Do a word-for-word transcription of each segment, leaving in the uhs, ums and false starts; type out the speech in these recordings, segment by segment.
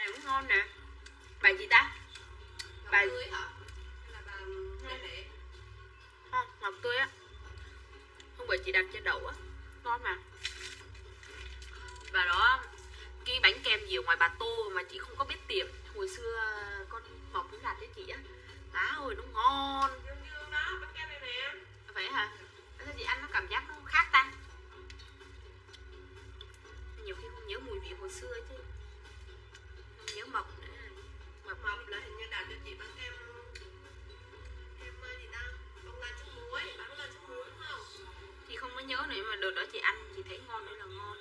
này cũng ngon nè. Bài gì ta? Bài tươi hả? Hay là bà để để? Không, ngọc tươi á. Hôm bữa chị đặt cho đậu á, ngon mà. Và đó, cái bánh kem gì ở ngoài Bà Tô mà chị không có biết tiệm. Hồi xưa con Mộc cũng đặt cho chị á. Má ơi nó ngon. Dương Dương đó, bánh kem này nè. Vậy hả? Sao chị ăn nó cảm giác nó khác ta? Nhiều khi không nhớ mùi vị hồi xưa chứ. Không nhớ Mộc nữa. Mộc Mộc là hình như đặt cho chị bánh kem kem gì ta? Bông lan trứng muối, bán bông lan trứng muối đúng không? chị không có nhớ nữa, mà đợt đó chị ăn chị thấy ngon nữa là ngon.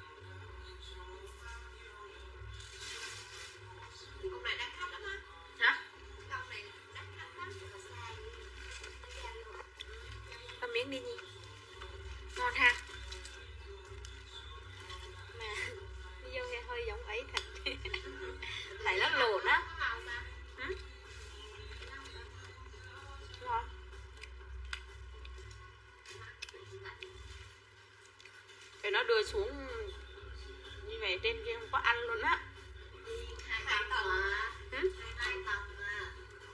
Hôm này đắt khách lắm á. Hả? Hôm này đắt khách lắm. Có miếng đi Nhi. Ngon ha. Mà đi vô nghe hơi giống ấy thật. Tại nó lộn á. Ừ? Ngon. Rồi nó đưa xuống như vậy trên kia không có ăn luôn á. Hai tầng à? Ừ? Hai tầng à?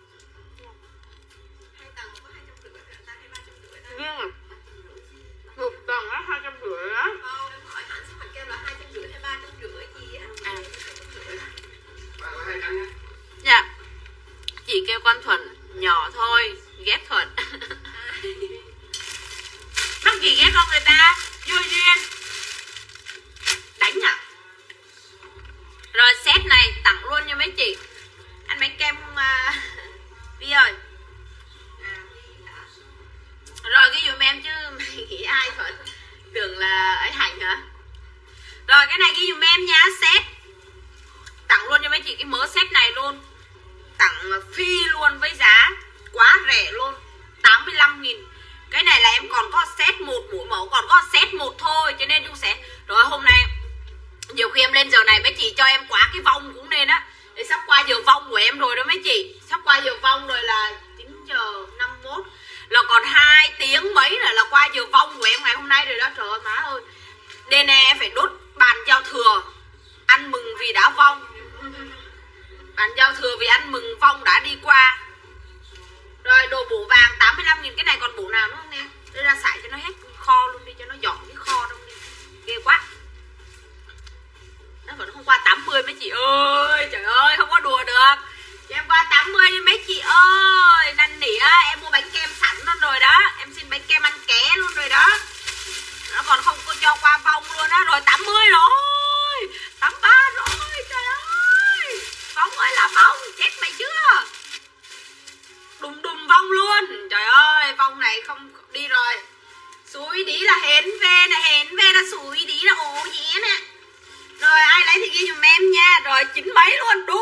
Hai tầng có hai trăm rưỡi hả ta? Hay ba trăm rưỡi ta? Riêng à? Một tầng á, hai trăm rưỡi á. Không, em hỏi hẳn xong mình kêu là hai trăm rưỡi hay ba trăm rưỡi gì á. À. Bạn có hai trăm nhá. Dạ. Chị kêu con Thuận nhỏ thôi, ghét Thuận. Mắc gì ghét con người ta, vui duyên. Đánh à? Rồi set này tặng luôn cho mấy chị. Ăn bánh kem không à? Vi ơi. Rồi ghi dùm em chứ mày nghĩ ai Thuận? Tưởng là ấy Hạnh hả? Rồi cái này ghi dùm em nha, set. Tặng luôn cho mấy chị cái mớ set này luôn. Tặng phi luôn với giá quá rẻ luôn, tám mươi lăm nghìn. Cái này là em còn có set một mỗi mẫu, còn có set một thôi cho nên chúng sẽ. Rồi hôm nay nhiều khi em lên giờ này mấy chị cho em quá cái vong cũng nên á. Để sắp qua giờ vong của em rồi đó mấy chị. Sắp qua giờ vong rồi là tính giờ năm mốt là còn hai tiếng mấy rồi là qua giờ vong của em ngày hôm nay rồi đó. Trời ơi má ơi. Đây nè em phải đốt bàn giao thừa ăn mừng vì đã vong. Bàn giao thừa vì ăn mừng vong đã đi qua. Rồi đồ bổ vàng tám mươi lăm nghìn. Cái này còn bổ nào nữa không em? Đưa ra xài cho nó hết kho luôn đi, cho nó dọn cái kho trong đi. Ghê quá. Nó vẫn không qua tám mươi mấy chị ơi. Trời ơi không có đùa được. Cho em qua tám mươi đi mấy chị ơi. Năn nỉ á, em mua bánh kem sẵn luôn rồi đó. Em xin bánh kem ăn ké luôn rồi đó. Nó còn không có cho qua vong luôn á. Rồi tám mươi rồi, tám mươi ba rồi. Trời ơi vong ơi là vong, chết mày chưa. Đùng đùng vong luôn. Trời ơi vong này không đi rồi. Suối đi là hến về nè, hến về là suối đi là ổ dĩa nè. Rồi ai lấy thì ghi dùm em nha. Rồi chín mấy luôn đủ.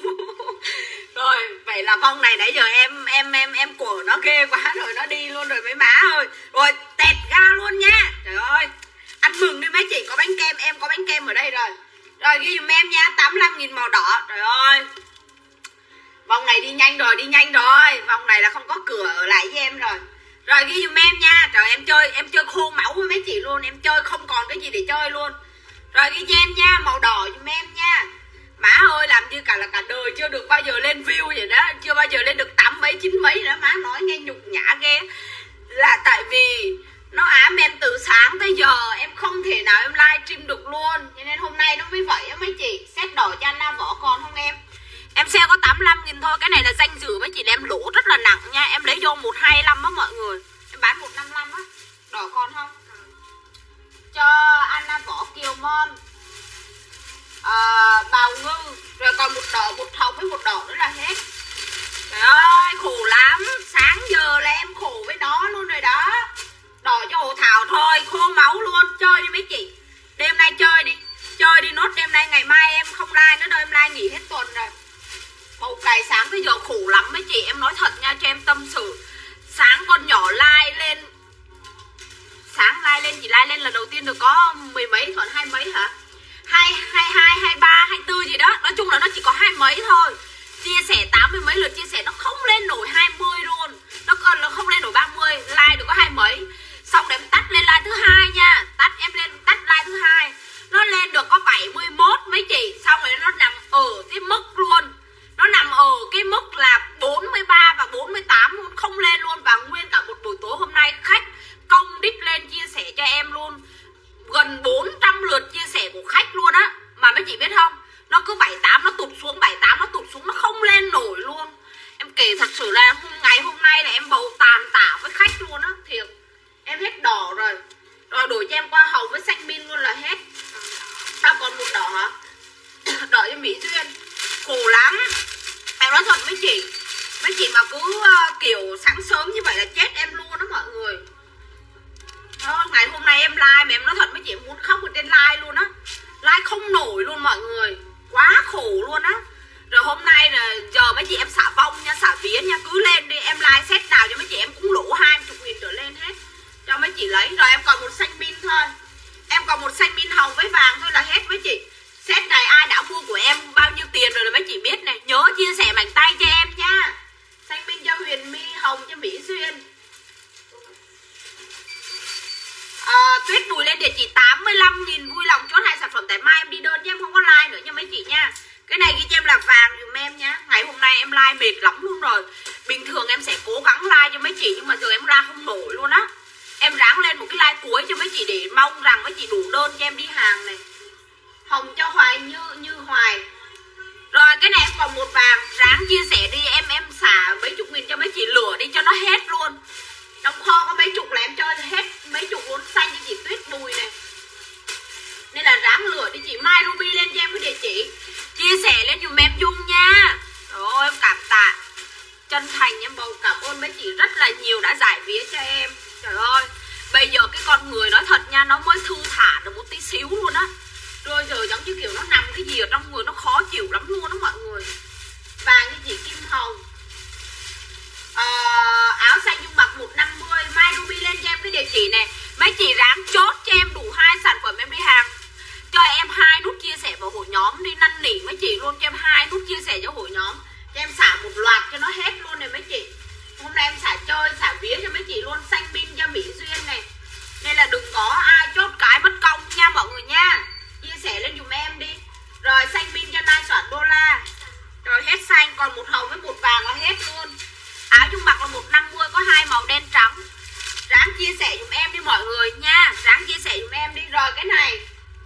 Rồi vậy là vong này nãy giờ em em em em của nó ghê quá rồi, nó đi luôn rồi mấy má ơi. Rồi tẹt ga luôn nha. Trời ơi ăn mừng đi mấy chị, có bánh kem, em có bánh kem ở đây rồi. Rồi ghi dùm em nha, tám mươi lăm nghìn màu đỏ. Trời ơi vòng này đi nhanh rồi, đi nhanh rồi. Vòng này là không có cửa ở lại với em rồi. Rồi ghi dùm em nha. Trời em chơi, em chơi khô máu với mấy chị luôn. Em chơi không còn cái gì để chơi luôn. Rồi ghi cho em nha, màu đỏ dùm em nha. Má ơi làm như cả là cả đời chưa được bao giờ lên view vậy đó. Chưa bao giờ lên được tám mấy, chín mấy đó. Má nói nghe nhục nhã ghê. Là tại vì nó ám em từ sáng tới giờ. Em không thể nào em livestream được luôn. Cho nên hôm nay nó mới vậy á mấy chị. Set đỏ cho Anna vỏ còn không em? Em sale có tám mươi lăm nghìn thôi. Cái này là danh dự mấy chị, em lỗ rất là nặng nha. Em lấy vô một hai lăm á mọi người. Em bán một năm mươi lăm á. Đỏ còn không? Cho Anna vỏ Kiều Mon, à, Bào Ngư. Rồi còn một đỏ, một hồng với một đỏ nữa là hết. Trời ơi khổ lắm. Sáng giờ là em khổ với nó luôn rồi đó. Đỏ cho Hồ Thảo thôi, khô máu luôn. Chơi đi mấy chị. Đêm nay chơi đi. Chơi đi nốt đêm nay, ngày mai em không like nữa đâu. Em like nghỉ hết tuần rồi. Bầu cày sáng tới giờ khổ lắm mấy chị. Em nói thật nha, cho em tâm sự. Sáng con nhỏ like lên. Sáng like lên, chị like lên là đầu tiên được có mười mấy, còn hai mấy hả? Hai, hai, hai, hai, ba, hai tư gì đó. Nói chung là nó chỉ có hai mấy thôi. Chia sẻ tám mươi mấy lượt chia sẻ, nó không lên nổi hai mươi luôn. Nó, nó không lên nổi ba mươi, like được có hai mấy. Xong rồi em tắt lên like thứ hai nha. Tắt em lên tắt like thứ hai. Nó lên được có bảy mươi mốt mấy chị. Xong rồi nó nằm ở tiếp Nó cứ bảy tám nó tụt xuống, bảy tám nó tụt xuống, nó không lên nổi luôn. Em kể thật sự là hôm ngày hôm nay là em bầu tàn tả với khách luôn á, thiệt. Em hết đỏ rồi. Rồi đổi cho em qua hồng với xanh min luôn là hết. Sao còn một đỏ hả? Đỏ cho Mỹ Duyên. Khổ lắm. Em nói thật với chị, mấy chị mà cứ uh, kiểu sáng sớm như vậy là chết em luôn đó mọi người. Đó, ngày hôm nay em like mà em nói thật với chị, em muốn khóc ở trên like luôn á. Like không nổi luôn mọi người. Quá khổ luôn á. Rồi hôm nay là giờ mấy chị em xả bông nha, xả vía nha, cứ lên đi. Em like set nào cho mấy chị em cũng lỗ hai mươi nghìn trở lên hết. Cho mấy chị lấy. Rồi em còn một xanh min thôi. Em còn một xanh min hồng với vàng thôi là hết mấy chị. Set này ai đã mua của em bao nhiêu tiền rồi là mấy chị biết này. Nhớ chia sẻ mạnh tay cho em nha. Xanh min cho Huyền My, hồng cho Mỹ Duyên. à, Tuyết Bùi lên địa chỉ tám mươi lăm nghìn, vui lòng chốt hai sản phẩm. Tại mai em đi đơn chứ em không có like nữa nha mấy chị nha. Cái này ghi cho em là vàng dùm em nhá. Ngày hôm nay em like mệt lắm luôn rồi. Bình thường em sẽ cố gắng like cho mấy chị, nhưng mà giờ em ra không nổi luôn á. Em ráng lên một cái like cuối cho mấy chị để mong rằng mấy chị đủ đơn cho em đi hàng này. Hồng cho Hoài Như, Như Hoài. Rồi cái này em còn một vàng. Ráng chia sẻ đi em, em xả mấy chục nghìn cho mấy chị lửa đi cho nó hết luôn. Trong kho có mấy chục là em cho hết mấy chục luôn. Xanh cho chị Tuyết Bùi này. Nên là ráng lửa đi chị. Mai Ruby lên cho em cái địa chỉ. Chia sẻ lên dùm em Dung nha. Rồi em cảm tạ. Chân thành em bầu cảm ơn mấy chị rất là nhiều đã giải vía cho em. Trời ơi, bây giờ cái con người nói thật nha, nó mới thư thả được một tí xíu luôn á. Rồi giờ giống như kiểu nó nằm cái gì ở trong người nó khó chịu lắm luôn đó mọi người. Vàng như chị Kim Hồng. à, Áo xanh Dung mặc một trăm năm mươi. Mai Ruby lên cho em cái địa chỉ này. Mấy chị ráng chốt cho em đủ hai sản phẩm em đi hàng. Cho em hai nút chia sẻ vào hội nhóm đi, năn nỉ mấy chị luôn. Cho em hai nút chia sẻ cho hội nhóm. Cho em xả một loạt cho nó hết luôn này mấy chị. Hôm nay em xả chơi, xả vía cho mấy chị luôn. Xanh pin cho Mỹ Duyên này. Nên là đừng có ai chốt cái mất công nha mọi người nha. Chia sẻ lên dùm em đi. Rồi xanh pin cho Nai Soạn Đô La. Rồi hết xanh, còn một hồng với một vàng là hết luôn. Áo Dung mặc là một trăm năm mươi, có hai màu đen trắng. Ráng chia sẻ dùm em đi mọi người nha. Ráng chia sẻ dùm em đi. Rồi cái này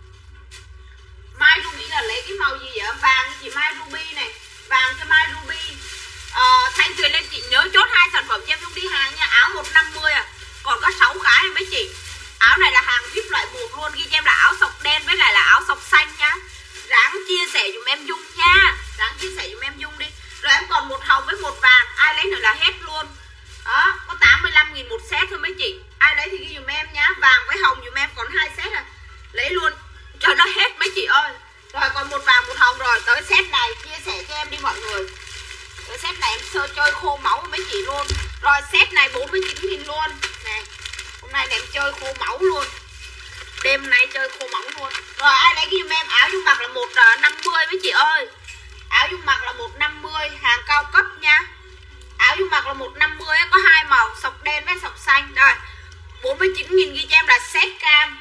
Mai Ruby là lấy cái màu gì vậy? Vàng chị Mai Ruby này. Vàng cho Mai Ruby. à, Thanh Tuyền lên chị nhớ chốt hai sản phẩm cho em Dung đi hàng nha. Áo một trăm năm mươi à. Còn có sáu cái mấy chị. Áo này là hàng vê i pê loại một luôn. Ghi cho em là áo sọc đen với lại là áo sọc xanh nhá. Ráng chia sẻ dùm em Dung nha. Ráng chia sẻ dùm em Dung đi. Rồi em còn một hồng với một vàng. Ai lấy nữa là hết luôn. Đó, có tám mươi lăm nghìn một set thôi mấy chị. Ai lấy thì ghi dùm em nhá. Vàng với hồng dùm em còn hai set à. Lấy luôn cho nó hết mấy chị ơi. Rồi còn một vàng một hồng rồi. Tới set này chia sẻ cho em đi mọi người. Tới set này em sơ chơi khô máu với mấy chị luôn. Rồi set này bốn mươi chín nghìn luôn. Này, hôm nay em chơi khô máu luôn. Đêm nay chơi khô máu luôn. Rồi ai lấy cái dùm em. Áo Dung mặc là một trăm năm mươi mấy chị ơi. Áo Dung mặc là một trăm năm mươi. Hàng cao cấp nha. Áo Dung mặc là một trăm năm mươi. Có hai màu, sọc đen với sọc xanh. Rồi bốn mươi chín nghìn ghi cho em là set cam.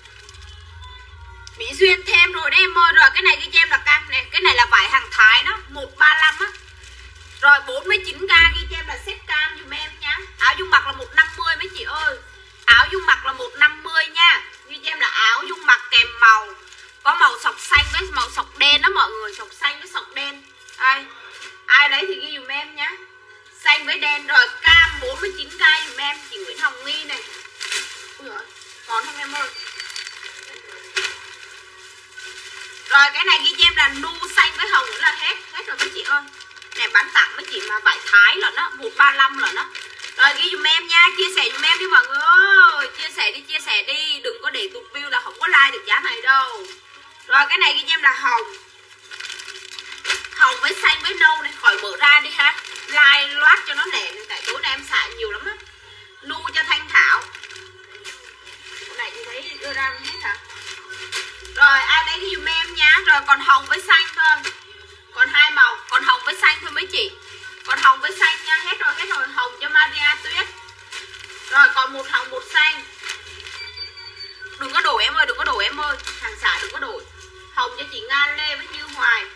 Mỹ Duyên thêm rồi đấy em ơi. Rồi cái này ghi cho em là cam này. Cái này là vải hàng Thái đó, một trăm ba mươi lăm á. Rồi bốn mươi chín k ghi cho em là set cam dùm em nha. Áo Dung mặc là một trăm năm mươi mấy chị ơi. Áo Dung mặc là một trăm năm mươi nha. Ghi cho em là áo Dung mặc kèm màu. Có màu sọc xanh với màu sọc đen đó mọi người. Sọc xanh với sọc đen. Đây. Ai lấy thì ghi dùm em nhá. Xanh với đen. Rồi cam bốn mươi chín k dùm em. Chị Nguyễn Hồng Nghi này. Ui giời, còn không em ơi. Rồi cái này ghi cho em là nu xanh với hồng nữa là hết. Hết rồi mấy chị ơi. Này bán tặng mấy chị mà vải Thái là nó một trăm ba mươi lăm là nó. Rồi ghi dùm em nha. Chia sẻ dùm em đi mọi người ơi. Chia sẻ đi, chia sẻ đi. Đừng có để tụt view là không có like được giá này đâu. Rồi cái này ghi cho em là hồng. Hồng với xanh với nâu này. Khỏi mở ra đi ha. Like loát cho nó lẻ. Tại tối nay em xài nhiều lắm á. Nu cho Thanh Thảo. Cái này chị thấy đưa ra hết hả? Rồi ai lấy cái dùm em nha. Rồi còn hồng với xanh thôi. Còn hai màu. Còn hồng với xanh thôi mấy chị. Còn hồng với xanh nha. Hết rồi, hết rồi. Hồng cho Maria Tuyết. Rồi còn một hồng một xanh. Đừng có đổi em ơi, đừng có đổi em ơi. Hàng xả đừng có đổi. Hồng cho chị Nga Lê với Như Hoài.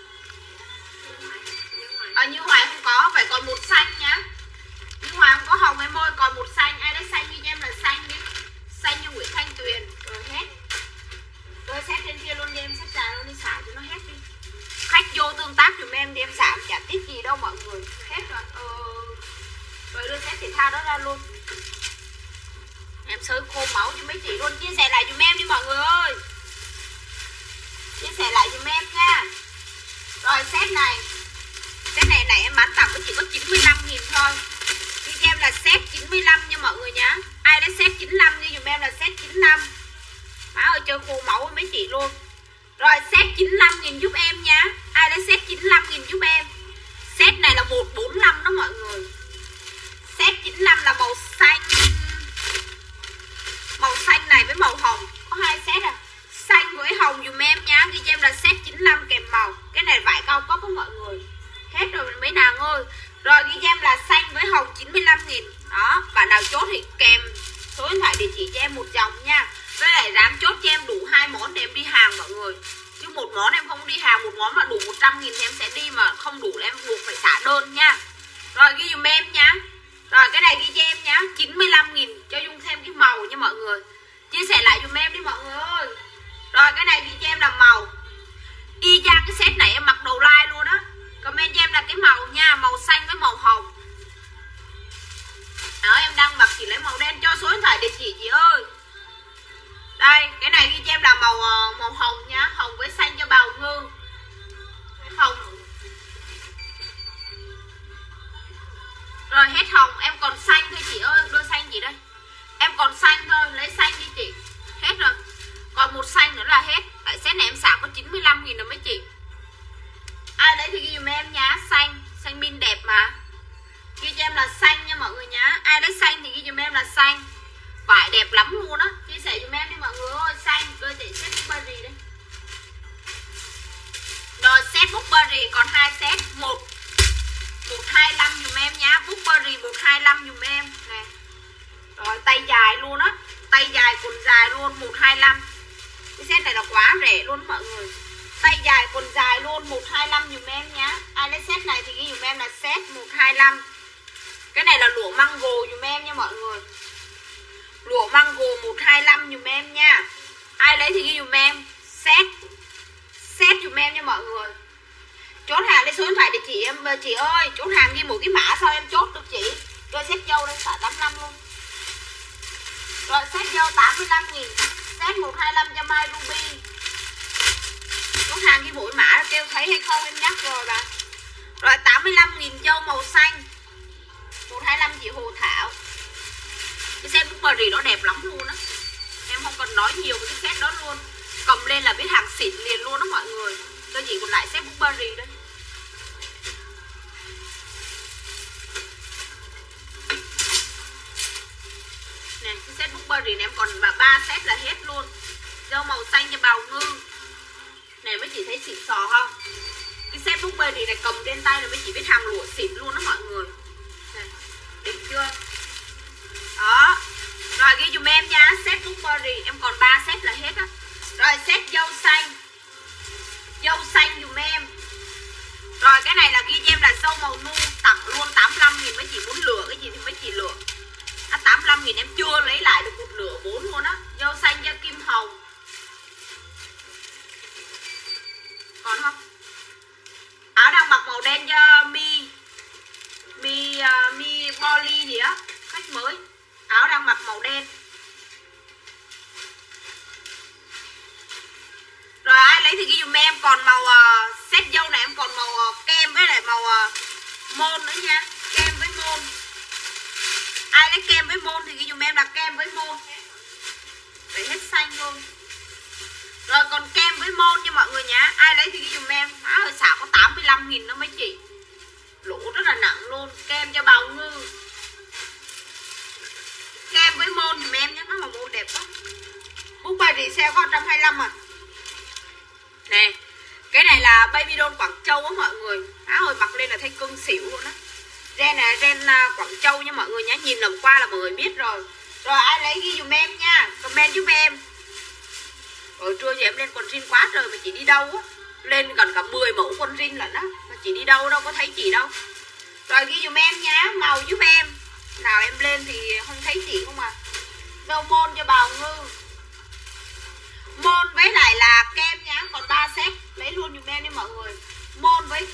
À, Như Hoài không có. Phải còn một xanh nhá. Như Hoài không có hồng em ơi. Còn một xanh. Ai lấy xanh đi cho em là xanh đi. Xanh như Nguyễn Thanh Tuyền. Rồi hết. Rồi xét trên kia luôn đi em. Xét trà luôn đi xả cho nó hết đi. tương tác dùm em đi, em giảm chả tiếc gì đâu mọi người. Hết rồi. Ờ... Rồi đưa set thể thao đó ra luôn. Em sới khô máu cho mấy chị luôn. Chia sẻ lại dùm em đi mọi người ơi. Chia sẻ lại dùm em nha. Rồi set này, set này này em bán tặng với chỉ có chín mươi lăm nghìn thôi. Ghi cho em là set chín mươi lăm nha mọi người nhá. Ai lấy set chín mươi lăm ghi dùm em là set chín mươi lăm. Má ơi chơi khô máu với mấy chị luôn. Rồi set chín mươi lăm nghìn giúp em nhá. Ai lấy set chín mươi lăm nghìn giúp em. Set này là một bốn lăm đó mọi người. Set chín mươi lăm là màu xanh. Màu xanh này với màu hồng. Có hai set à. Xanh với hồng dùm em nhá. Ghi cho em là set chín mươi lăm kèm màu. Cái này vải cao cấp đó mọi người. Hết rồi mấy nàng ơi. Rồi ghi cho em là xanh với hồng chín mươi lăm nghìn. Đó, bạn nào chốt thì kèm số điện thoại địa chỉ cho em một dòng nha. Với lại ráng chốt cho em đủ hai món để em đi hàng mọi người. Chứ một món em không đi hàng, một món mà đủ một trăm nghìn thì em sẽ đi, mà không đủ là em buộc phải xả đơn nha. Rồi ghi dùm em nhá. Rồi cái này ghi cho em nhá, chín mươi lăm nghìn cho Dung thêm cái màu nha mọi người. Chia sẻ lại dùm em đi mọi người ơi. Rồi cái này ghi cho em là màu. Y chang cái set này em mặc đầu like luôn á. Comment cho em là cái màu nha, màu xanh với màu hồng. Đó em đang mặc chỉ lấy màu đen, cho số điện thoại địa chỉ chị ơi. Đây, cái này ghi cho em là màu màu hồng nhá, hồng với xanh cho bào ngư. Hồng. Rồi hết hồng, em còn xanh thôi chị ơi, đưa xanh chị đây. Em còn xanh thôi, lấy xanh đi chị. Hết rồi. Còn một xanh nữa là hết. Tại set này em xả có chín mươi lăm nghìn rồi mấy chị. Ai lấy thì ghi dùm em nhá, xanh, xanh min đẹp mà. Ghi cho em là xanh nha mọi người nhá. Ai lấy xanh thì ghi dùm em là xanh. Vải đẹp lắm luôn á. Chia sẻ dùm em đi mọi người ơi. Xanh, đưa chị set Burberry đây. Rồi set Burberry còn hai set. Một một hai lăm dùm em nhá. Burberry một hai lăm dùm em nè. Rồi tay dài luôn á. Tay dài quần dài luôn một hai lăm. Cái set này là quá rẻ luôn mọi người. Tay dài quần dài luôn một hai lăm dùm em nhá. Ai lấy set này thì ghi dùm em là set một hai lăm. Cái này là lụa mango dùm em nha mọi người. Lụa mango một hai lăm dùm em nha. Ai lấy thì ghi dùm em set. Set dùm em nha mọi người. Chốt hàng lấy số điện thoại để chị em. Chị ơi chốt hàng ghi một cái mã sao em chốt được chị. Rồi set dâu đây xả tám mươi lăm luôn. Rồi set dâu tám mươi lăm nghìn. Set một hai lăm cho Mai Ruby. Chốt hàng ghi mỗi mã kêu thấy hay không em nhắc rồi bà. Rồi tám mươi lăm nghìn dâu màu xanh. một hai lăm chị Hồ Thảo. Cái set Burberry nó đẹp lắm luôn á. Em không cần nói nhiều về cái set đó luôn. Cầm lên là biết hàng xịn liền luôn đó mọi người. Tôi chỉ còn lại set Burberry đây. Nè cái set Burberry này em còn ba set là hết luôn. Dâu màu xanh cho bào ngư. Này mấy chị thấy xịn sò không? Cái set Burberry này cầm trên tay là mấy chị biết hàng lụa xịn luôn đó mọi người. Này, đẹp chưa? Đó. Rồi ghi dùm em nha, set Burberry em còn ba set là hết á. Rồi set dâu xanh. Dâu xanh dùm em. Rồi cái này là ghi cho em là dâu màu nu, tặng luôn tám mươi lăm nghìn. Mấy chị muốn lựa cái gì thì mấy chị lựa. À, tám mươi lăm nghìn em chưa lấy lại được một nửa vốn luôn á. Dâu xanh cho kim hồng. Còn không? Áo đang mặc màu đen cho mi Mi uh, Mi Bolly gì á. Khách mới. Áo đang mặc màu đen. Rồi ai lấy thì ghi dùm em. Còn màu uh, set dâu này em còn màu uh, kem với lại màu uh, môn nữa nha. Kem với môn. Ai lấy kem với môn thì ghi dùm em là kem với môn. Để hết xanh luôn. Rồi còn kem với môn nha mọi người nhá. Ai lấy thì ghi dùm em. Má ơi xả có tám mươi lăm nghìn đó mấy chị. Lỗ rất là nặng luôn. Kem cho bào ngư. Kem với môn dùm em nhé. Nó là môn đẹp quá. Burberry sale có một trăm hai mươi lăm à. Nè. Cái này là baby doll Quảng Châu á mọi người. Má ơi mặc lên là thấy cưng xỉu luôn á. Ren này ren Quảng Châu nha mọi người nhá. Nhìn lần qua là mọi người biết rồi. Rồi ai lấy ghi dùm em nha. Comment giúp em. Rồi trưa giờ em lên quần jean quá trời mà chị đi đâu á. Lên gần cả mười mẫu quần jean lận á. Mà chị đi đâu đâu có thấy chị đâu. Rồi ghi dùm em nhá. Màu giúp em. Nào em lên thì không thấy chị không à. Dâu môn cho bào ngư. Môn với lại là kem nhá. Còn ba set. Lấy luôn dùm em đi mọi người. Môn với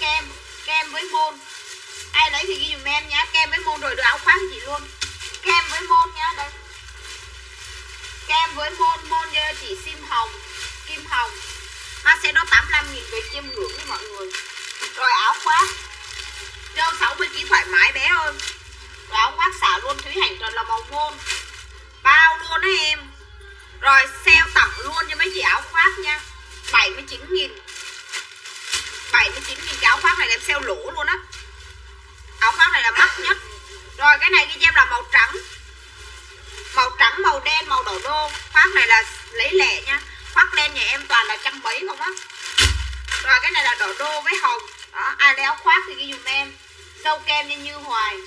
môn. Ai lấy thì ghi dùm em nhá. Kem với môn rồi được áo khoác chị luôn. Kem với môn nhá. Đây. Kem với môn, môn cho chị sim hồng, kim hồng. Nó sẽ đó tám mươi lăm nghìn về chiêm ngưỡng với mọi người. Rồi áo khoác. Râu sáu mươi ki lô gam thoải mái bé ơi. Rồi áo khoác xả luôn Thúy Hành Trần là màu môn. Bao luôn đó em. Rồi sale tặng luôn cho mấy chị áo khoác nha. bảy mươi chín nghìn. bảy mươi chín nghìn cái áo khoác này em sale lỗ luôn á. Áo khoác này là mắc nhất. Rồi cái này ghi cho em là màu trắng. Màu trắng, màu đen, màu đỏ đô. Khoác này là lấy lẻ nha. Khoác lên nhà em toàn là trăm mấy không á. Rồi cái này là đỏ đô với hồng. Đó, ai lấy áo khoác thì ghi dùm em. Dâu kem như Như Hoài.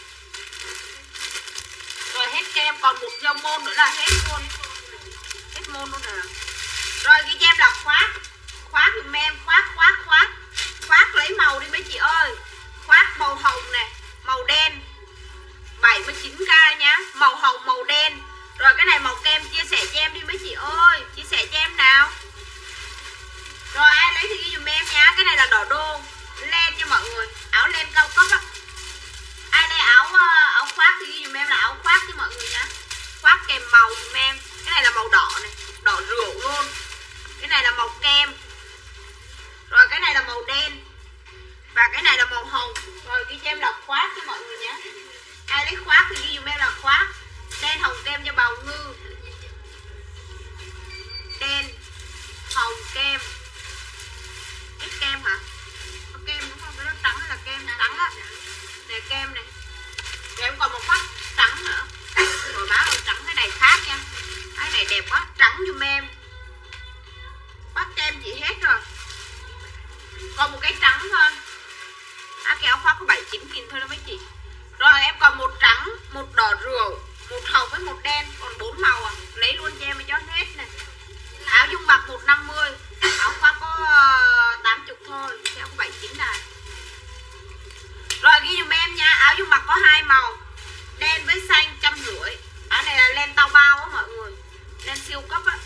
Rồi hết kem, còn một dâu môn nữa là hết luôn. Hết môn luôn rồi. Rồi ghi cho em là khoác. Khoác dùm em, khoác, khoác, khoác. Khoác lấy màu đi mấy chị ơi. Khoác màu hồng này, màu đen bảy mươi chín k nhá. Màu hồng, màu đen. Rồi cái này màu kem chia sẻ cho em đi mấy chị ơi. Chia sẻ cho em nào. Rồi ai lấy thì ghi dùm em nhá. Cái này là đỏ đô. Len cho mọi người. Áo len cao cấp á. Ai lấy áo áo khoác thì ghi dùm em là áo khoác cho mọi người nhá. Khoác kèm màu dùm em. Cái này là màu đỏ này. Đỏ rượu luôn. Cái này là màu kem. Rồi cái này là màu đen. Và cái này là màu hồng. Rồi ghi cho em là khoác cho mọi người nhé. Ai lấy khoác thì ghi dùm em là khoác. Đen hồng kem cho Bào Ngư. Đen hồng kem. Ít kem hả? Có kem đúng không? Cái đó trắng hay là kem? Trắng á. Nè kem này. Rồi em còn một khoác trắng nữa. Rồi má ơi, trắng cái này khác nha. Cái này đẹp quá. Trắng dùm em. Khoác kem chị hết rồi. Còn một cái trắng thôi. À, cái áo khoác có bảy mươi chín nghìn thôi đó mấy chị. Rồi em còn một trắng, một đỏ rượu, một hồng với một đen. Còn bốn màu à. Lấy luôn cho em cho hết này. Áo Dung mặc một trăm năm mươi. Áo khoác có uh, tám mươi thôi. Theo có bảy mươi chín này. Rồi ghi dùm em nha. Áo Dung mặc có hai màu. Đen với xanh trăm rưỡi. Áo này là len tao bao á mọi người. Len siêu cấp á.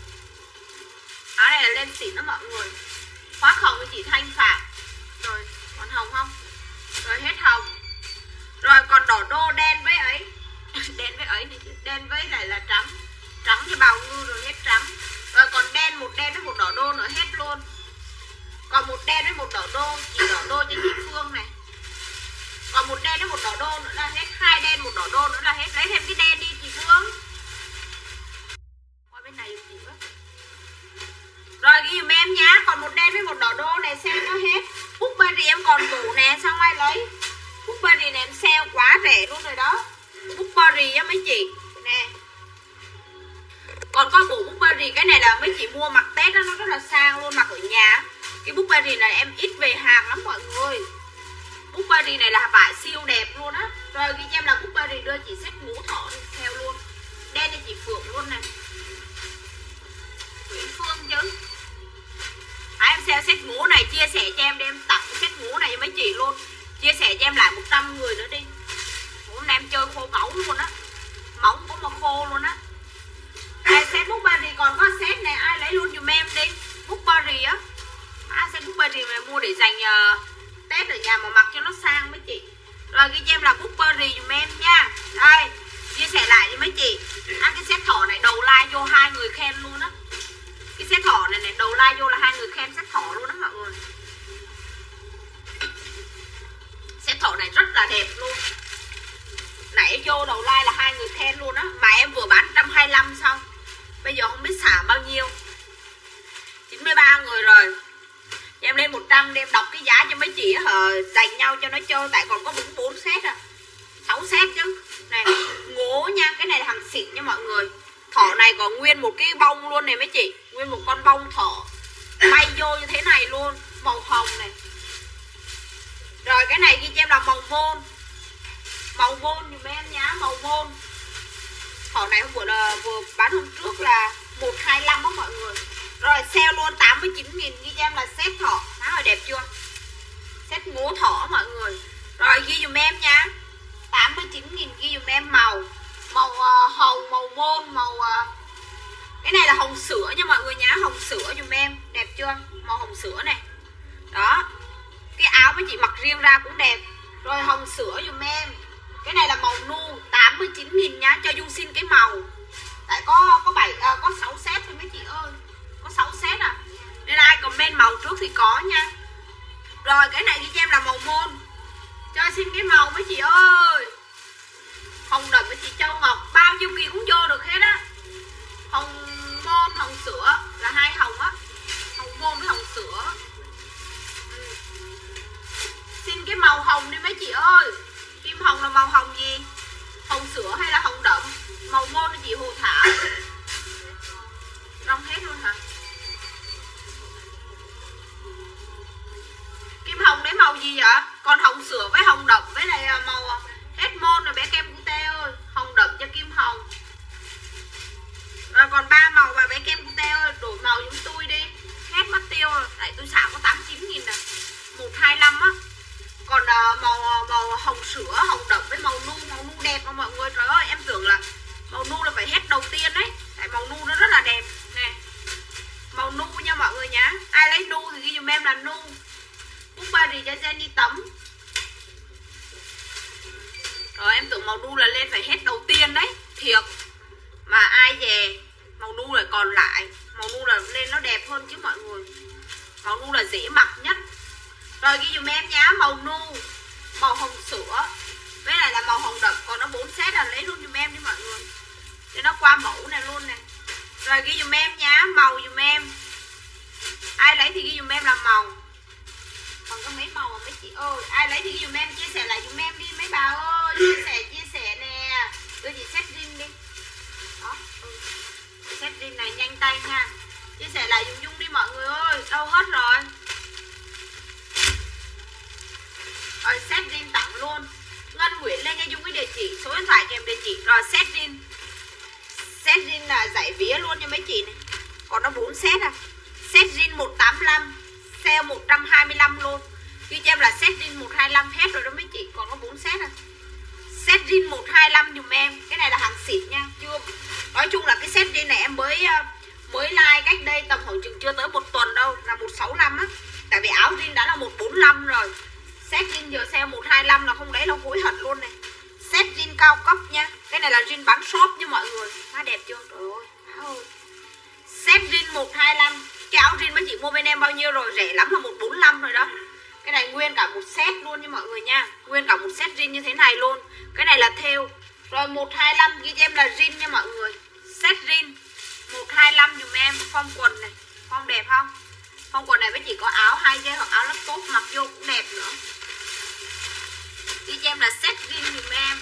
Áo này là len xịn đó mọi người. Khoác hồng với chị Thanh Phạm. Rồi còn hồng không? Rồi hết hồng. Rồi còn đỏ đô đen với ấy. Đen với ấy này chứ. Đen với lại là trắng. Trắng cho Bào Ngư rồi hết trắng. Rồi còn đen, một đen với một đỏ đô nữa hết luôn. Còn một đen với một đỏ đô. Chỉ đỏ đô cho chị Phương này. Còn một đen với một đỏ đô nữa là hết. Hai đen một đỏ đô nữa là hết. Lấy thêm cái đen đi chị Phương. Qua bên này chị quá. Rồi ghi dùm em nhá. Còn một đen với một đỏ đô này xem nó hết. Bookberry em còn đủ nè. Sao ai lấy? Bookberry này em sale quá rẻ luôn rồi đó. Bookberry á mấy chị. Nè. Còn có bộ Bookberry. Cái này là mấy chị mua mặc Tết đó. Nó rất là sang luôn. Mặc ở nhà. Cái Bookberry này em ít về hàng lắm mọi người. Bookberry này là vải siêu đẹp luôn á. Rồi ghi cho em là Bookberry đưa chị set ngũ thọ đi theo luôn. Đen cho chị Phượng luôn này. Nguyễn Phương chứ. À, em sale set ngũ này chia sẻ cho em đi. Em tặng set ngũ này cho mấy chị luôn. Chia sẻ cho em lại một trăm người nữa đi. Hôm nay em chơi khô máu luôn á. Móng cũng mà khô luôn á. Ai set Bookberry còn có set này. Ai lấy luôn dùm em đi. Bookberry á. À, set Bookberry này mua để dành uh, Tết ở nhà mà mặc cho nó sang mấy chị. Rồi ghi cho em là Bookberry dùm em nha. Đây. Chia sẻ lại với mấy chị. À, cái set thỏ này đầu like vô hai người khen luôn á. Cái set thỏ này này đầu like vô là hai người khen set thỏ luôn đó mọi người. Set thỏ này rất là đẹp luôn. Nãy vô đầu like là hai người khen luôn á. Mà em vừa bán một trăm hai mươi lăm xong. Bây giờ không biết xả bao nhiêu. chín mươi ba người rồi. Em lên một trăm để em đọc cái giá cho mấy chị hờ dành nhau cho nó chơi. Tại còn có đúng bốn set à. sáu set chứ. Này ngố nha. Cái này là hàng xịn nha mọi người. Thỏ này có nguyên một cái bông luôn này mấy chị. Nguyên một con bông thỏ bay vô như thế này luôn. Màu hồng này. Rồi cái này ghi cho em là màu vôn. Màu vôn dùm em nhá. Màu vôn. Thỏ này hôm bữa là vừa bán hôm trước là một trăm hai mươi lăm đó mọi người. Rồi sale luôn tám mươi chín nghìn. Ghi cho em là set thỏ. Má ơi đẹp chưa? Set ngố thỏ mọi người. Rồi ghi dùm em nha. tám mươi chín nghìn ghi dùm em màu. Màu uh, hồng, màu vôn, màu uh... cái này là hồng sữa nha mọi người nhá. Hồng sữa dùm em. Đẹp chưa? Màu hồng sữa này. Đó. Cái áo mấy chị mặc riêng mang ra cũng đẹp. Rồi hồng sữa dùm em. Cái này là màu nu tám mươi chín nghìn nhá. Cho Dung xin cái màu. Tại có có bảy à, có sáu set thôi mấy chị ơi. Có sáu set à. Nên ai comment màu trước thì có nha. Rồi cái này ghi cho em là màu môn. Cho xin cái màu mấy chị ơi. Hồng đậm với chị Châu Ngọc. Bao nhiêu kỳ cũng vô được hết á. Hồng môn, hồng sữa là hai hồng á. Hồng môn với hồng sữa. ừ. Xin cái màu hồng đi mấy chị ơi. Kim hồng là màu hồng gì? Hồng sữa hay là hồng đậm? Màu môn thì chị Hồ Thảo. Rong hết luôn hả? Kim hồng đấy màu gì vậy? Còn hồng sữa với hồng đậm với lại màu hết môn rồi bé kem cute ơi. Hồng đậm cho Kim hồng. Rồi còn ba màu và bé kem cute ơi. Đổi màu chúng tôi đi. Hết mất tiêu rồi. Tại tôi xả có tám mươi chín nghìn nè. một hai lăm á. Còn uh, màu màu hồng sữa, hồng đậm với màu nu. Màu nu đẹp không mọi người? Trời ơi em tưởng là màu nu là phải hết đầu tiên đấy. Tại màu nu nó rất là đẹp. Nè. Màu nu nha mọi người nhá. Ai lấy nu thì ghi dùm em là nu. Bút ba rì cho Jenny tấm. Rồi em tưởng màu nu là lên phải hết đầu tiên đấy. Thiệt. Mà ai về màu nu lại còn lại. Màu nu là lên nó đẹp hơn chứ mọi người. Màu nu là dễ mặc nhất. Rồi ghi dùm em nhá. Màu nu, màu hồng sữa với lại là màu hồng đậm. Còn nó bốn set là lấy luôn dùm em đi mọi người. Để nó qua mẫu này luôn nè. Rồi ghi dùm em nhá. Màu dùm em. Ai lấy thì ghi dùm em là màu. Còn có mấy màu mà mấy chị ơi. Ai lấy thì ghi dùm em. Chia sẻ lại dùm em đi mấy bà ơi. Chia sẻ chia sẻ nè. Đưa chị set rin đi. Đó ừ. Set rin này nhanh tay nha. Chia sẻ lại dùm Dung đi mọi người ơi. Đâu hết rồi. Rồi set rin tặng luôn. Ngân Nguyễn lên cho Dung cái địa chỉ, số điện thoại kèm địa chỉ. Rồi set rin. Set rin là giải vía luôn cho mấy chị này. Còn nó bốn set à. Set rin một tám lăm. Sale một trăm hai mươi lăm luôn. Ghi cho em là set rin một hai lăm hết rồi đó mấy chị. Còn có bốn set à. Set rin một hai lăm dùm em. Cái này là hàng xịn nha. Chưa. Nói chung là cái set rin này em mới Mới like cách đây tầm khoảng chừng chưa tới một tuần đâu. Là một sáu lăm á. Tại vì áo rin đã là một bốn lăm rồi. Set rin giờ sale một hai lăm là không đấy là hối hận luôn này. Set rin cao cấp nha. Cái này là rin bán shop nha mọi người. Nó đẹp chưa? Trời ơi. Áo ơi. Set rin một hai lăm. Cái áo rin mấy chị mua bên em bao nhiêu rồi? Rẻ lắm là một bốn lăm rồi đó. Cái này nguyên cả một set luôn nha mọi người nha. Nguyên cả một set rin như thế này luôn. Cái này là thêu. Rồi một hai lăm ghi cho em là rin nha mọi người. Set rin một hai lăm dùm em. Phong quần này. Phong đẹp không? Phong quần này với chị có áo hai dây hoặc áo lắp tốt mặc vô cũng đẹp nữa. Ghi cho em là set rin dùm em.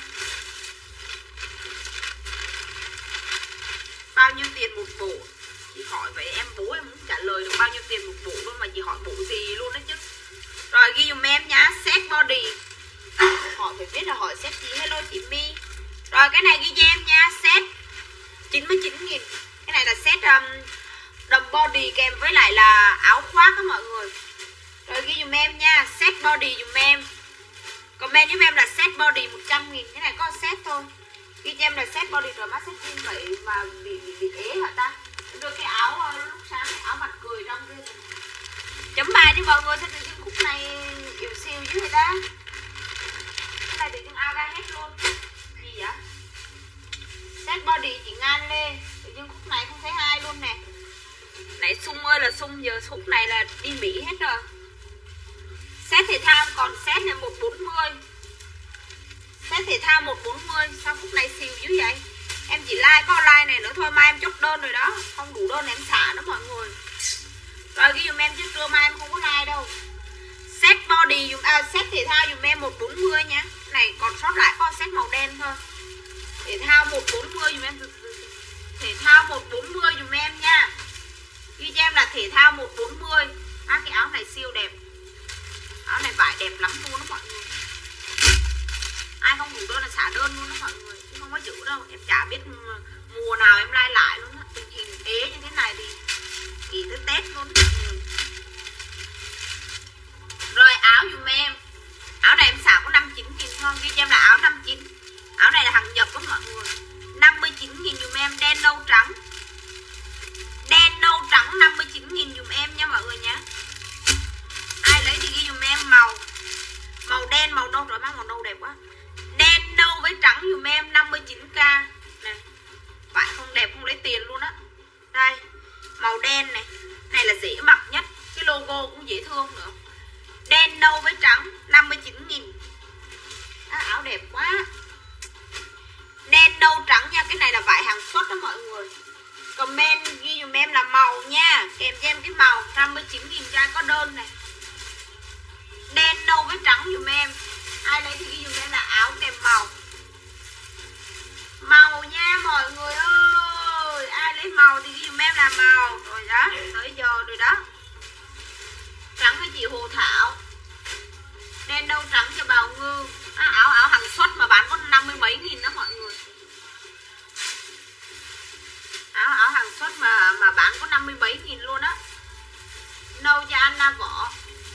Bao nhiêu tiền một bộ? Chị hỏi vậy em bố em muốn trả lời được bao nhiêu tiền một bộ luôn. Mà chị hỏi bộ gì luôn đó chứ. Rồi ghi dùm em nhá. Set body. Hỏi phải biết là hỏi set gì. Hello chị My. Rồi cái này ghi cho em nha. Set chín mươi chín nghìn. Cái này là set um, đầm body kèm với lại là áo khoác đó mọi người. Rồi ghi dùm em nha. Set body dùm em. Comment giúp em là set body một trăm nghìn. Cái này có set thôi. Ghi cho em là set body. Rồi mắt set jean vậy mà bị, bị, bị ế hả ta? Đưa cái áo lúc sáng này, áo mặt cười trong kia rồi. Chấm bài đi mọi người. Sao tự nhiên khúc này yếu siêu dữ vậy ta? Cái này tự nhiên ao ra hết luôn. Gì vậy? Set body chị ngan lên. Tự nhiên khúc này không thấy ai luôn nè. Nãy sung ơi là sung. Giờ khúc này là đi Mỹ hết rồi. Set thể thao còn set này một bốn mươi. Set thể thao một bốn mươi. Sao khúc này xìu dữ vậy? Em chỉ like có like này nữa thôi. Mai em chốt đơn rồi đó. Không đủ đơn em xả đó mọi người. Rồi ghi dùm em chứ trưa mai em không có like đâu. Set body dùm à, set thể thao dùm em một bốn mươi nhá. Này còn sót lại có set màu đen thôi. Thể thao một bốn mươi dùm em. Thể thao một bốn mươi dùm em nha. Ghi cho em là thể thao một bốn mươi. À, cái áo này siêu đẹp. Áo này vải đẹp lắm luôn đó mọi người. Ai không đủ đơn là xả đơn luôn đó mọi người. Chứ không có giữ đâu. Em chả biết mùa nào em like lại luôn đó. Tình hình ế như thế này thì nghỉ tới Tết luôn đó mọi người. Rồi áo dùm em. Áo này em xả có năm mươi chín nghìn thôi. Ghi cho em là áo năm mươi chín. Áo này là hàng nhập đó mọi người. năm mươi chín nghìn dùm em. Đen nâu trắng. Đen nâu trắng năm mươi chín nghìn dùm em nha mọi người nhé. Ai lấy thì ghi dùm em màu. Màu rồi, má màu nâu đẹp quá. Đen nâu với trắng dùm em năm mươi chín k này. Vải không đẹp không lấy tiền luôn á. Đây, màu đen này. Này là dễ mặc nhất, cái logo cũng dễ thương nữa. Đen nâu với trắng năm mươi chín nghìn. À, áo đẹp quá. Đen nâu trắng nha, cái này là vải hàng xuất đó mọi người. Comment ghi dùm em là màu nha, kèm cho em cái màu năm mươi chín nghìn cho có đơn này. Đen nâu với trắng dùm em. Ai lấy thì ghi dùm em là áo kèm màu. Màu nha mọi người ơi. Ai lấy màu thì ghi dùm em là màu. Rồi đó, tới giờ rồi đó. Trắng cho chị Hồ Thảo. Đen nâu trắng cho Bào Ngư. À, áo áo hàng xuất mà bán có năm mươi mấy nghìn đó mọi người. Áo áo hàng xuất mà mà bán có năm mươi mấy nghìn luôn á. Nâu cho Anna Võ.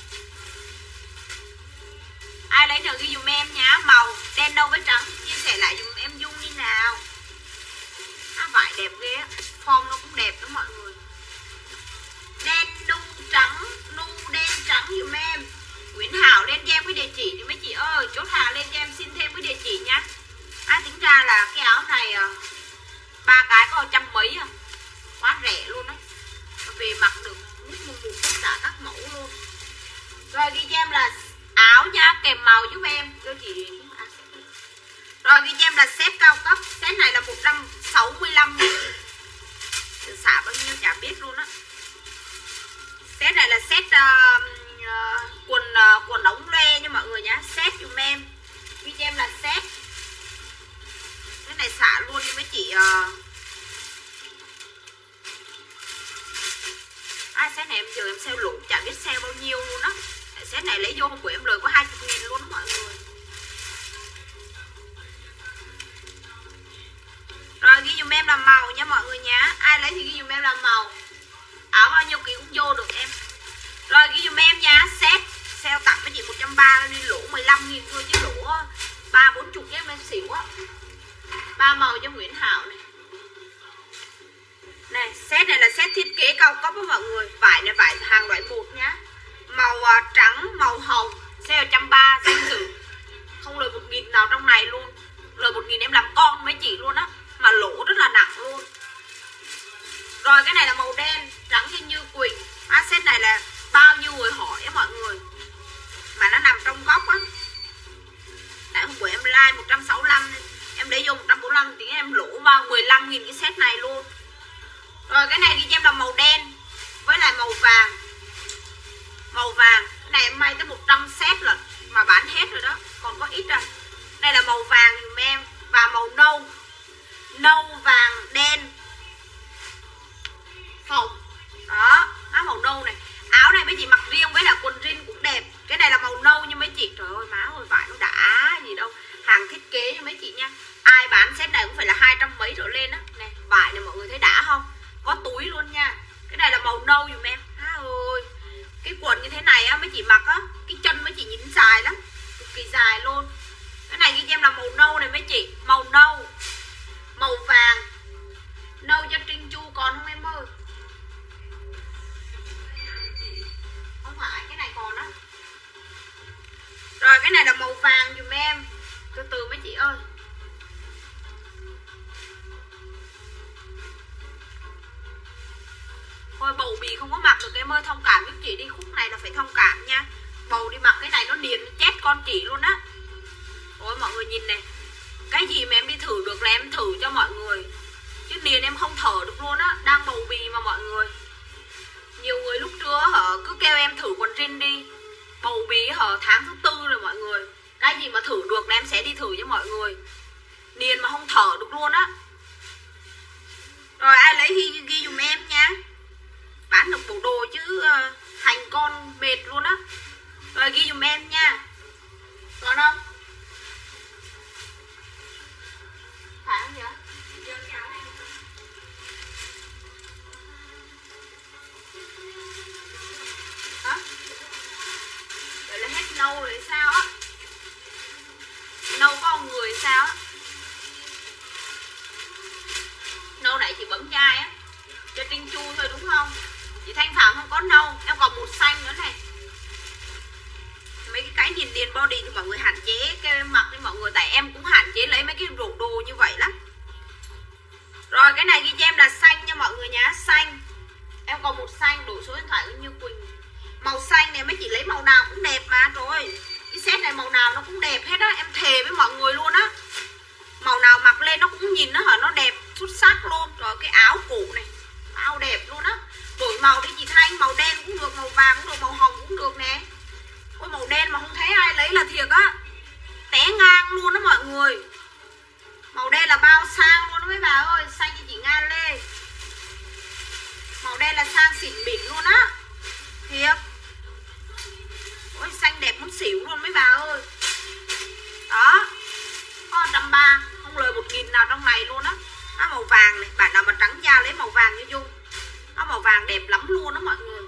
Ai lấy được ghi dùm em nhá. Màu đen nâu với trắng. Chia sẻ lại dùm em Dung đi nào. À, vải đẹp ghê á. Form nó cũng đẹp đó mọi người. Đen nu trắng. Nu đen trắng dùm em. Nguyễn Hảo lên cho em cái địa chỉ thì mấy chị ơi. Chốt hàng lên cho em xin thêm cái địa chỉ nhá. À, tính ra là cái áo này ba cái có trăm mấy à. Quá rẻ luôn đấy. Về mặc được mút mù mù tất cả các mẫu luôn. Rồi ghi cho em là áo nha, kèm màu giúp em. Cho chị. Rồi ghi cho em là set cao cấp. Set này là một trăm sáu mươi lăm. Xả bao nhiêu chả biết luôn á. Set này là set uh, uh, quần uh, quần ống loe nha mọi người nhá. Set dùm em. Ghi cho em là set. Cái này xả luôn cho mấy chị. uh... À, set này em giờ em sale lũ chả biết sale bao nhiêu luôn á. Set này lấy vô hôm bữa em lời có hai mươi nghìn luôn đó mọi người. Rồi ghi dùm em là màu nha mọi người nhá. Ai lấy thì ghi dùm em là màu. Áo bao nhiêu ký cũng vô được em. Rồi ghi dùm em nha. Set sale tặng với chị một trăm ba mươi đi lỗ mười lăm nghìn thôi chứ lỗ ba bốn mươi em em xỉu á. Ba màu cho Nguyễn Hảo này. Này, set này là set thiết kế cao cấp với mọi người. Vải này vải hàng loại một nhá. Màu uh, trắng, màu hồng. Sale một trăm ba mươi danh dự. Không lời một nghìn nào trong này luôn. Lời một nghìn em làm con mấy chị luôn á. Mà lỗ rất là nặng luôn. Rồi cái này là màu đen. Trắng cho Như Quỳnh. À, set này là bao nhiêu người hỏi á mọi người. Mà nó nằm trong góc á. Tại hôm bữa em like một trăm sáu mươi lăm. Em để vô một trăm bốn mươi lăm. Thì em lỗ vào mười lăm nghìn cái set này luôn. Rồi cái này ghi cho em là màu đen với lại màu vàng. Màu vàng. Cái này em may tới một trăm set rồi. Mà bán hết rồi đó. Còn có ít rồi. Đây là màu vàng dùm em. Và màu nâu. Nâu, vàng, đen, hồng. Đó. Áo màu nâu này. Áo này mấy chị mặc riêng với là quần jean cũng đẹp. Cái này là màu nâu như mấy chị. Trời ơi má ơi vải nó đã gì đâu. Hàng thiết kế cho mấy chị nha. Ai bán set này cũng phải là hai trăm mấy trở lên á. Này vải này mọi người thấy đã không? Có túi luôn nha. Cái này là màu nâu dùm em. À ơi. Cái quần như thế này á mấy chị mặc á. Cái chân mấy chị nhìn dài lắm. Cực kỳ dài luôn. Cái này ghi cho em là màu nâu này mấy chị. Màu nâu. Màu vàng. Nâu cho Trinh Chu còn không em ơi? Không phải cái này còn á. Rồi cái này là màu vàng dùm em. Từ từ mấy chị ơi. Thôi bầu bì không có mặc được em ơi. Thông cảm giúp chị đi. Khúc này là phải thông cảm nha. Bầu đi mặc cái này nó điền nó chết con chị luôn á. Ôi mọi người nhìn này. Cái gì mà em đi thử được là em thử cho mọi người. Chứ điền em không thở được luôn á. Đang bầu bì mà mọi người. Nhiều người lúc trưa hở cứ kêu em thử quần jean đi. Bầu bì hở tháng thứ tư rồi mọi người. Cái gì mà thử được là em sẽ đi thử cho mọi người. Điền mà không thở được luôn á. Rồi ai lấy ghi, ghi dùm em nha. Bán được bộ đồ chứ uh, hành con mệt luôn á. Rồi ghi dùm em nha. Còn không? Phải không vậy? Hả? Vậy là hết nâu rồi sao á? Nâu có một người sao á? Nâu này chị bấm chai á. Cho Trinh Chu thôi đúng không? Chị Thanh Phạm không có nâu. Em còn một xanh nữa này. Mấy cái cái điền điền body thì mọi người hạn chế. em cũng hạn chế lấy mấy cái đồ đồ như vậy lắm. Rồi cái này ghi cho em là xanh nha mọi người nhá, xanh. Em còn một xanh, đổi số điện thoại của Như Quỳnh. Màu xanh này mấy chị lấy màu nào cũng đẹp mà. Trời ơi, cái set này màu nào nó cũng đẹp hết á. Em thề với mọi người luôn á. Màu nào mặc lên nó cũng nhìn nó hả, nó đẹp xuất sắc luôn. Rồi cái áo cổ này, áo đẹp luôn á. Đổi màu đi chị Thanh, màu đen cũng được, màu vàng cũng được, màu hồng cũng được nè. Ôi màu đen mà không thấy ai lấy là thiệt á. Té ngang luôn đó mọi người. Màu đen là bao sang luôn đó mấy bà ơi. Xanh cho chị Nga Lê. Màu đen là sang xỉn mịn luôn á. Thiệt. Ôi xanh đẹp muốn xỉu luôn mấy bà ơi. Đó. Có một trăm ba mươi, không lời một nghìn nào trong này luôn á. Nó màu vàng này, bạn nào mà trắng da lấy màu vàng cho Dung. Nó màu vàng đẹp lắm luôn đó mọi người.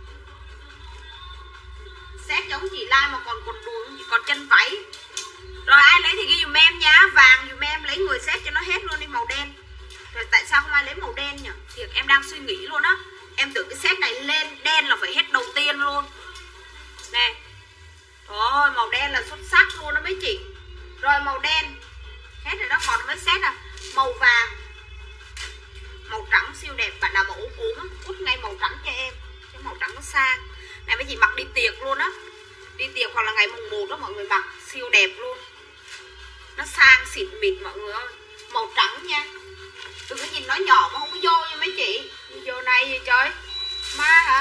Set giống chị Lai mà còn quần đùi, còn chân váy. Rồi ai lấy thì ghi dùm em nhá. Vàng dùm em, lấy người set cho nó hết luôn đi màu đen. Rồi tại sao không ai lấy màu đen nhỉ? Thì em đang suy nghĩ luôn á. Em tưởng cái set này lên đen là phải hết đầu tiên luôn. Nè. Rồi màu đen là xuất sắc luôn đó mấy chị. Rồi màu đen hết rồi đó, còn mấy set à. Màu vàng, màu trắng siêu đẹp. Bạn nào mà ốm ốm út ngay màu trắng cho em. Cái màu trắng nó sang. Này mấy chị mặc đi tiệc luôn á. Đi tiệc hoặc là ngày mùng một đó mọi người mặc siêu đẹp luôn. Nó sang xịn mịt mọi người ơi. Màu trắng nha. Đừng có nhìn nó nhỏ mà không có vô nha mấy chị. Vô này gì trời. Ma hả?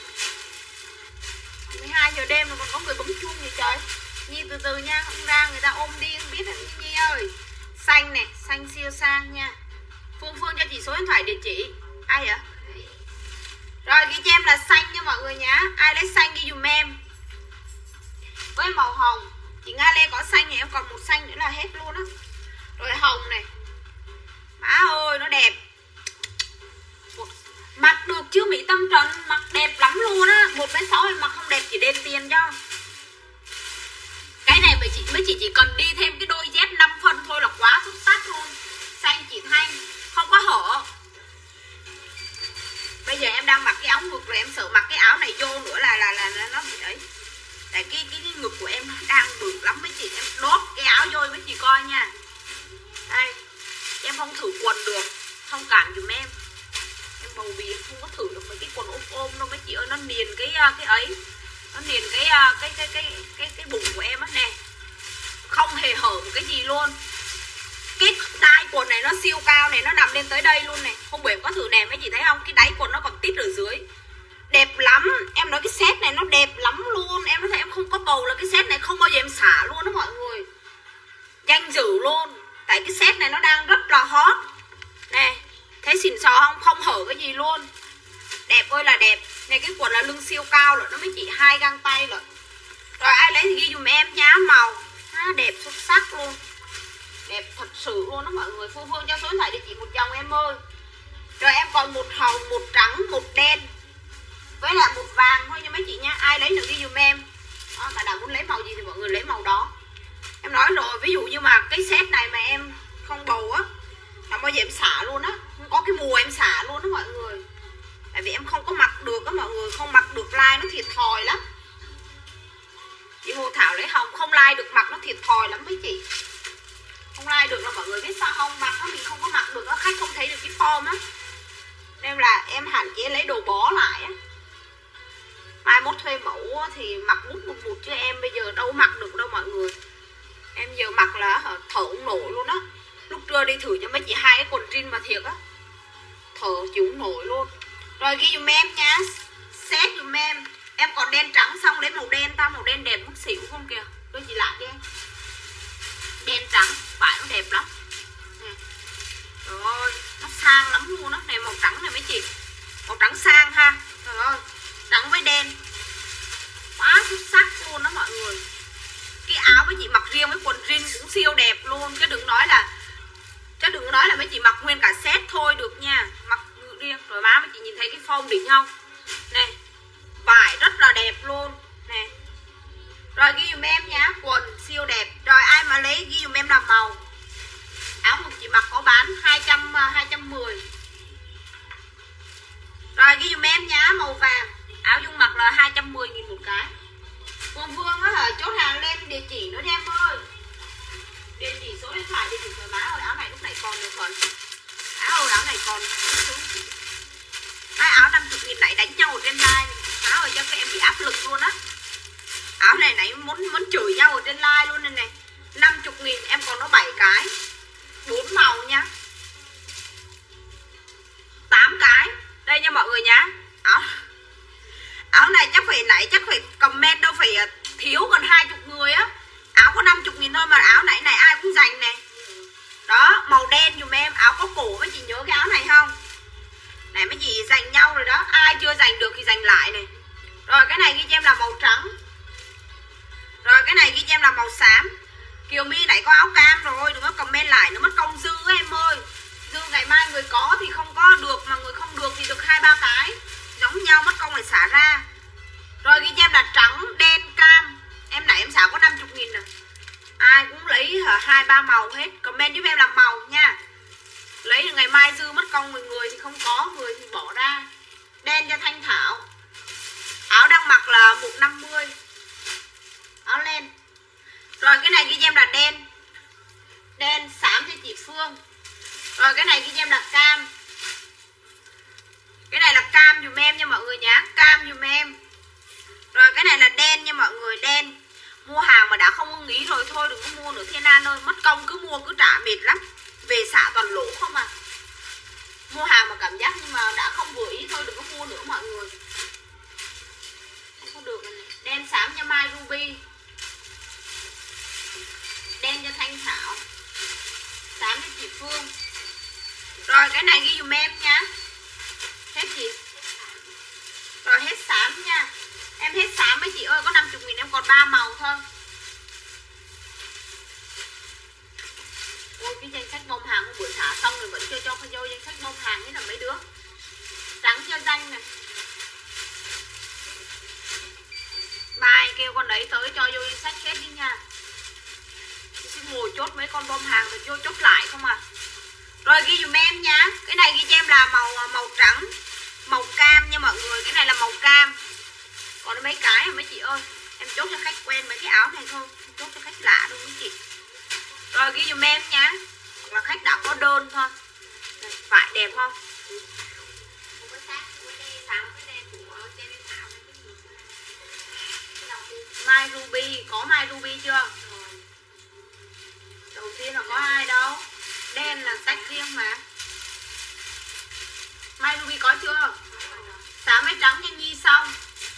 mười hai giờ đêm mà còn có người bấm chuông gì trời. Nhi từ từ nha, không ra người ta ôm điên biết là Nhi ơi. Xanh nè, xanh siêu sang nha. Phương Phương cho chị số điện thoại địa chỉ. Ai vậy? Rồi ghi cho em là xanh nha mọi người nhá. Ai lấy xanh ghi dùm em. Với màu hồng. Chị Nga Lê có xanh thì em còn một xanh nữa là hết luôn á. Rồi hồng này. Má ơi nó đẹp. Một... Mặc được chứ Mỹ Tâm Trần. Mặc đẹp lắm luôn á. Một mét sáu em mặc không đẹp chỉ đền tiền cho. Cái này mấy chị, mấy chị chỉ cần đi thêm cái đôi dép năm phân thôi là quá xuất sắc luôn. Xanh chị Thanh. Không có hở. Bây giờ em đang mặc cái áo ngực rồi em sợ mặc cái áo này vô nữa là là là, là nó bị ấy. Tại cái, cái cái ngực của em đang bự lắm mấy chị. Em đốt cái áo vô mấy chị coi nha. Đây. Em không thử quần được. Thông cảm dùm em. Em bầu bì em không có thử được mấy cái quần ôm ôm đâu mấy chị ơi. Nó niền cái cái ấy. Nó niền cái cái cái cái cái, cái bụng của em á nè. Không hề hở một cái gì luôn. Cái đai quần này nó siêu cao này. Nó nằm lên tới đây luôn này. Hôm bữa em có thử nè mấy chị thấy không. Cái đáy quần nó còn tít ở dưới. Đẹp lắm. Em nói cái set này nó đẹp lắm luôn. Em nói thật em không có bầu là cái set này không bao giờ em xả luôn đó mọi người. Danh dự luôn. Tại cái set này nó đang rất là hot. Nè. Thấy xịn sò không? Không hở cái gì luôn. Đẹp ơi là đẹp. Này cái quần là lưng siêu cao rồi. Nó mới chỉ hai găng tay rồi. Rồi ai lấy thì ghi dùm em nhá. Màu à, đẹp xuất sắc luôn. Đẹp thật sự luôn đó mọi người. Phương Phương cho số điện thoại địa chỉ một dòng em ơi. Rồi em còn một hồng, một trắng, một đen với lại một vàng thôi nha mấy chị nha. Ai lấy được ghi dùm em. Đó, bạn nào muốn lấy màu gì thì mọi người lấy màu đó. Em nói rồi, ví dụ như mà cái set này mà em không bầu á là bao giờ em xả luôn á. Không có cái mùa em xả luôn đó mọi người. Tại vì em không có mặc được á mọi người. Không mặc được like nó thiệt thòi lắm. Chị Hồ Thảo lấy hồng không like được mặc nó thiệt thòi lắm mấy chị. Không like được là mọi người biết sao không. Mặc nó mình không có mặc được á. Khách không thấy được cái form á. Nên là em hạn chế lấy đồ bó lại á. Mai mốt thuê mẫu thì mặc bút một một chứ em bây giờ đâu mặc được đâu mọi người. Em giờ mặc là thở không nổi luôn á. Lúc trưa đi thử cho mấy chị hai cái quần jean mà thiệt á. Thở chịu nổi luôn. Rồi ghi dùm em nha. Set dùm em. Em còn đen trắng xong lấy màu đen. Tao màu đen đẹp mức xỉu không kìa. Đưa chị lại cho em. Đen trắng. Vải nó đẹp lắm. Nè. Rồi. Nó sang lắm luôn á. Này màu trắng này mấy chị. Màu trắng sang ha. Trời ơi. Trắng với đen. Quá xuất sắc luôn đó mọi người. Cái áo mấy chị mặc riêng với quần jean cũng siêu đẹp luôn. Chứ đừng nói là Chứ đừng nói là mấy chị mặc nguyên cả set thôi được nha. Mặc riêng. Rồi má mấy chị nhìn thấy cái form đỉnh không. Này. Vải rất là đẹp luôn. Nè. Rồi ghi dùm em nhá. Quần siêu đẹp. Rồi ai mà lấy ghi dùm em là màu. Áo một chị mặc có bán hai trăm, hai trăm mười. Rồi ghi dùm em nhá. Màu vàng. Áo Dung mặc là hai trăm mười nghìn một cái. Phương Phương á hả, chốt hàng lên địa chỉ nữa em ơi. Địa chỉ số điện thoại, địa chỉ thoải mái rồi. Áo này lúc này còn được phần. Áo ơi, áo này còn. Hai áo năm mươi nghìn nãy đánh nhau ở trên live. Áo ơi cho các em bị áp lực luôn á. Áo này nãy muốn muốn chửi nhau ở trên live luôn này này. năm mươi nghìn em còn nó bảy cái. bốn màu nha. tám cái. Đây nha mọi người nhá. Áo Áo này chắc phải nãy chắc phải comment đâu phải thiếu gần hai mươi người á. Áo có năm mươi nghìn thôi mà áo nãy này ai cũng giành nè. Đó, màu đen dùm em, áo có cổ. Mấy chị nhớ cái áo này không? Này mấy chị giành nhau rồi đó. Ai chưa giành được thì giành lại này. Rồi cái này ghi cho em là màu trắng. Rồi cái này ghi cho em là màu xám. Kiều My nãy có áo cam rồi. Đừng có comment lại, nó mất công dư em ơi. Dư ngày mai người có thì không có được, mà người không được thì được hai ba cái. Giống nhau mất công lại xả ra. Rồi ghi cho em là trắng, đen, cam. Em nãy em xả có năm mươi nghìn nè. Ai cũng lấy hai ba màu hết. Comment giúp em làm màu nha. Lấy được ngày mai dư mất công người người thì không có, người thì bỏ ra. Đen cho Thanh Thảo. Áo đang mặc là một trăm năm mươi. Áo len. Rồi cái này ghi cho em là đen. Đen xám cho chị Phương. Rồi cái này ghi cho em là cam. Cái này là cam dùm em nha mọi người nhá. Cam dùm em. Rồi cái này là đen nha mọi người. Đen. Mua hàng mà đã không ưng ý rồi thôi đừng có mua nữa Thiên An ơi. Mất công cứ mua cứ trả mệt lắm. Về xả toàn lỗ không à. Mua hàng mà cảm giác nhưng mà đã không vừa ý thôi đừng có mua nữa mọi người. Không có được này. Đen xám cho Mai Ruby. Đen cho Thanh Thảo. Xám cho chị Phương. Rồi cái này ghi dùm em nha. Hết chị. Rồi hết xám nha. Em hết xám mấy chị ơi. Có năm mươi nghìn em còn ba màu thôi. Ôi cái danh sách bông hàng hôm bữa xả xong rồi vẫn chưa cho vô danh sách bông hàng hết là mấy đứa. Trắng cho danh này. Mai kêu con đấy tới cho vô danh sách hết đi nha. Chứ ngồi chốt mấy con bông hàng rồi vô chốt lại không à. Rồi ghi dùm em nha. Cái này ghi cho em là màu màu trắng, màu cam nha mọi người. Cái này là màu cam. Còn mấy cái mấy chị ơi, em chốt cho khách quen mấy cái áo này thôi, em chốt cho khách lạ đâu mấy chị. Rồi ghi dùm em nha. Hoặc là khách đã có đơn thôi. Đây, vải đẹp không? Mai Ruby, có Mai Ruby chưa? Đầu tiên là có ai đâu. Đen là tách riêng mà. Mai Ruby có chưa? Xám với trắng cho Nhi xong.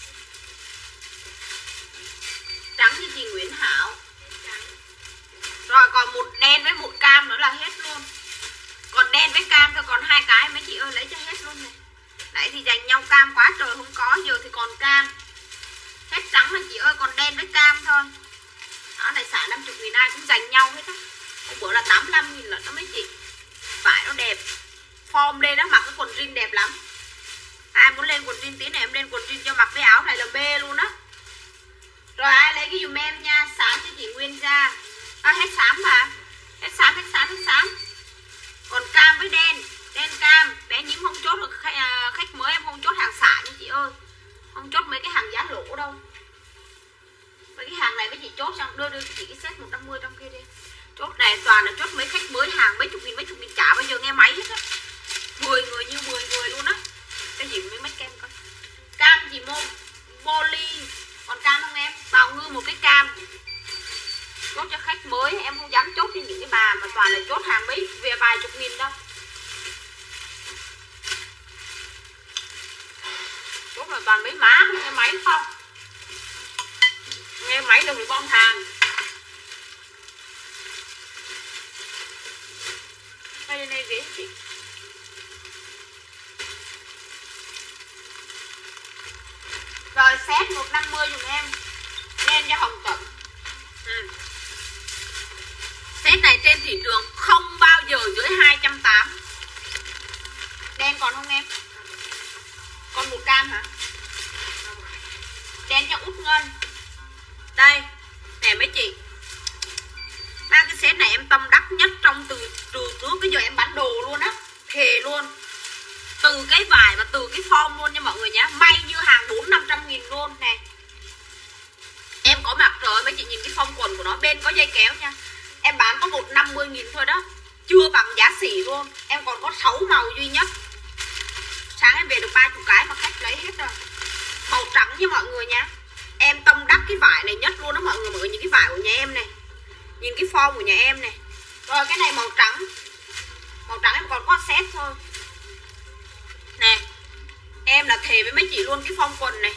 Trắng cho chị Nguyễn Hảo. Rồi còn một đen với một cam nữa là hết luôn. Còn đen với cam thôi, còn hai cái mấy chị ơi lấy cho hết luôn này. Nãy thì giành nhau cam quá trời không có, giờ thì còn cam. Hết trắng là chị ơi, còn đen với cam thôi. Đó này xả năm mươi nghìn ai cũng giành nhau hết á. Hôm bữa là tám mươi lăm nghìn lận đó mấy chị. Vải nó đẹp. Form lên nó mặc cái quần jean đẹp lắm. Ai muốn lên quần jean tí này em lên quần jean cho mặc cái áo này là bê luôn á. Rồi ai lấy cái dùm em nha. Xám cho chị Nguyên ra. À, hết xám mà. Hết xám, hết xám, hết xám. Còn cam với đen. Đen cam. Bé Nhiễm không chốt được khách, à, khách mới em không chốt hàng xả nha chị ơi. Không chốt mấy cái hàng giá lỗ đâu. Mấy cái hàng này mấy chị chốt xong đưa đưa chị cái set một trăm năm mươi trong kia đi. Chốt này toàn là chốt mấy khách mới hàng mấy chục nghìn mấy chục nghìn trả bây giờ nghe máy hết á. mười người như mười người luôn á. Cái gì mấy mấy kem coi. Cam gì mô Boli. Còn cam không em? Bào Ngư một cái cam. Chốt cho khách mới em không dám chốt cho những cái bà mà toàn là chốt hàng mấy về vài chục nghìn đâu. Chốt là toàn mấy má không nghe máy không. Nghe máy đừng bị bom hàng. Đây đây đây ghế chị. Rồi set một trăm năm mươi dùm em. Lên cho Hồng Cận. Ừ. Set này trên thị trường không bao giờ dưới hai trăm tám mươi. Đen còn không em? Còn một cam hả? Đen cho Út Ngân. Đây. Nè mấy chị. Ba cái set này em tâm đắc nhất trong từ từ trước cái giờ em bán đồ luôn á. Thề luôn. Từ cái vải và từ cái form luôn nha mọi người nhá. May như hàng bốn năm trăm nghìn luôn nè. Em có mặc rồi mấy chị nhìn cái form quần của nó. Bên có dây kéo nha. Em bán có một năm mươi nghìn thôi đó, chưa bằng giá sỉ luôn. Em còn có sáu màu duy nhất. Sáng em về được ba mươi cái mà khách lấy hết rồi. Màu trắng nha mọi người nha. Em tâm đắc cái vải này nhất luôn đó mọi người. Mọi người nhìn cái vải của nhà em này, nhìn cái form của nhà em này. Rồi cái này màu trắng. Màu trắng em còn có set thôi. Nè, em là thề với mấy chị luôn, cái form quần này.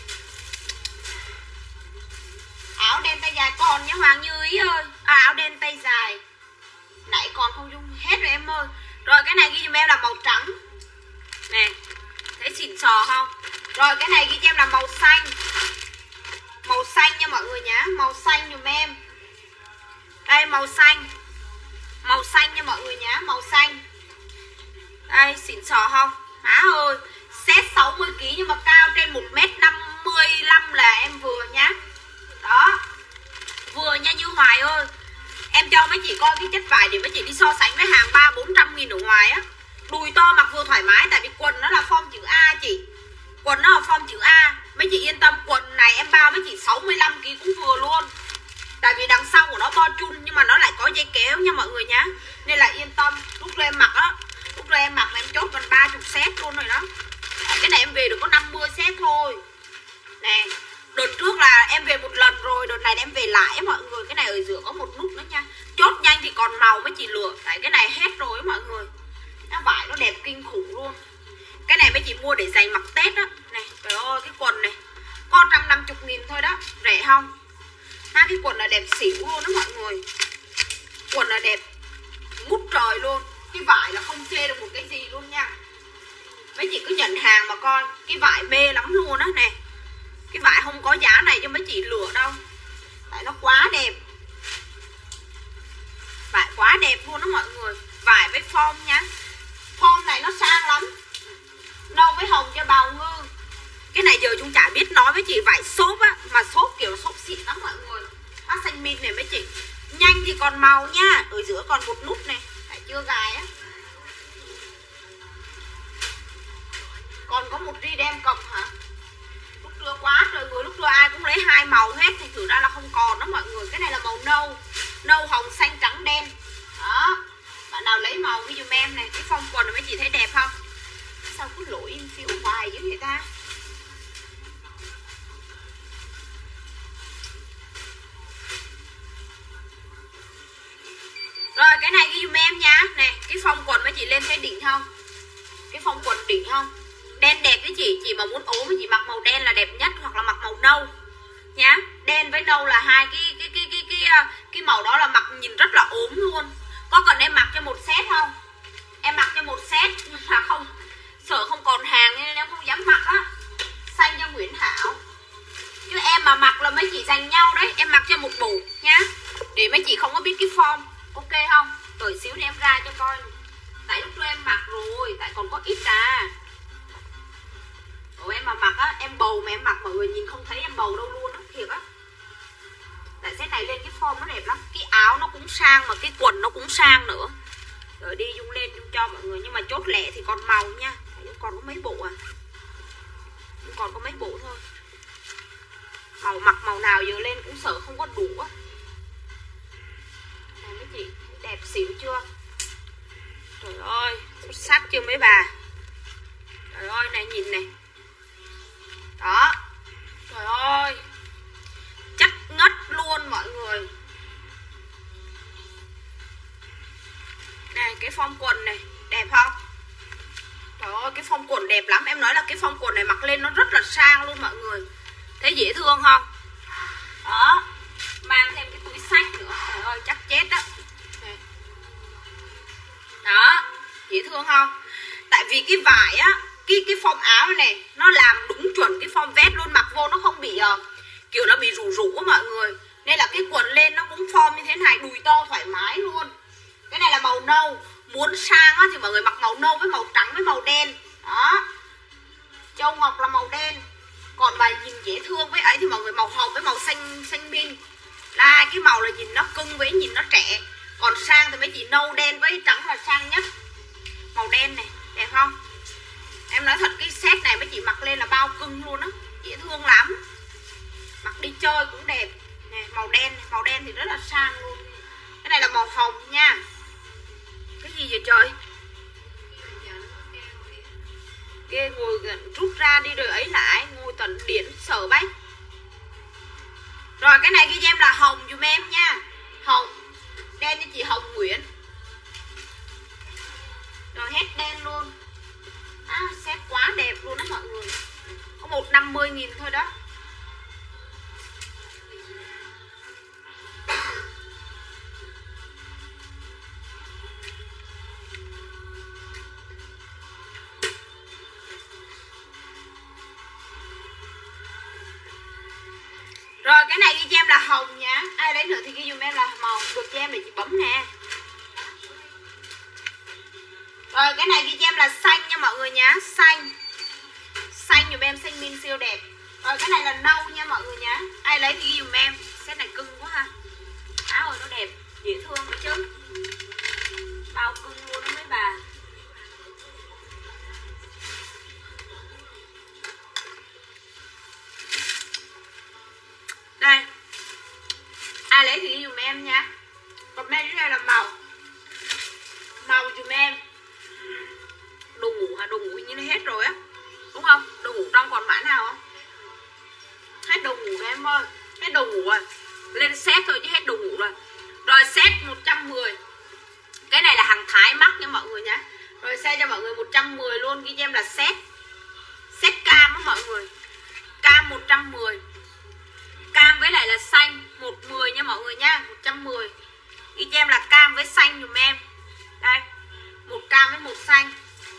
Áo đen tay dài còn nhá Hoàng Như Ý ơi. À, áo đen tay dài nãy còn không dung hết rồi em ơi. Rồi cái này ghi giùm em là màu trắng. Nè, thấy xịn sò không? Rồi cái này ghi cho em là màu xanh. Màu xanh nha mọi người nhá. Màu xanh dùm em. Đây màu xanh. Màu xanh nha mọi người nhá. Màu xanh. Đây xịn sò không? Má ơi, set sáu mươi ki lô gam nhưng mà cao trên một mét năm mươi lăm là em vừa nhá. Đó, vừa nha Như Hoài ơi. Em cho mấy chị coi cái chất vải để mấy chị đi so sánh với hàng ba bốn trăm nghìn ở ngoài á. Đùi to mặc vừa thoải mái. Tại vì quần nó là form chữ A chị. Quần nó là form chữ A. Mấy chị yên tâm, quần này em bao mấy chị sáu mươi lăm ki lô gam cũng vừa luôn. Tại vì đằng sau của nó bo chun nhưng mà nó lại có dây kéo nha mọi người nhá. Nên là yên tâm. Lúc rồi em mặc á, lúc rồi em mặc là em chốt gần ba mươi set luôn rồi đó. Cái này em về được có năm mươi set thôi. Nè, đợt trước là em về một lần rồi, đợt này em về lại mọi người. Cái này ở giữa có một nút nữa nha. Chốt nhanh thì còn màu mấy chị lựa. Tại cái này hết rồi mọi người. Nó vải nó đẹp kinh khủng luôn. Cái này mấy chị mua để dành mặc Tết á. Này, trời ơi cái quần này có một trăm năm mươi nghìn thôi đó. Rẻ không? Ha, cái quần là đẹp xỉu luôn đó mọi người. Quần là đẹp ngút trời luôn. Cái vải là không chê được một cái gì luôn nha. Mấy chị cứ nhận hàng mà coi. Cái vải mê lắm luôn á. Nè, cái vải không có giá này cho mấy chị lựa đâu. Tại nó quá đẹp. Vải quá đẹp luôn đó mọi người. Vải với form nhá. Form này nó sang lắm. Nâu với hồng cho bào ngư. Cái này giờ chúng chả biết nói với chị. Vải xốp á. Mà xốp kiểu xốp xịn lắm mọi người. Mắt xanh min này mấy chị. Nhanh thì còn màu nha. Ở giữa còn một nút này. Phải chưa gài á. Còn có một ri đem cầm hả? Lúc trưa quá trời người. Lúc trưa ai cũng lấy hai màu hết. Thì thử ra là không còn đó mọi người. Cái này là màu nâu. Nâu hồng xanh trắng đen. Đó. Bạn nào lấy màu ghi dùm em này. Cái form quần này mấy chị thấy đẹp không? Sao cứ lỗi in phiếu hoài với người ta. Rồi cái này ghi dùm em nha. Này cái form quần mấy chị lên thấy đỉnh không? Cái form quần đỉnh không? Đen đẹp với chị. Chị mà muốn ốm thì chị mặc màu đen là đẹp nhất. Hoặc là mặc màu nâu nhá. Đen với nâu là hai cái cái cái cái cái cái, cái màu đó là mặc nhìn rất là ốm luôn. Có cần em mặc cho một set không? Em mặc cho một set nhưng mà không, sợ không còn hàng nên em không dám mặc á. Xanh cho Nguyễn Hảo. Chứ em mà mặc là mấy chị giành nhau đấy. Em mặc cho một bộ nhá. Để mấy chị không có biết cái form. Ok không? Đợi xíu để em ra cho coi. Tại lúc đó em mặc rồi. Tại còn có ít à. Ủa em mà mặc á. Em bầu mà em mặc mọi người nhìn không thấy em bầu đâu luôn á. Thiệt á. Tại set này lên cái form nó đẹp lắm. Cái áo nó cũng sang mà cái quần nó cũng sang nữa. Rồi đi Dung lên Dung cho mọi người. Nhưng mà chốt lẻ thì còn màu nha. Tại còn có mấy bộ à. Còn có mấy bộ thôi. Màu mặc màu nào giờ lên cũng sợ không có đủ á. Này mấy chị đẹp xỉu chưa? Trời ơi xuất sắc chưa mấy bà. Trời ơi này nhìn này. Đó. Trời ơi chất ngất luôn mọi người. Này cái form quần này đẹp không? Trời ơi cái form quần đẹp lắm. Em nói là cái form quần này mặc lên nó rất là sang luôn mọi người. Thấy dễ thương không? Đó. Mang thêm cái túi xách nữa. Trời ơi chắc chết đó. Đó. Dễ thương không? Tại vì cái vải á, Cái cái form áo này nó làm đúng chuẩn cái form vest luôn. Mặc vô nó không bị uh, kiểu nó bị rủ rủ mọi người. Nên là cái quần lên nó cũng form như thế này. Đùi to thoải mái luôn. Cái này là màu nâu. Muốn sang á, thì mọi người mặc màu nâu với màu trắng với màu đen. Đó. Châu Ngọc là màu đen. Còn mà nhìn dễ thương với ấy thì mọi người màu hồng với màu xanh xanh min. Là cái màu là nhìn nó cưng với nhìn nó trẻ. Còn sang thì mấy chị nâu đen với trắng là sang nhất. Màu đen này, đẹp không? Em nói thật cái set này mấy chị mặc lên là bao cưng luôn á. Dễ thương lắm. Mặc đi chơi cũng đẹp. Nè, màu đen, màu đen thì rất là sang luôn. Cái này là màu hồng nha. Cái gì vậy trời? Ghê, ngồi gần rút ra đi rồi ấy lại, ngồi tận điển sợ bách. Rồi cái này ghi cho em là hồng dùm em nha. Hồng, đen cho chị Hồng Nguyễn. Rồi hết đen luôn. À, set quá đẹp luôn đó mọi người. Có một trăm năm mươi nghìn thôi đó. Rồi cái này ghi cho em là hồng nhá. Ai lấy nữa thì ghi dùm em là màu. Được cho em để chị bấm nè. Rồi cái này ghi cho em là xanh nha mọi người nhá. Xanh. Xanh dùm em, xanh min siêu đẹp. Rồi cái này là nâu nha mọi người nhá. Ai lấy thì ghi dùm em. Set này cưng quá ha. Áo rồi nó đẹp, dễ thương nữa chứ. Bao cưng luôn đó mấy bà. Đây. Ai lấy thì ghi dùm em nha. Comment dưới đây là màu. Màu dùm em. Đồ ngủ hả? Đồ ngủ như nó hết rồi á. Đúng không? Đồ ngủ trong còn mã nào không? Hết đồ ngủ rồi em ơi. Hết đồ ngủ rồi. Lên set thôi chứ hết đồ ngủ rồi. Rồi set một trăm mười. Cái này là hàng Thái mắc nha mọi người nhé. Rồi xe cho mọi người một trăm mười luôn. Ghi cho em là set. Set cam á mọi người. Cam một trăm mười. Cam với lại là xanh một trăm mười nha mọi người nha. Một trăm mười. Ghi cho em là cam với xanh dùm em. Đây. Một cam với một xanh.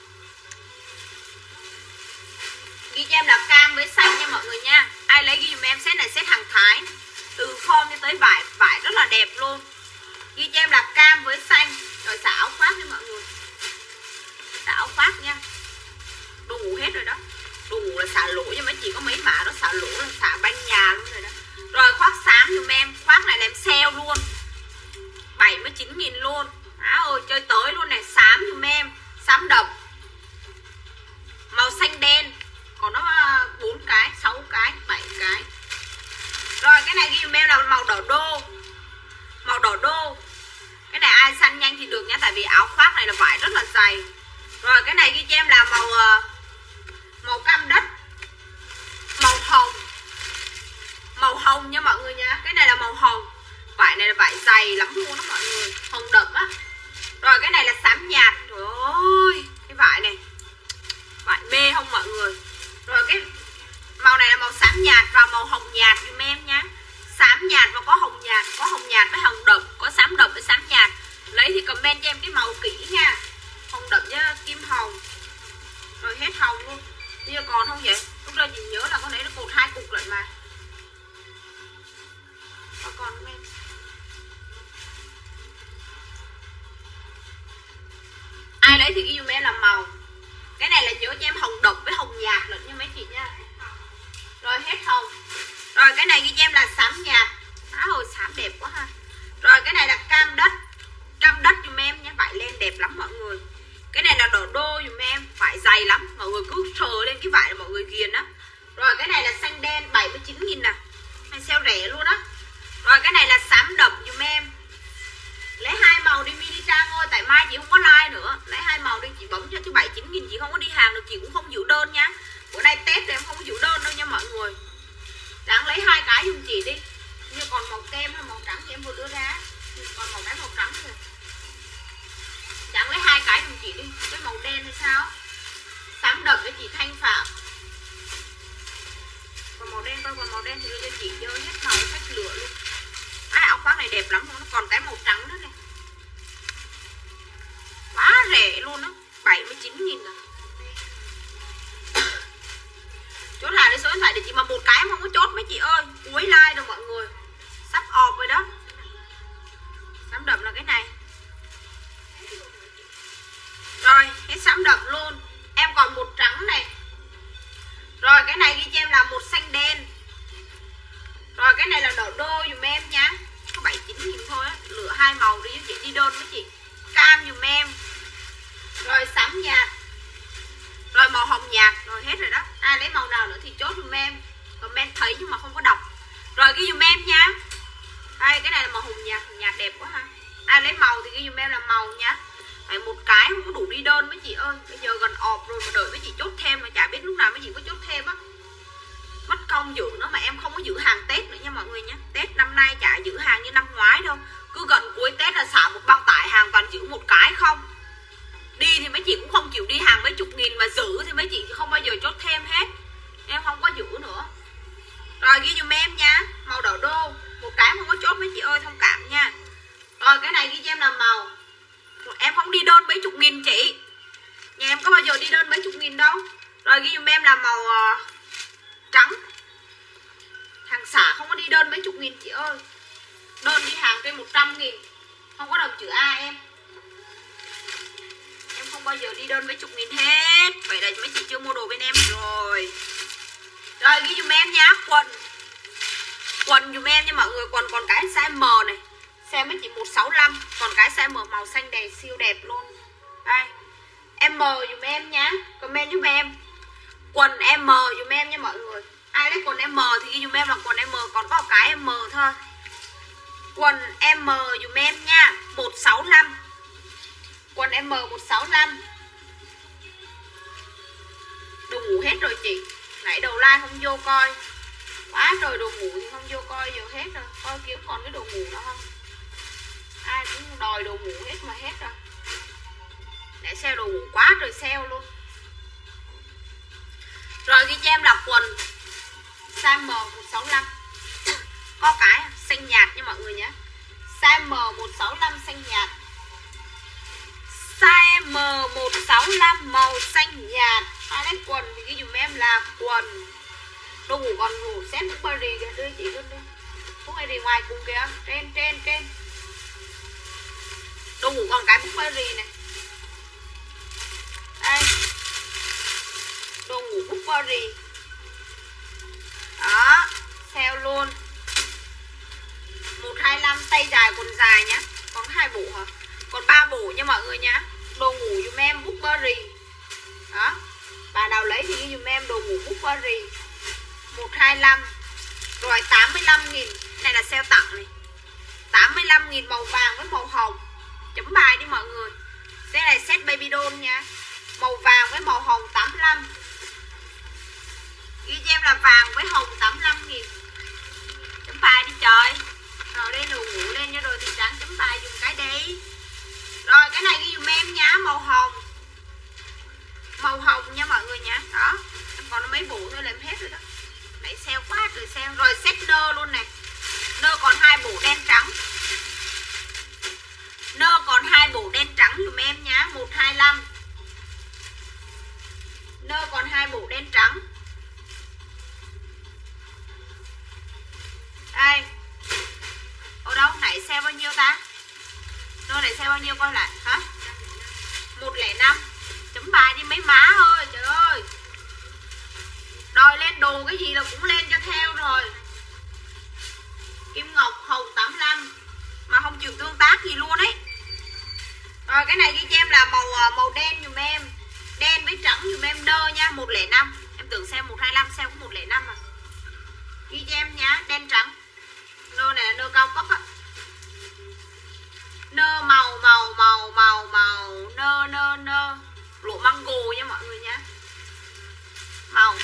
Ghi cho em là cam với xanh nha mọi người nha. Ai lấy ghi dùm em set này set hàng Thái. Từ form cho tới vải. Vải rất là đẹp luôn. Ghi cho em là cam với xanh. Rồi xả áo khoác nha mọi người. Xả áo khoác nha. Đồ ngủ hết rồi đó. Đồ ngủ là xả lỗ cho mấy chị có mấy mã đó. Xả lỗ là xả banh nhà luôn rồi đó. Rồi khoác xám dùm em. Khoác này là em sale luôn. bảy mươi chín nghìn luôn. Á ơi chơi tới luôn này. Xám dùm em. Xám đậm. Màu xanh đen. Còn nó bốn cái, sáu cái, bảy cái. Rồi cái này ghi dùm em là màu đỏ đô. Màu đỏ đô. Cái này ai săn nhanh thì được nhá. Tại vì áo khoác này là vải rất là dày. Rồi cái này ghi cho em là màu Màu cam đất. Màu hồng. Màu hồng nha mọi người nha. Cái này là màu hồng. Vải này là vải dày lắm luôn đó mọi người. Hồng đậm á. Rồi cái này là xám nhạt. Trời ơi cái vải này. Vải mê không mọi người. Rồi cái màu này là màu xám nhạt và màu hồng nhạt dùm em nhá. Xám nhạt và có hồng nhạt. Có hồng nhạt với hồng đậm. Có xám đậm với xám nhạt. Lấy thì comment cho em cái màu kỹ nha. Hồng đậm với kim hồng. Rồi hết hồng luôn. Bây giờ còn không vậy? Lúc đó chị nhớ là có nãy nó cột hai cục lận mà. Có còn không em? Ai lấy thì ghi dùm em là màu. Cái này là nhớ cho em hồng đậm với hồng nhạt lận nha mấy chị nha. Rồi hết hồng. Rồi cái này ghi cho em là xám nhạt. Á hồi xám đẹp quá ha. Rồi cái này là cam đất. Cam đất dùm em nha. Vải len đẹp lắm mọi người. Cái này là đỏ đô dùm em. Vải dày lắm. Mọi người cứ sờ lên cái vải là mọi người ghiền á. Rồi cái này là xanh đen bảy mươi chín nghìn nè. Này sale rẻ luôn á. Rồi cái này là xám đậm dùm em. Lấy hai màu đi mini trang ơi. Tại mai chị không có like nữa. Lấy hai màu đi chị bấm cho chứ bảy mươi chín nghìn chị không có đi hàng được. Chị cũng không giữ đơn nha. Bữa nay Tết thì em không có giữ đơn đâu nha mọi người. Đáng lấy hai cái giùm chị đi. Như còn màu kem hay màu trắng thì em vừa đưa ra. Còn màu cái màu trắng rồi. Chẳng lấy hai cái giùm chị đi. Cái màu đen hay sao. Xám đậm với chị Thanh Phạm. Còn màu đen coi. Còn màu đen thì đưa cho chị chơi hết màu khách lựa luôn. À, áo khoác này đẹp lắm luôn. Nó còn cái màu trắng nữa này. Quá rẻ luôn á. bảy mươi chín nghìn à. Chốt hàng đi số điện thoại để chị mà một cái em không có chốt mấy chị ơi. Cuối like rồi mọi người. Sắp ọp rồi đó. Xám đậm là cái này. Rồi hết xám đậm luôn. Em còn một trắng này. Rồi cái này ghi cho em là một xanh đen. Rồi cái này là đỏ đô dùm em nha. Có bảy mươi chín nghìn thôi á. Lựa hai màu đi chị đi đơn với chị. Cam dùm em. Rồi xám nhạt. Rồi màu hồng nhạt. Rồi hết rồi đó. Ai lấy màu nào nữa thì chốt dùm em. Comment thấy nhưng mà không có đọc. Rồi ghi dùm em nha. Đây cái này là màu hồng nhạt. Hồng nhạt đẹp quá ha. Ai lấy màu thì ghi dùm em là màu nhá. Phải một cái không có đủ đi đơn mấy chị ơi. Bây giờ gần ọp rồi mà đợi mấy chị chốt thêm mà chả biết lúc nào mấy chị có chốt thêm á. Mất công giữ nó mà em không có giữ hàng Tết nữa nha mọi người nhé. Tết năm nay chả giữ hàng như năm ngoái đâu. Cứ gần cuối Tết là xả một bao tải hàng toàn giữ một cái không. Đi thì mấy chị cũng không chịu đi hàng mấy chục nghìn, mà giữ thì mấy chị không bao giờ chốt thêm hết. Em không có giữ nữa. Rồi ghi dùm em nha. Màu đỏ đô. Một cái không có chốt mấy chị ơi, thông cảm nha. Rồi cái này ghi cho em là màu. Em không đi đơn mấy chục nghìn chị. Nhà em có bao giờ đi đơn mấy chục nghìn đâu. Rồi ghi dùm em là màu uh, trắng. Hàng xả không có đi đơn mấy chục nghìn chị ơi. Đơn đi hàng trên một trăm nghìn. Không có đồng chữ A em. Em không bao giờ đi đơn mấy chục nghìn hết. Vậy là mấy chị chưa mua đồ bên em rồi. Rồi ghi dùm em nhá. Quần. Quần dùm em nha mọi người. Quần còn cái size M này. Size mấy chị một sáu lăm. Còn cái size M màu xanh đẹp, siêu đẹp luôn. Đây. Em M dùm em nhá. Comment giúp em. Quần em M dùm em nha mọi người. Ai lấy quần em M thì ghi dùm em là quần em M. Còn có một cái em M thôi. Quần em M dùm em nha. một sáu lăm. Quần em M một sáu lăm. Đồ ngủ hết rồi chị. Nãy đầu like không vô coi. Quá trời đồ ngủ thì không vô coi. Giờ hết rồi. Coi kiếm còn cái đồ ngủ đó không. Ai cũng đòi đồ ngủ hết mà hết rồi. Để sale đồ ngủ quá trời sale luôn. Rồi ghi cho em là quần size M một sáu lăm. Có cái xanh nhạt nha mọi người nhé. Size M một sáu lăm xanh nhạt. Size M một sáu lăm màu xanh nhạt. Ai lấy quần thì ghi dùm em là quần. Đồ ngủ còn ngủ set cũng berry kìa. Đưa chị luôn đi. Cũng berry ngoài cùng kìa. Trên trên trên. Đồ ngủ còn cái berry này. Đây. Đồ ngủ berry. Đó. Sale luôn. một hai lăm tay dài quần dài nhá. Còn hai bộ hả? Còn ba bộ nha mọi người nhá. Đồ ngủ dùm em berry. Đó. Bà nào lấy thì ghi dùm em đồ ngủ berry. một hai lăm. Rồi tám mươi lăm nghìn. Này là sale tặng này. tám mươi lăm nghìn màu vàng với màu hồng. Chấm bài đi mọi người. Cái này set baby doll nha. Màu vàng với màu hồng tám mươi lăm. Ghi cho em là vàng với hồng tám mươi lăm nghìn. Chấm bài đi trời. Rồi đây đồ ngủ lên cho rồi thì trắng chấm bài dùng cái đi. Rồi cái này ghi dùm em nhá. Màu hồng. Màu hồng nha mọi người nhá. Đó. Em còn mấy bộ thôi là em hết rồi đó. Nãy sale quá rồi sale. Rồi set nơ luôn này. Nơ còn hai bộ đen trắng. Nơ còn hai bộ đen trắng dùm em nhá. một hai lăm. Nơ còn hai bộ đen trắng. Đây. Ở đâu? Nãy sale bao nhiêu ta? Nơ này sale bao nhiêu coi lại hả? một không năm. Chấm bài đi mấy má ơi. Trời ơi. Đòi lên đồ cái gì là cũng lên cho theo rồi. Kim ngọc hồng tám mươi lăm. Mà không chịu tương tác gì luôn ấy. Rồi cái này ghi cho em là màu màu đen dùm em. Đen với trắng dùm em nơ nha. một không năm. Em tưởng xem một hai lăm xem cũng một không năm mà. Ghi cho em nhá. Đen trắng. Nơ này là nơ cao cấp á. Nơ màu màu màu màu màu. Nơ nơ nơ. Lụa mango nha mọi người nhá. Màu.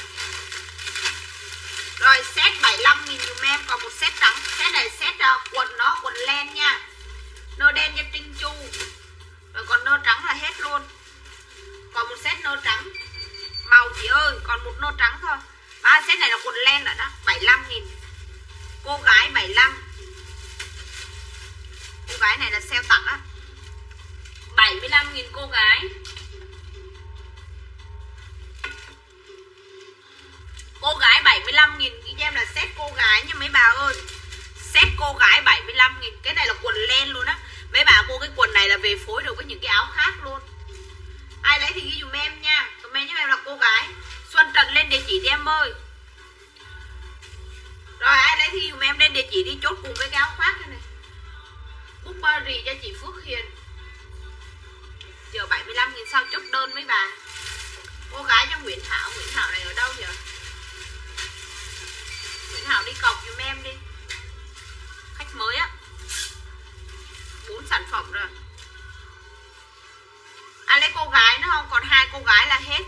Rồi set bảy mươi lăm nghìn dùm em. Còn một set trắng. Set này set uh, quần nó quần len nha. Nơ đen cho Trinh Chu. Rồi còn nơ trắng là hết luôn. Còn một set nơ trắng. Màu chị ơi. Còn một nơ trắng thôi. Ba set này là quần len rồi đó. bảy mươi lăm nghìn. Cô gái bảy mươi lăm. Cô gái này là sale tặng á. bảy mươi lăm nghìn cô gái. Cô gái bảy mươi lăm nghìn. Ý cho em là set cô gái nha mấy bà ơi. Set cô gái bảy mươi lăm nghìn. Cái này là quần len luôn á. Mấy bà mua cái quần này là về phối được với những cái áo khác luôn. Ai lấy thì ghi dùm em nha. Comment giúp em là cô gái. Xuân Trần lên địa chỉ đi em ơi. Rồi ai lấy thì dùm em lên địa chỉ đi chốt cùng với cái áo khoác này này. Book berry cho chị Phước Hiền. Giờ bảy mươi lăm nghìn sao chốt đơn mấy bà. Cô gái cho Nguyễn Hảo. Nguyễn Hảo này ở đâu vậy? Nguyễn Hảo đi cọc dùm em đi. Khách mới á. bốn sản phẩm rồi. Ai lấy cô gái nữa không? Còn hai cô gái là hết.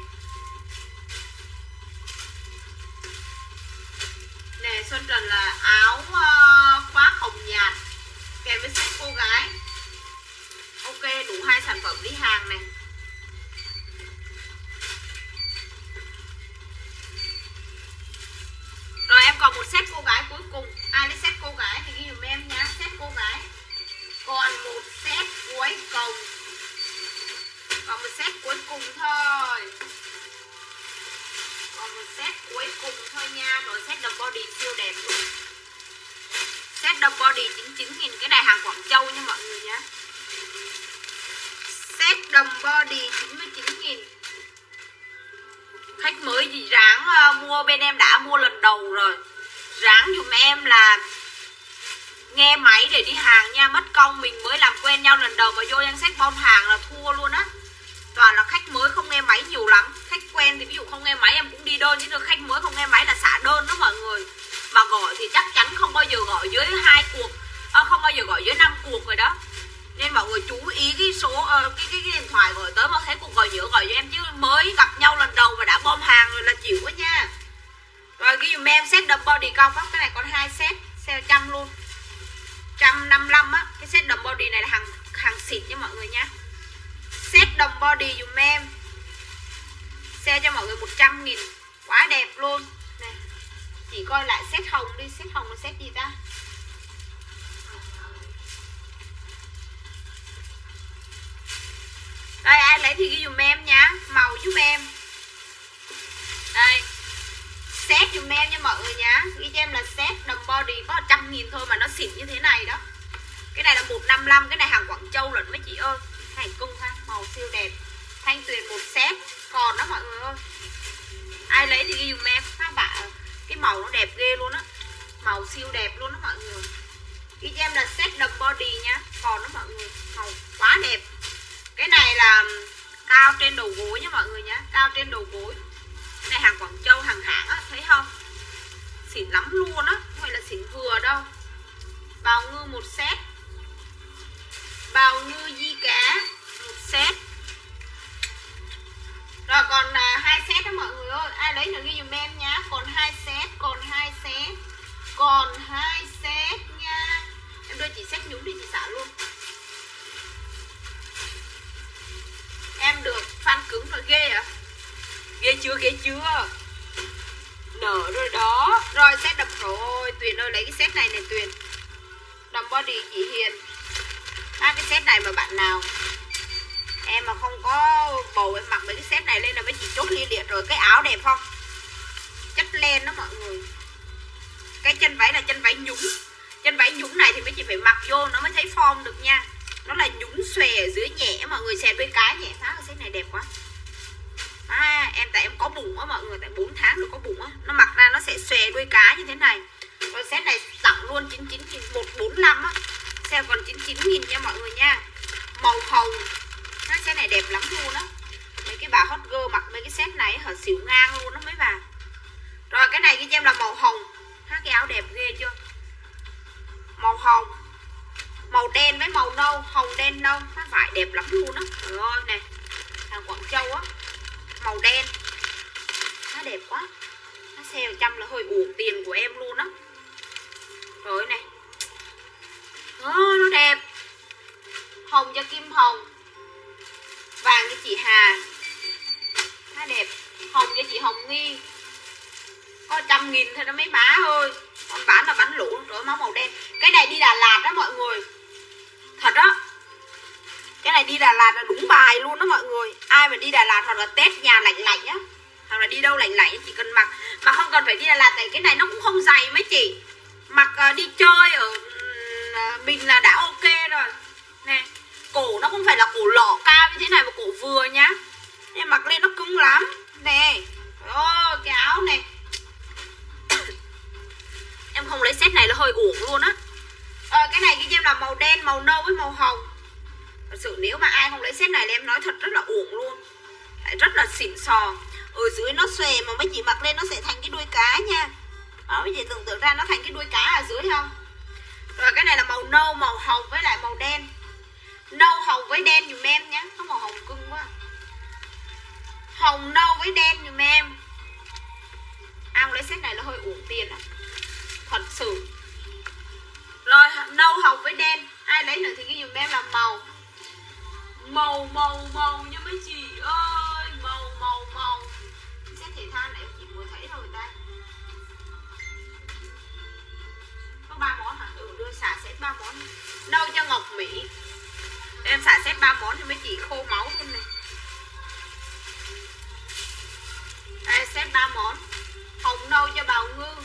Nè Xuân Trần là áo uh, khoác hồng nhạt kèm với set cô gái. Ok, đủ hai sản phẩm đi hàng này. Rồi em còn một set cô gái cuối cùng. Ai lấy set cô gái thì ghi dùm em nhá. Set cô gái. Còn một set cuối cùng. Còn một set cuối cùng thôi. Còn một set cuối cùng thôi nha. Rồi set đầm body siêu đẹp luôn. Set đầm body chín mươi chín nghìn. Cái này hàng Quảng Châu nha mọi người nhé. Set đầm body chín mươi chín nghìn. Khách mới gì ráng uh, mua bên em đã mua lần đầu rồi. Ráng dùm em là nghe máy để đi hàng nha. Mất công mình mới làm quen nhau lần đầu mà vô danh sách bom hàng là thua luôn á. Toàn là khách mới không nghe máy nhiều lắm. Khách quen thì ví dụ không nghe máy em cũng đi đơn. Chứ khách mới không nghe máy là xả đơn đó mọi người. Mà gọi thì chắc chắn không bao giờ gọi dưới hai cuộc à, không bao giờ gọi dưới năm cuộc rồi đó. Nên mọi người chú ý cái số uh, cái, cái cái điện thoại gọi tới mà thấy cuộc gọi nhớ gọi cho em. Chứ mới gặp nhau lần đầu mà đã bom hàng rồi là chịu quá nha. Rồi cái dùm em set đầm body cao cấp. Cái này còn hai set sale trăm luôn, một trăm năm mươi lăm á. Cái set đầm body này là hàng hàng xịn nha mọi người nhá. Set đầm body dùm em sale cho mọi người một trăm nghìn. Quá đẹp luôn này. Chỉ coi lại set hồng đi. Set hồng là set gì ta? Đây ai lấy thì ghi dùm em nhá. Màu giúp em. Đây set dùm em nha mọi người nhá. Ghi cho em là set đầm body có một trăm nghìn thôi mà nó xịn như thế này đó. Cái này là một trăm năm mươi lăm. Cái này hàng Quảng Châu lận mấy chị ơi. Cái này cung ha. Màu siêu đẹp. Thanh tuyền một set. Còn đó mọi người ơi. Ai lấy thì ghi dùm em. Các bạn cái màu nó đẹp ghê luôn á. Màu siêu đẹp luôn đó mọi người. Ghi cho em là set đầm body nhá. Còn đó mọi người. Màu quá đẹp. Cái này là cao trên đầu gối nhá mọi người nhá. Cao trên đầu gối. Cái này hàng Quảng Châu, hàng hãng á, thấy không? Xịn lắm luôn á, không phải là xịn vừa đâu. Bào ngư một set. Bào ngư di cá một set. Rồi còn à, hai set đó mọi người ơi. Ai lấy nữa ghi dùm em nhá. Còn hai set, còn hai set. Còn hai set nha. Em đưa chị set nhúng đi chị xả luôn. Em được fan cứng rồi ghê à? Ghê chưa, ghê chưa? Nở rồi đó. Rồi set đầm rồi. Tuyền ơi lấy cái set này này Tuyền. Đầm body chị Hiền. À, cái set này mà bạn nào em mà không có bầu em mặc mấy cái set này lên là mấy chị chốt liên liệt rồi. Cái áo đẹp không? Chất len đó mọi người. Cái chân váy là chân váy nhúng. Chân váy nhúng này thì mấy chị phải mặc vô nó mới thấy form được nha. Nó là nhúng xòe ở dưới nhẹ mọi người. Xẹt với cái nhẹ phá. Cái set này đẹp quá. À, em tại em có bụng á mọi người. Tại bốn tháng rồi có bụng á. Nó mặc ra nó sẽ xòe đuôi cá như thế này. Rồi set này tặng luôn chín mươi chín nghìn. một trăm bốn mươi lăm á. Sale còn chín mươi chín nghìn nha mọi người nha. Màu hồng. Cái set này đẹp lắm luôn á. Mấy cái bà hot girl mặc mấy cái set này hở xỉu ngang luôn đó mấy bà. Rồi cái này cái cho em là màu hồng. Ha, cái áo đẹp ghê chưa? Màu hồng. Màu đen với màu nâu. Hồng đen nâu. Nó vải đẹp lắm luôn á. Trời ơi nè. Hàng Quảng Châu á. Màu đen. Nó đẹp quá. Nó sale một trăm là hơi uổng tiền của em luôn á. Rồi này. Ồ, nó đẹp. Hồng cho Kim Hồng. Vàng cho chị Hà. Nó đẹp. Hồng cho chị Hồng Nghi. Có trăm nghìn thôi đó mấy má ơi. Con bán là bán lỗ. Trời ơi, máu màu đen. Cái này đi Đà Lạt đó mọi người. Thật đó. Cái này đi Đà Lạt là đúng bài luôn đó mọi người. Ai mà đi Đà Lạt hoặc là Tết nhà lạnh lạnh á, hoặc là đi đâu lạnh lạnh chỉ cần mặc. Mà không cần phải đi Đà Lạt. Tại cái này nó cũng không dày mấy chị. Mặc uh, đi chơi ở uh, mình là đã ok rồi. Nè. Cổ nó không phải là cổ lọ cao như thế này mà cổ vừa nhá. Nên mặc lên nó cứng lắm. Nè. Ôi cái áo này. Em không lấy set này là hơi uổng luôn á. Ờ, cái này cái em là màu đen, màu nâu với màu hồng. Thật sự nếu mà ai không lấy set này là em nói thật rất là uổng luôn. Lại rất là xịn sò. Ở dưới nó xòe mà mấy chị mặc lên nó sẽ thành cái đuôi cá nha. Đó, mấy chị tưởng tượng ra nó thành cái đuôi cá ở dưới không? Rồi cái này là màu nâu, màu hồng với lại màu đen. Nâu hồng với đen dùm em nhé. Nó màu hồng cưng quá. Hồng nâu với đen dùm em. Ai lấy set này là hơi uổng tiền á, thật sự. Rồi nâu hồng với đen. Ai lấy nữa thì ghi dùm em là màu. Màu màu màu nha mấy chị ơi. Màu màu màu. Set thể thao này em chỉ vừa thấy rồi ta. Có ba món hả? Ừ, đưa xả set ba món. Nâu cho Ngọc Mỹ. Em xả set ba món cho mấy chị khô máu luôn này. Đây set ba món. Hồng nâu cho Bào Ngư.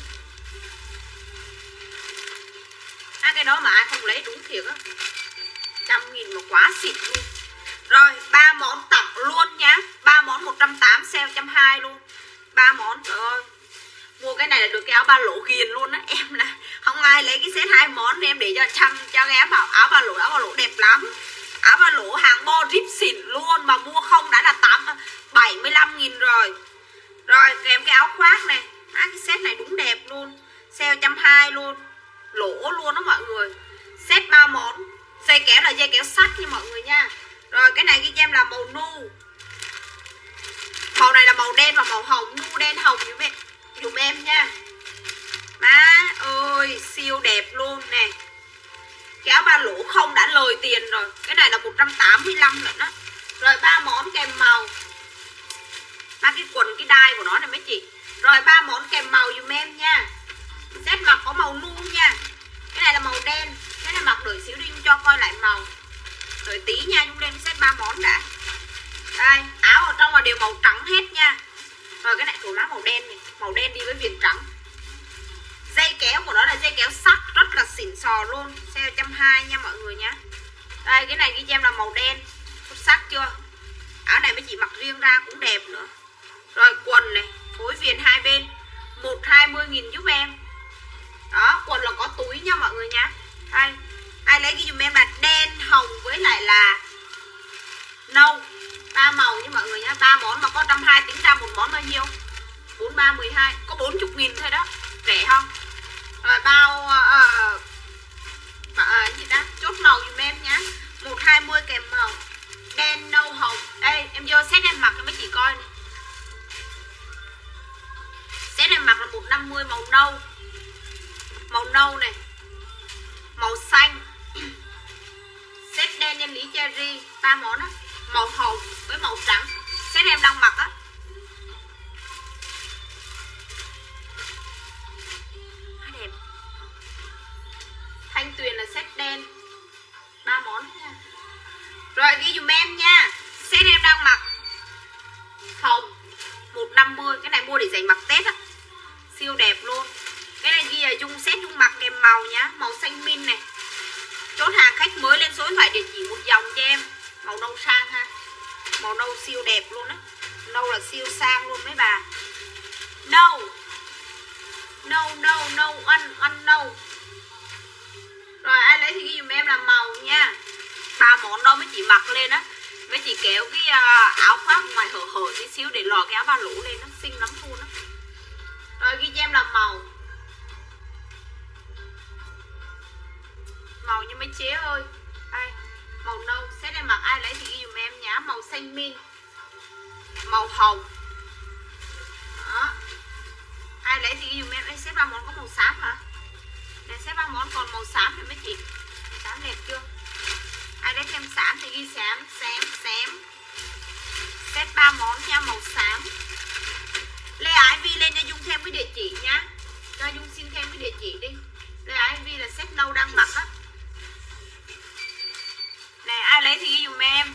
À, cái đó mà ai không lấy đúng thiệt á, trăm nghìn mà quá xịt luôn. Rồi ba món tặng luôn nhá. Ba món một trăm tám mươi, sale một trăm hai mươi luôn. Ba món, trời ơi. Mua cái này là được cái áo ba lỗ ghiền luôn á. Em là không ai lấy cái set hai món nên em để cho trăm cho cái áo, áo ba lỗ. Áo ba lỗ đẹp lắm. Áo ba lỗ hàng bo rip xịn luôn. Mà mua không đã là tám bảy mươi lăm nghìn rồi. Rồi kèm cái áo khoác này. À, cái set này đúng đẹp luôn. Sale một trăm hai mươi luôn. Lỗ luôn đó mọi người. Set ba món. Dây kéo là dây kéo sắt nha mọi người nha. Rồi cái này ghi cho em là màu nu. Màu này là màu đen và màu hồng. Nu đen hồng dùm em, dùm em nha. Má ơi siêu đẹp luôn nè. Cái áo ba lỗ không đã lời tiền rồi. Cái này là một trăm tám mươi lăm lận đó. Rồi ba món kèm màu. Ba cái quần cái đai của nó này mấy chị. Rồi ba món kèm màu dùm em nha. Set mặc có màu nu nha. Cái này là màu đen. Cái này mặc đợi xíu đi Nhung cho coi lại màu. Đợi tí nha, Nhung lên set ba món đã. Đây, áo ở trong là đều màu trắng hết nha. Rồi cái này của nó màu đen này. Màu đen đi với viền trắng. Dây kéo của nó là dây kéo sắt, rất là xịn sò luôn. Sale một trăm hai mươi nha mọi người nhá. Đây cái này ghi cho em là màu đen. Xuất sắc chưa? Áo này mấy chị mặc riêng ra cũng đẹp nữa. Rồi quần này, phối viền hai bên. Một trăm hai mươi nghìn giúp em. Đó, quần là có túi nha mọi người nhá. Đây, ai lấy ghi dùm em là đen, hồng với lại là nâu. Ba màu nha mọi người nhá. Ba món mà có một trăm hai mươi, tính ra một món bao nhiêu? Bốn ba mười hai, có bốn mươi nghìn thôi đó. Rẻ không? Rồi bao uh, uh, gì đó, chốt màu dùm em nhá. Một trăm hai mươi kèm màu. Đen, nâu, hồng. Đây, em vô set em mặc cho mấy chị coi này. Set em mặc là một trăm năm mươi màu nâu. Màu nâu này. Màu xanh. Set đen nhân lý cherry. Ba món á. Màu hồng với màu trắng. Set em đang mặc á. Đẹp. Thanh Tuyền là set đen. Ba món nha. Rồi ghi dùm em nha. Set em đang mặc hồng một trăm năm mươi. Cái này mua để dành mặc Tết á. Siêu đẹp luôn. Cái này ghi là Dung set Dung mặc kèm màu nhá. Màu xanh min này. Chốt hàng khách mới lên số điện thoại địa chỉ một dòng cho em. Màu nâu sang ha. Màu nâu siêu đẹp luôn á. Nâu là siêu sang luôn mấy bà. Nâu. Nâu nâu nâu ăn ăn nâu. Rồi ai lấy thì ghi dùm em là màu nha. Ba món đó mấy chị mặc lên á. Mấy chị kéo cái uh, áo khoác ngoài hở hở tí xíu để lò cái áo ba lỗ lên, nó xinh lắm luôn á. Rồi ghi cho em là màu. Màu như mấy chế ơi. Đây, màu nâu. Set em mặc ai lấy thì ghi dùm em nhá. Màu xanh min. Màu hồng. Đó. Ai lấy thì ghi dùm em. Ê, set ba món có màu xám hả? Để set ba món còn màu xám rồi mấy chị. Xám đẹp chưa? Ai lấy thêm xám thì ghi xám, xém, xém. Set ba món nha, màu xám. Lê Ái Vi lên cho Dung thêm cái địa chỉ nhá. Cho Dung xin thêm cái địa chỉ đi. Lê Ái Vi là set nâu đang mặc á. Này ai lấy thì ghi dùm em.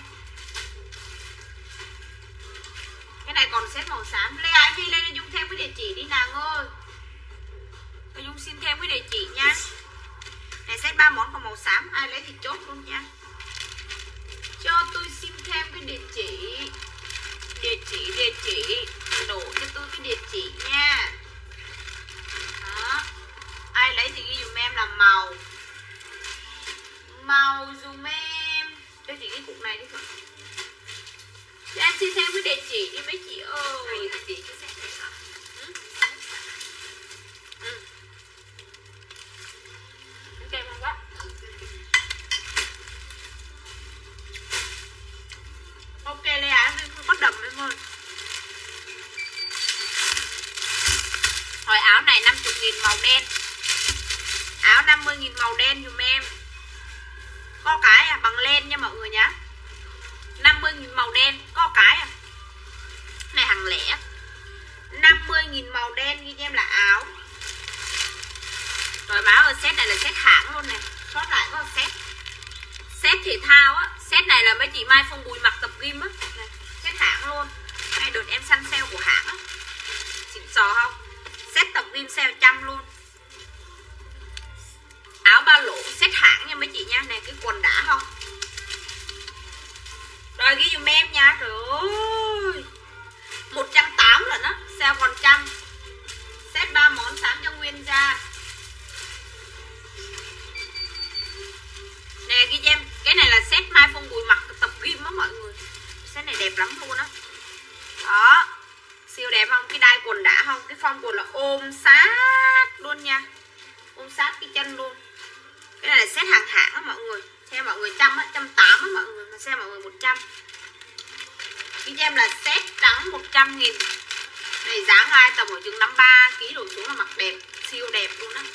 Cái này còn set màu xám. Lê Ái Vi lên cho Dung thêm cái địa chỉ đi nàng ơi. Cho Dung xin thêm cái địa chỉ nha. Này set ba món còn màu xám. Ai lấy thì chốt luôn nha. Cho tôi xin thêm cái địa chỉ. Địa chỉ, địa chỉ. Đổ cho tôi cái địa chỉ nha. Đó. Ai lấy thì ghi dùm em là màu. Màu dùm em. Đây chỉ cái cục này đi thôi. Cho em xin thêm cái địa chỉ đi mấy chị ơi. Địa chỉ cái set này hả? Ừ. Ừ. Ok không quá. màu đen dùm em. Có cái à, bằng len nha mọi người nhá. năm mươi nghìn màu đen, có cái à. Này hàng lẻ. năm mươi nghìn màu đen ghi cho em là áo. Rồi báo ơi, set này là set hãng luôn này. Sót lại có set. Set thể thao á. Set này là mấy chị Mai Phong Bùi mặc tập gym á. Set hãng luôn. Ngay đợt em săn sale của hãng á. Xịn sò không? Set tập gym sale trăm luôn. Áo ba lỗ set hãng nha mấy chị nha. Này cái quần đã không? Rồi ghi dùm em nha. Trời ơi, một trăm tám mươi lần á. Sale còn trăm. Set ba món sáng cho nguyên gia. Nè ghi cho em. Cái này là set Mai Phong Bùi mặc tập gym á mọi người. Set này đẹp lắm luôn á. Đó, siêu đẹp không? Cái đai quần đã không? Cái form quần là ôm sát luôn nha. Ôm sát cái chân luôn. Cái này là set hàng hãng á mọi người. Xem mọi người trăm á, trăm tám á mọi người. Mà xem mọi người một trăm. Cái cho em là set trắng một trăm nghìn. Này giá hai tầm ở chừng năm mươi ba ki lô gam đổ xuống là mặc đẹp. Siêu đẹp luôn á.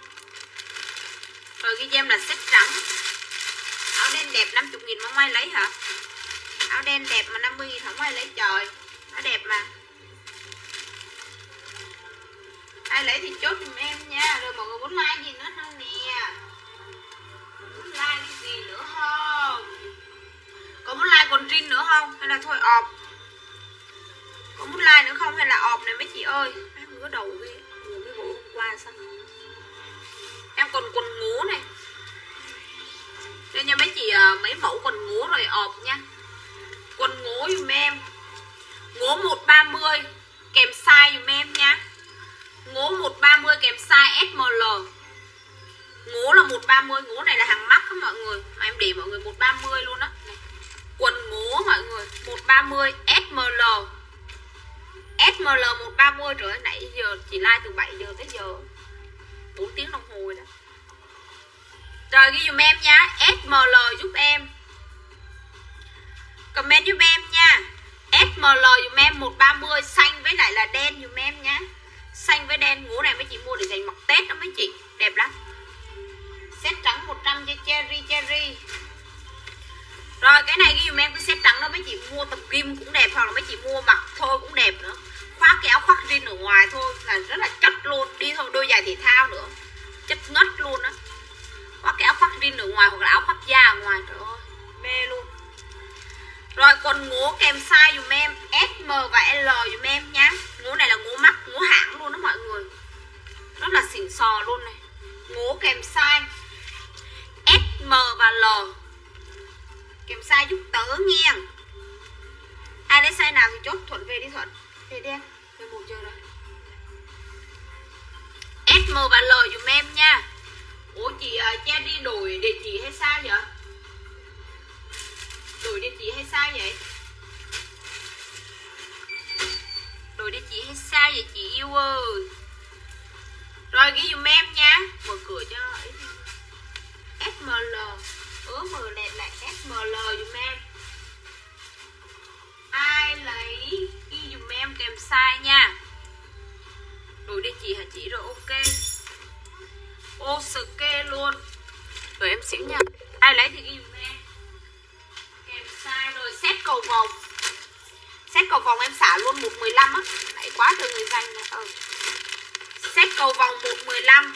Rồi cái cho em là set trắng. Áo đen đẹp năm mươi nghìn mà không ai lấy hả? Áo đen đẹp mà năm mươi nghìn không ai lấy trời. Nó đẹp mà. Ai lấy thì chốt giùm em nha. Rồi mọi người muốn like gì nữa không nè? Muốn like cái gì nữa không? Có muốn like quần jean nữa không? Hay là thôi ọp? Có muốn like nữa không? Hay là ọp này mấy chị ơi? Em ngứa đầu ghê. Ngứa cái bộ hôm qua sao? Em còn quần ngố này. Đây nha mấy chị, mấy mẫu quần ngố rồi ọp nha. Quần ngố dùm em. Ngố một ba mươi kèm size dùm em nha. Ngố một ba mươi kèm size ét em lờ. Ngố là một ba mươi, ngố này là hàng mắc đó mọi người. Mà em để mọi người một ba mươi luôn á. Quần ngố mọi người, một ba mươi ét em lờ. ét em lờ một ba mươi. Trời ơi, nãy giờ chỉ like từ bảy giờ tới giờ bốn tiếng đồng hồ rồi đó. Rồi ghi dùm em nha, ét em lờ giúp em. Comment giúp em nha. ét em lờ dùm em một ba mươi, xanh với lại là đen dùm em nhá. Xanh với đen, ngố này mấy chị mua để dành mặc Tết đó mấy chị, đẹp lắm. Set trắng một trăm cho cherry cherry. Rồi cái này ghi dùm em cái set trắng đó mấy chị mua tập gym cũng đẹp, hoặc là mấy chị mua mặc thôi cũng đẹp nữa. Khoác cái áo khoác jean ở ngoài thôi là rất là chất luôn, đi thôi đôi giày thể thao nữa. Chất ngất luôn á. Khoác cái áo khoác jean ở ngoài hoặc là áo khoác da ở ngoài, trời ơi, mê luôn. Rồi quần ngố kèm size dùm em ét em và L dùm em nhá. Ngố này là ngố mắc, ngố hãng luôn đó mọi người. Rất là xịn sò luôn này. Ngố kèm size ét em và L. Kèm size giúp tớ nghe. Ai lấy size nào thì chốt. Thuận về đi Thuận. Về đi em. mười một giờ rồi. ét em và L dùm em nha. Ủa chị uh, cha đi đổi địa chỉ hay sao vậy? Đổi địa chỉ hay sao vậy? Đổi địa chỉ hay sao vậy chị yêu ơi? Rồi ghi dùm em nha. Mở cửa cho ấy. ét em lờ. Ớ mờ đẹp lại ét em lờ dùm em. Ai lấy ghi dùm em kèm size nha. Đổi địa chỉ hả chị? Rồi ok. Ok luôn. Rồi em xỉu nha. Ai lấy thì ghi dùm em kèm size. Rồi set cầu vòng. Set cầu vòng em xả luôn một mười lăm á. Nãy quá trời người danh nè. Ừ. Set cầu vòng một mười lăm.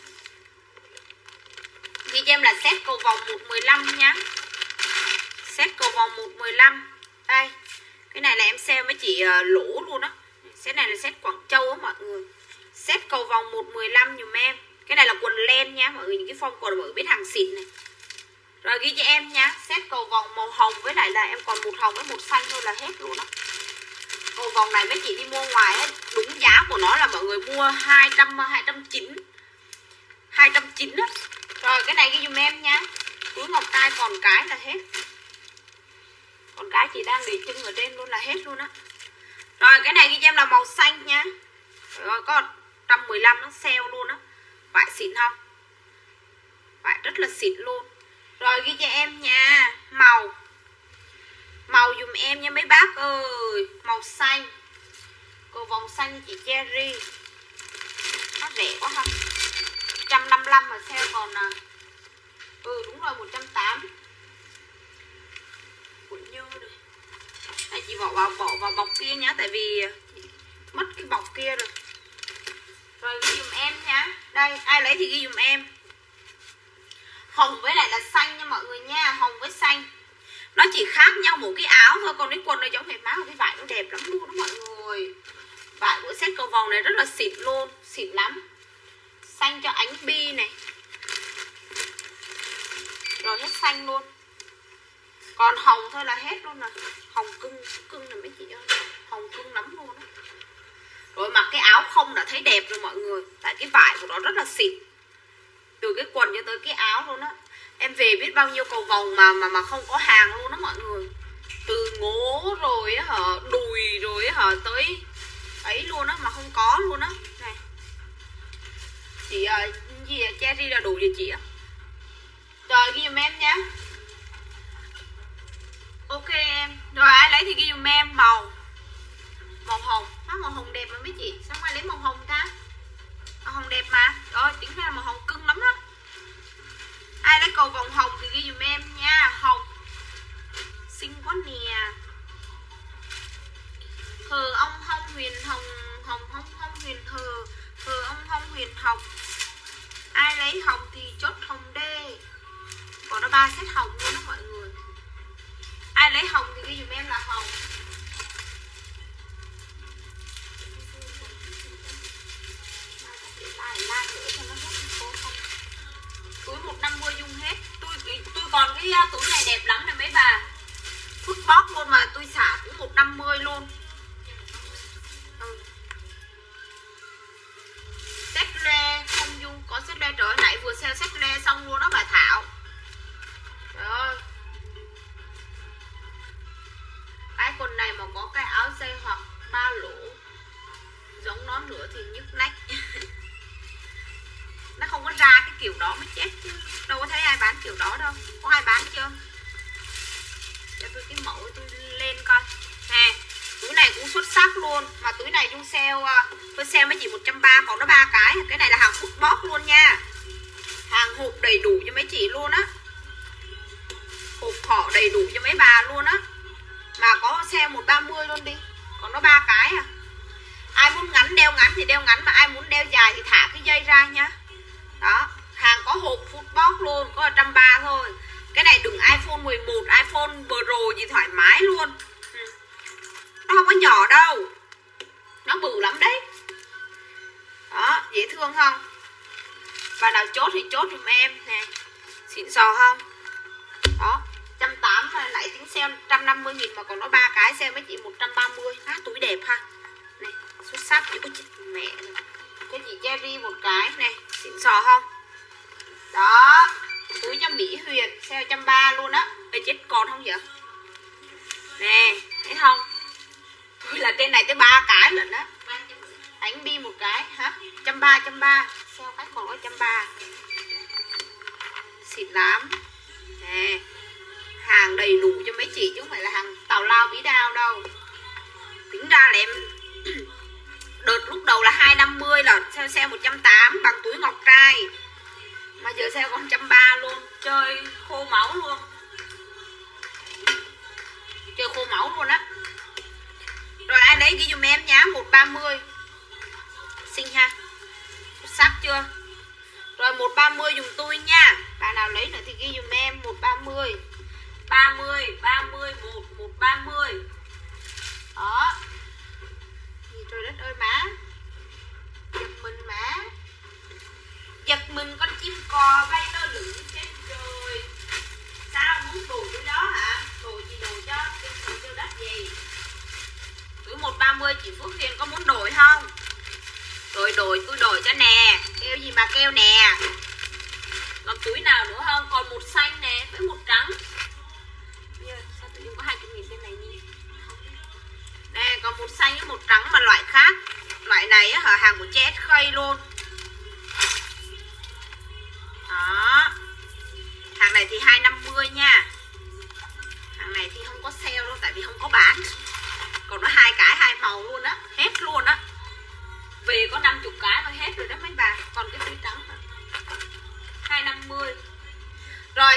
Ghi cho em là set cầu vòng một mười lăm nhá. Set cầu vòng một mười lăm. Đây. Cái này là em xem với chị uh, lỗ luôn á. Set này là set Quảng Châu á mọi người. Set cầu vòng một mười lăm dùm em. Cái này là quần len nha mọi người. Những cái form quần mọi người biết hàng xịn này. Rồi ghi cho em nha. Set cầu vòng màu hồng với lại là em còn một hồng với một xanh thôi là hết luôn á. Cầu vòng này mấy chị đi mua ngoài ấy, đúng giá của nó là mọi người mua hai trăm, hai trăm chín mươi. hai trăm chín mươi á. Rồi cái này ghi dùm em nha. Túi ngọc trai còn cái là hết. Còn cái chị đang để chân ở trên luôn là hết luôn á. Rồi cái này ghi cho em là màu xanh nha. Rồi có một trăm mười lăm nó sale luôn á. Vải xịn không? Vải rất là xịn luôn. Rồi ghi cho em nha. Màu Màu dùm em nha mấy bác ơi. Màu xanh. Cầu vòng xanh chị cherry. Nó rẻ quá không? trăm năm mươi lăm mà sale còn à, ừ đúng rồi một trăm tám mươi. Cuộn nhơ này. Này chị bỏ vào bỏ vào bọc kia nhá, tại vì mất cái bọc kia rồi. Rồi ghi dùm em nhá. Đây, ai lấy thì ghi dùm em. Hồng với lại là xanh nha mọi người nha, hồng với xanh. Nó chỉ khác nhau một cái áo thôi, còn cái quần nó giống hệt má, cái vải nó đẹp lắm luôn đó mọi người. Vải của set cầu vòng này rất là xịn luôn, xịn lắm. Xanh cho ánh bi này. Rồi hết xanh luôn. Còn hồng thôi là hết luôn rồi. Hồng cưng, cưng này mấy chị ơi. Hồng cưng lắm luôn đó. Rồi mặc cái áo không đã thấy đẹp rồi mọi người. Tại cái vải của nó rất là xịn. Từ cái quần cho tới cái áo luôn á. Em về biết bao nhiêu cầu vòng mà mà mà không có hàng luôn đó mọi người. Từ ngố rồi á hả, đùi rồi á hả tới ấy luôn á mà không có luôn á. Này. Chị uh, gì à, cherry là đủ gì chị á. Rồi ghi dùm em nhá. Ok em. Rồi ai lấy thì ghi dùm em màu. Màu hồng. Má màu hồng đẹp mà mấy chị. Sao ai lấy màu hồng ta? Màu hồng đẹp mà. Rồi tính ra là màu hồng cưng lắm á. Ai lấy cầu vòng hồng thì ghi dùm em nha. Hồng xinh quá nè. Hờ ông hông huyền hồng. Hồng hông hông huyền hờ. Hờ ông hông huyền hồng. Ai lấy hồng thì chốt hồng đê. Còn nó ba set hồng luôn đó mọi người. Ai lấy hồng thì ghi dùm em là hồng. Túi một trăm năm mươi dung hết. Tôi tôi còn cái túi này đẹp lắm này mấy bà. Phút bóp luôn mà tôi xả cũng một trăm năm mươi luôn. Ừ. Set le không dung, có set le trời nãy vừa sale set le xong luôn đó bà Thảo. Trời ơi. Cái quần này mà có cái áo dây hoặc ba lỗ giống nó nữa thì nhức nách. Nó không có ra cái kiểu đó mới chết chứ. Đâu có thấy ai bán kiểu đó đâu. Có ai bán chưa? Cho tôi cái mẫu tôi lên coi. Nè, túi này cũng xuất sắc luôn. Mà túi này Dung sale, tôi sale mới chỉ một trăm ba mươi, còn nó ba cái. Cái này là hàng food box luôn nha. Hàng hộp đầy đủ cho mấy chị luôn á. Hộp thỏ đầy đủ cho mấy bà luôn á. Mà có sale một trăm ba mươi luôn đi. Còn nó ba cái à. Ai muốn ngắn đeo ngắn thì đeo ngắn, mà ai muốn đeo dài thì thả cái dây ra nha. Đó, hàng có hộp food box luôn, có một trăm ba mươi thôi. Cái này đừng iPhone mười một, iPhone Pro gì thoải mái luôn. Ừ. Nó không có nhỏ đâu. Nó bự lắm đấy. Đó, dễ thương không? Và nào chốt thì chốt giùm em nè. Xịn sò không? Đó, một trăm tám mươi lại tính sale một trăm năm mươi nghìn mà còn nó ba cái sale mới chỉ một trăm ba mươi. Á, túi đẹp ha. Này, xuất sắc chứ có chị mẹ này. Cái gì cherry một cái này, xịn sò không? Đó, túi cho Mỹ Huyền sale một trăm ba mươi luôn á. Ê chết còn không vậy? Nè, thấy không? Tôi là trên này tới ba cái lần á. Đánh bi một cái hả? một trăm ba mươi, một trăm ba mươi. Sale cách còn có một trăm ba mươi. Xịn lắm. Nè, hàng đầy đủ cho mấy chị chứ không phải là hàng tào lao bí đao đâu. Tính ra là em đợt lúc đầu là hai trăm năm mươi là sale sale một trăm tám mươi bằng túi ngọc trai. Mà giờ sale còn một trăm ba mươi luôn. Chơi khô máu luôn. Chơi khô máu luôn á. Rồi ai lấy ghi dùm em nhá, một trăm ba mươi. Xinh ha. Xuất sắc chưa? Rồi một trăm ba mươi dùm tôi nha. Bà nào lấy nữa thì ghi dùm em một trăm ba mươi. ba mươi, ba mươi, một, một trăm ba mươi. Đó. Trời đất ơi má. Giật mình má. Giật mình con chim cò bay lơ lửng trên trời. Sao muốn đồ cái đó hả? Đồ gì đồ cho trên trời trên đất gì? Túi một trăm ba mươi chị Phước Huyền có muốn đổi không? Rồi đổi tôi đổi cho nè. Kêu gì mà kêu nè. Còn túi nào nữa không? Còn một xanh nè với một trắng. Sao tự nhiên có hai cái nghìn bên này nhỉ? Nè còn một xanh với một trắng mà loại khác. Loại này á hả, hàng của Jet Khay luôn. Đó. Hàng này thì hai trăm năm mươi nha. Hàng này thì không có sale đâu, tại vì không có bán. Còn nó hai cái hai màu luôn á, hết luôn á. Về có năm mươi cái mà hết rồi đó mấy bà. Còn cái túi trắng rồi. năm mươi. Rồi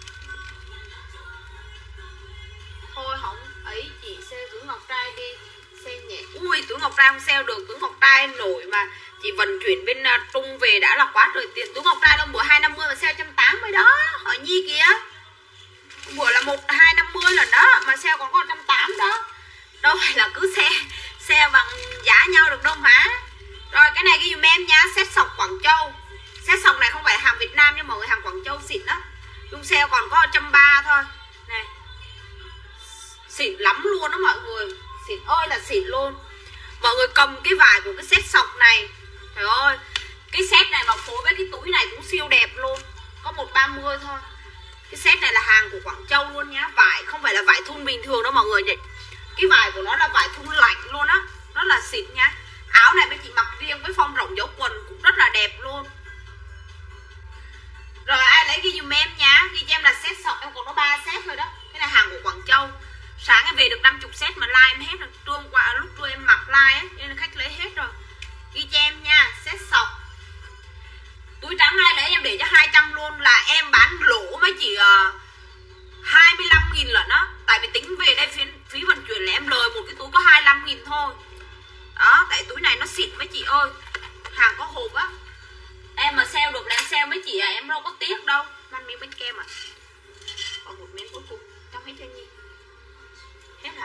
thôi không ấy chị sale túi ngọc trai đi, sale nhẹ. Ui túi ngọc trai không sale được, túi ngọc trai nổi mà chị vận chuyển bên uh, Trung về đã là quá trời tiền. Túi ngọc trai đâu bữa hai trăm năm mươi mà sale một trăm tám mươi đó, hỏi Nhi kìa. Bữa là một hai trăm năm mươi lần đó mà sale còn có một trăm tám mươi đó. Đâu phải là cứ xe xe bằng giá nhau được đâu mà. Rồi cái này ghi dùm em nha, set sọc Quảng Châu. Set sọc này không phải hàng Việt Nam nhưng mọi người hàng Quảng Châu xịn đó. Chung sale còn có một trăm ba mươi thôi. Này. Xịn lắm luôn đó mọi người. Xịn ơi là xịn luôn. Mọi người cầm cái vải của cái set sọc này. Trời ơi, cái set này mà phối với cái túi này cũng siêu đẹp luôn. Có một trăm ba mươi thôi. Cái set này là hàng của Quảng Châu luôn nhá. Vải không phải là vải thun bình thường đâu mọi người. Cái vải của nó là vải thun lạnh luôn á. Nó là xịn nhá. Áo này bên chị mặc riêng với form rộng dấu quần cũng rất là đẹp luôn. Rồi ai lấy ghi dùm em nhá. Ghi cho em là set sọc, em còn có ba set thôi đó. Cái này hàng của Quảng Châu. Sáng em về được năm mươi set mà like em hết rồi. Trưa qua lúc trưa em mặc like ấy, nên khách lấy hết rồi. Ghi cho em nha, set sọc. Túi trắng ai lấy em để cho hai trăm luôn. Là em bán lỗ với chị uh, hai mươi lăm nghìn lận đó. Tại vì tính về đây phí, phí vận chuyển là em lời một cái túi có hai mươi lăm nghìn thôi. Đó, tại túi này nó xịn mấy chị ơi. Hàng có hộp á. Em mà sale được là em sale mấy chị à, em đâu có tiếc đâu. Mang miếng bánh kem à. Còn một miếng cuối cùng, trong hết cho Nhi. Hết hả?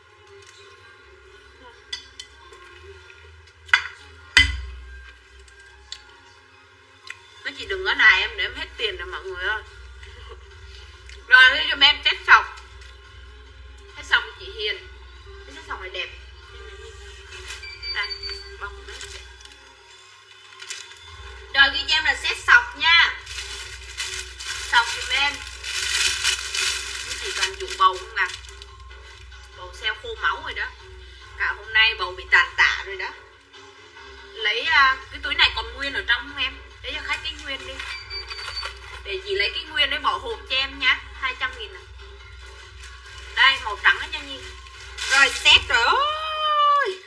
Mấy chị đừng có nài em để em hết tiền rồi mọi người ơi. Rồi đi cho em test sọc. Test sọc chị Hiền. Cái test sọc này đẹp. Đây, bọc đấy. Rồi ghi cho em là set sọc nha. Sọc giùm em. Chỉ toàn dùng bầu không nè. Bầu xeo khô máu rồi đó. Cả hôm nay bầu bị tàn tạ rồi đó. Lấy uh, cái túi này còn nguyên ở trong không em? Để cho khách cái nguyên đi. Để chị lấy cái nguyên đấy bỏ hộp cho em nhá. Hai trăm nghìn này. Đây màu trắng đó nha Nhi. Rồi set rồi ơi.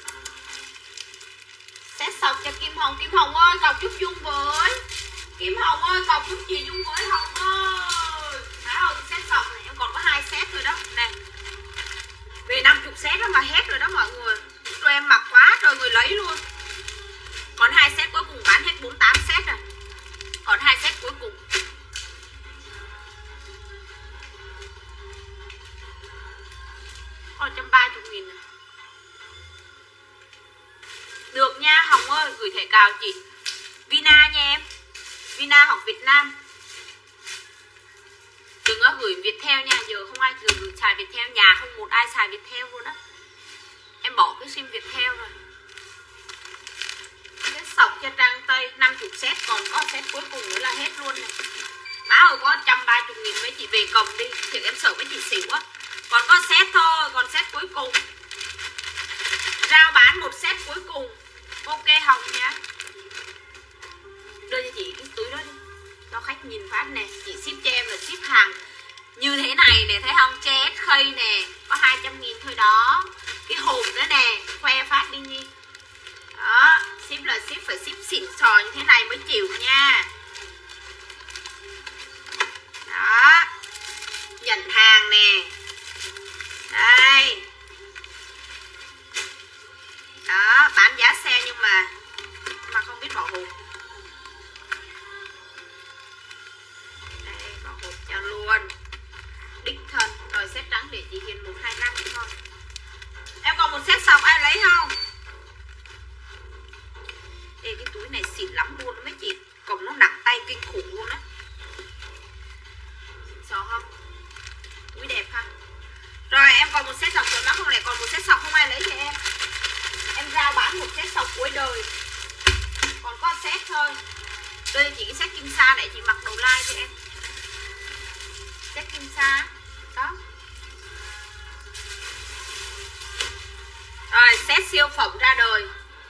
Set sọc cho Kim Hồng. Kim Hồng ơi cầu chúc Dung với. Kim Hồng ơi cầu chúc chị Dung với Hồng ơi. Đó ơi set sọc này em còn có hai set rồi đó. Nè. Về năm mươi set đó mà hết rồi đó mọi người. Rồi em mặc quá trời người lấy luôn. Còn hai set cuối cùng bán hết bốn mươi tám set rồi. Còn hai set cuối cùng. Còn một trăm ba mươi nghìn này. Được nha Hồng ơi, gửi thẻ cào chị Vina nha em. Vina hoặc Việt Nam. Đừng có gửi Viettel nha, giờ không ai gửi, gửi xài Viettel, nhà không một ai xài Viettel luôn á. Em bỏ cái sim Viettel rồi. Cái sọc cho Trang Tây năm mươi set, còn có set cuối cùng nữa là hết luôn này. Má ơi có một trăm ba mươi nghìn mấy chị về cầm đi, thì em sợ mấy chị xỉu á. Còn có set thôi, còn set cuối cùng. Rao bán một set cuối cùng. Ok Hồng nhá. Đưa cho chị cái túi đó đi. Cho khách nhìn phát nè. Chị ship cho em là ship hàng như thế này nè, thấy không? Che ét ca nè. Có hai trăm nghìn thôi đó. Cái hộp nữa nè. Khoe phát đi Nhi. Đó. Ship là ship phải ship xịn sò như thế này mới chịu nha. Đó. Nhận hàng nè. Đây. Đó. Bán giá sale nhưng mà Mà không biết bỏ hộp. Đây. Bỏ hộp cho luôn. Đích thân. Rồi set trắng để chị Hiền một hai năm thôi. Em còn một set sọc ai lấy không? Ê, cái túi này xịn lắm luôn đó mấy chị. Còn nó nặng tay kinh khủng luôn á. Xịn sò không? Túi đẹp ha. Rồi em còn một set sọc rồi, nó không lẽ còn một set sọc không ai lấy cho em. Em ra bán một set sọc cuối đời. Còn có set thôi. Đây là chị cái set kim sa để chị mặc đầu like cho em. Set kim sa. Đó. Rồi set siêu phẩm ra đời.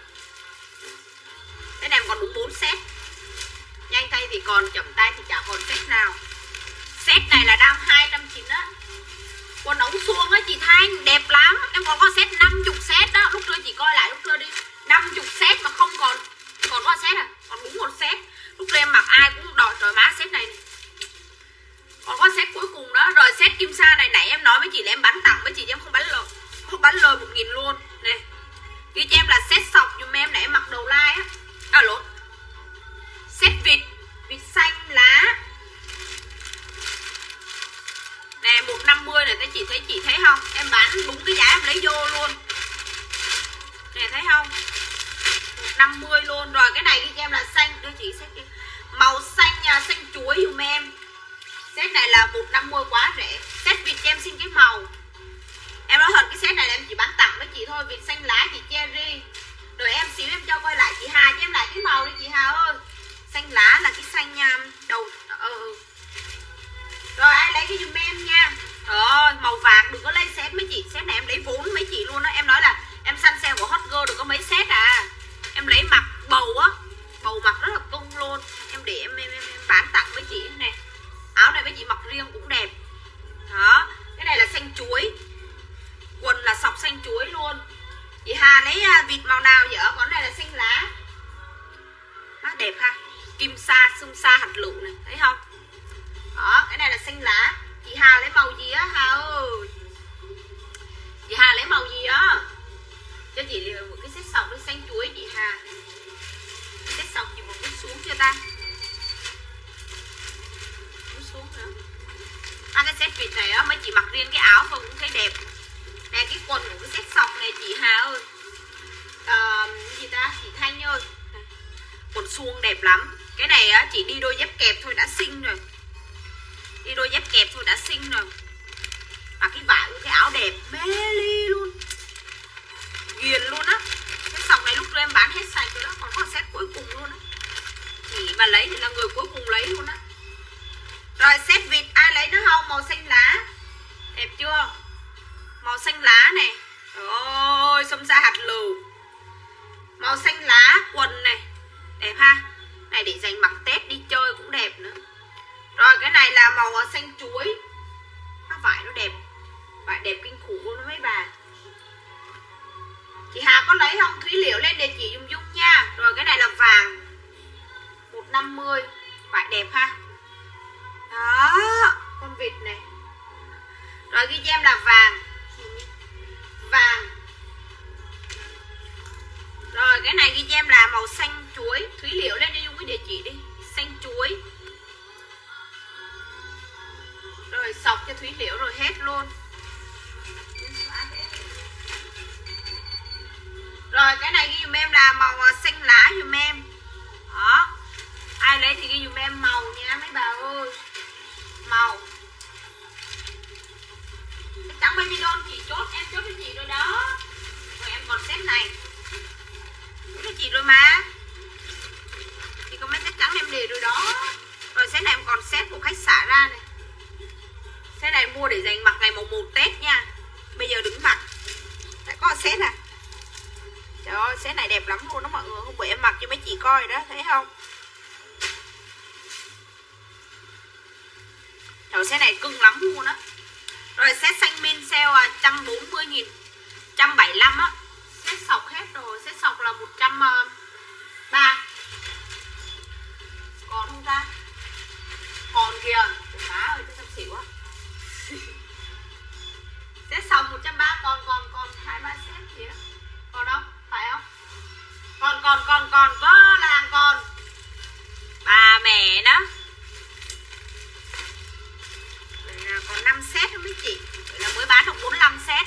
Cái này còn đúng bốn set. Nhanh tay thì còn, chậm tay thì chả còn set nào. Set này là đang hai trăm chín mươi á. Quần ống suông á chị Thanh, đẹp lắm. Em còn có set năm mươi set đó. Lúc trưa chị coi lại lúc trưa đi. năm mươi set mà không còn. Còn có set à? Còn đúng một set. Lúc em mặc ai cũng đòi trời má set này, này. Còn có set cuối cùng đó. Rồi set kim sa này nãy em nói với chị là em bán tặng với chị chứ em không bán lời, không bán lời một nghìn luôn. Nè, ghi cho em là set sọc dùm em nãy em mặc đầu like á. À lộn, set vịt, vịt xanh lá. Nè một trăm năm mươi này, chị thấy chị thấy không? Em bán đúng cái giá em lấy vô luôn. Nè thấy không? một trăm năm mươi luôn. Rồi cái này ghi cho em là xanh, đưa chị set kia. Màu xanh xanh chuối dùm em. Set này là một trăm năm mươi quá rẻ. Set vịt cho em xin cái màu. Em nói thật cái set này là em chỉ bán tặng với chị thôi. Vịt xanh lá chị cherry. Rồi em xíu em cho coi lại chị Hà cho em lại cái màu đi chị Hà ơi. Xanh lá là cái xanh đầu ừ. Rồi ai lấy cái dùm em nha. Rồi màu vàng đừng có lấy set mấy chị. Set này em lấy vốn mấy chị luôn á. Em nói là em săn sale của Hot Girl được có mấy set à. Em lấy mặc bầu á, bầu mặc rất là cưng luôn. Em để em, em, em, em bán tặng với chị nè. Áo này với chị mặc riêng cũng đẹp. Đó, cái này là xanh chuối. Quần là sọc xanh chuối luôn. Chị Hà lấy vịt màu nào vậy? Con này là xanh lá. Má đẹp ha. Kim sa, sung sa hạt lựu này, thấy không? Đó, cái này là xanh lá. Chị Hà lấy màu gì á Hà ơi? Chị Hà lấy màu gì á? Cho chị một cái set sọc xanh chuối chị Hà. Cái set sọc chị một cái xuống chưa ta? Cái xuống nữa. À, cái set vịt này á mấy chị mặc riêng cái áo thôi cũng thấy đẹp. Nè cái quần của cái set sọc này chị Hà ơi. À, gì ta? Chị Thanh ơi. Quần suông đẹp lắm. Cái này á chị đi đôi dép kẹp thôi đã xinh rồi. Đi đôi dép kẹp thôi đã xinh rồi. Mà cái vải của cái áo đẹp mê ly luôn. Ghiền luôn á. Cái sọc này lúc đó em bán hết sạch rồi đó. Còn có set cuối cùng luôn á. Chị mà lấy thì là người cuối cùng lấy luôn á. Rồi set vịt ai lấy nữa không? Màu xanh lá. Đẹp chưa? Màu xanh lá này. Ôi xông xa hạt lựu. Màu xanh lá quần này. Đẹp ha. Này để dành mặc Tết đi chơi cũng đẹp nữa. Rồi cái này là màu xanh chuối. Nó vải nó đẹp. Vải đẹp kinh khủng luôn đó mấy bà. Chị Hà có lấy không? Thúy Liễu lên để chị Dung Dung nha. Rồi cái này là vàng một trăm năm mươi. Vải đẹp ha. Đó. Con vịt này. Rồi ghi cho em là vàng. Vàng. Rồi cái này ghi cho em là màu xanh chuối. Thúy Liễu lên cho Dung cái địa chỉ đi. Xanh chuối. Rồi sọc cho Thúy Liễu rồi hết luôn. Rồi cái này ghi dùm em là màu xanh lá dùm em. Đó. Ai lấy thì ghi dùm em màu nha mấy bà ơi. Màu. Cái trắng baby doll chị chốt, em chốt cho chị rồi đó. Rồi em còn set này. Chốt cho chị rồi mà. Chị có mấy set trắng em để rồi đó. Rồi set này em còn set của khách xả ra này. Set này mua để dành mặc ngày mùng một Tết nha. Bây giờ đứng mặc. Đã có set à. Trời ơi, set này đẹp lắm luôn đó mọi người. Hôm bữa em mặc cho mấy chị coi đó, thấy không? Trời, set này cưng lắm luôn á. Rồi set xanh min sale à, một trăm bốn mươi nghìn, một trăm bảy mươi lăm á. Set sọc hết rồi, set sọc là một trăm ba mươi. Còn không ta? Còn kìa. Trời má ơi, tôi sắp xỉu á. Set sọc một trăm ba mươi, còn còn còn hai ba set kìa. Còn đâu? Phải không? Còn còn còn còn có làng còn. Bà mẹ đó. Vậy là còn năm set đó mấy chị. Vậy là mới bán được bốn mươi lăm set.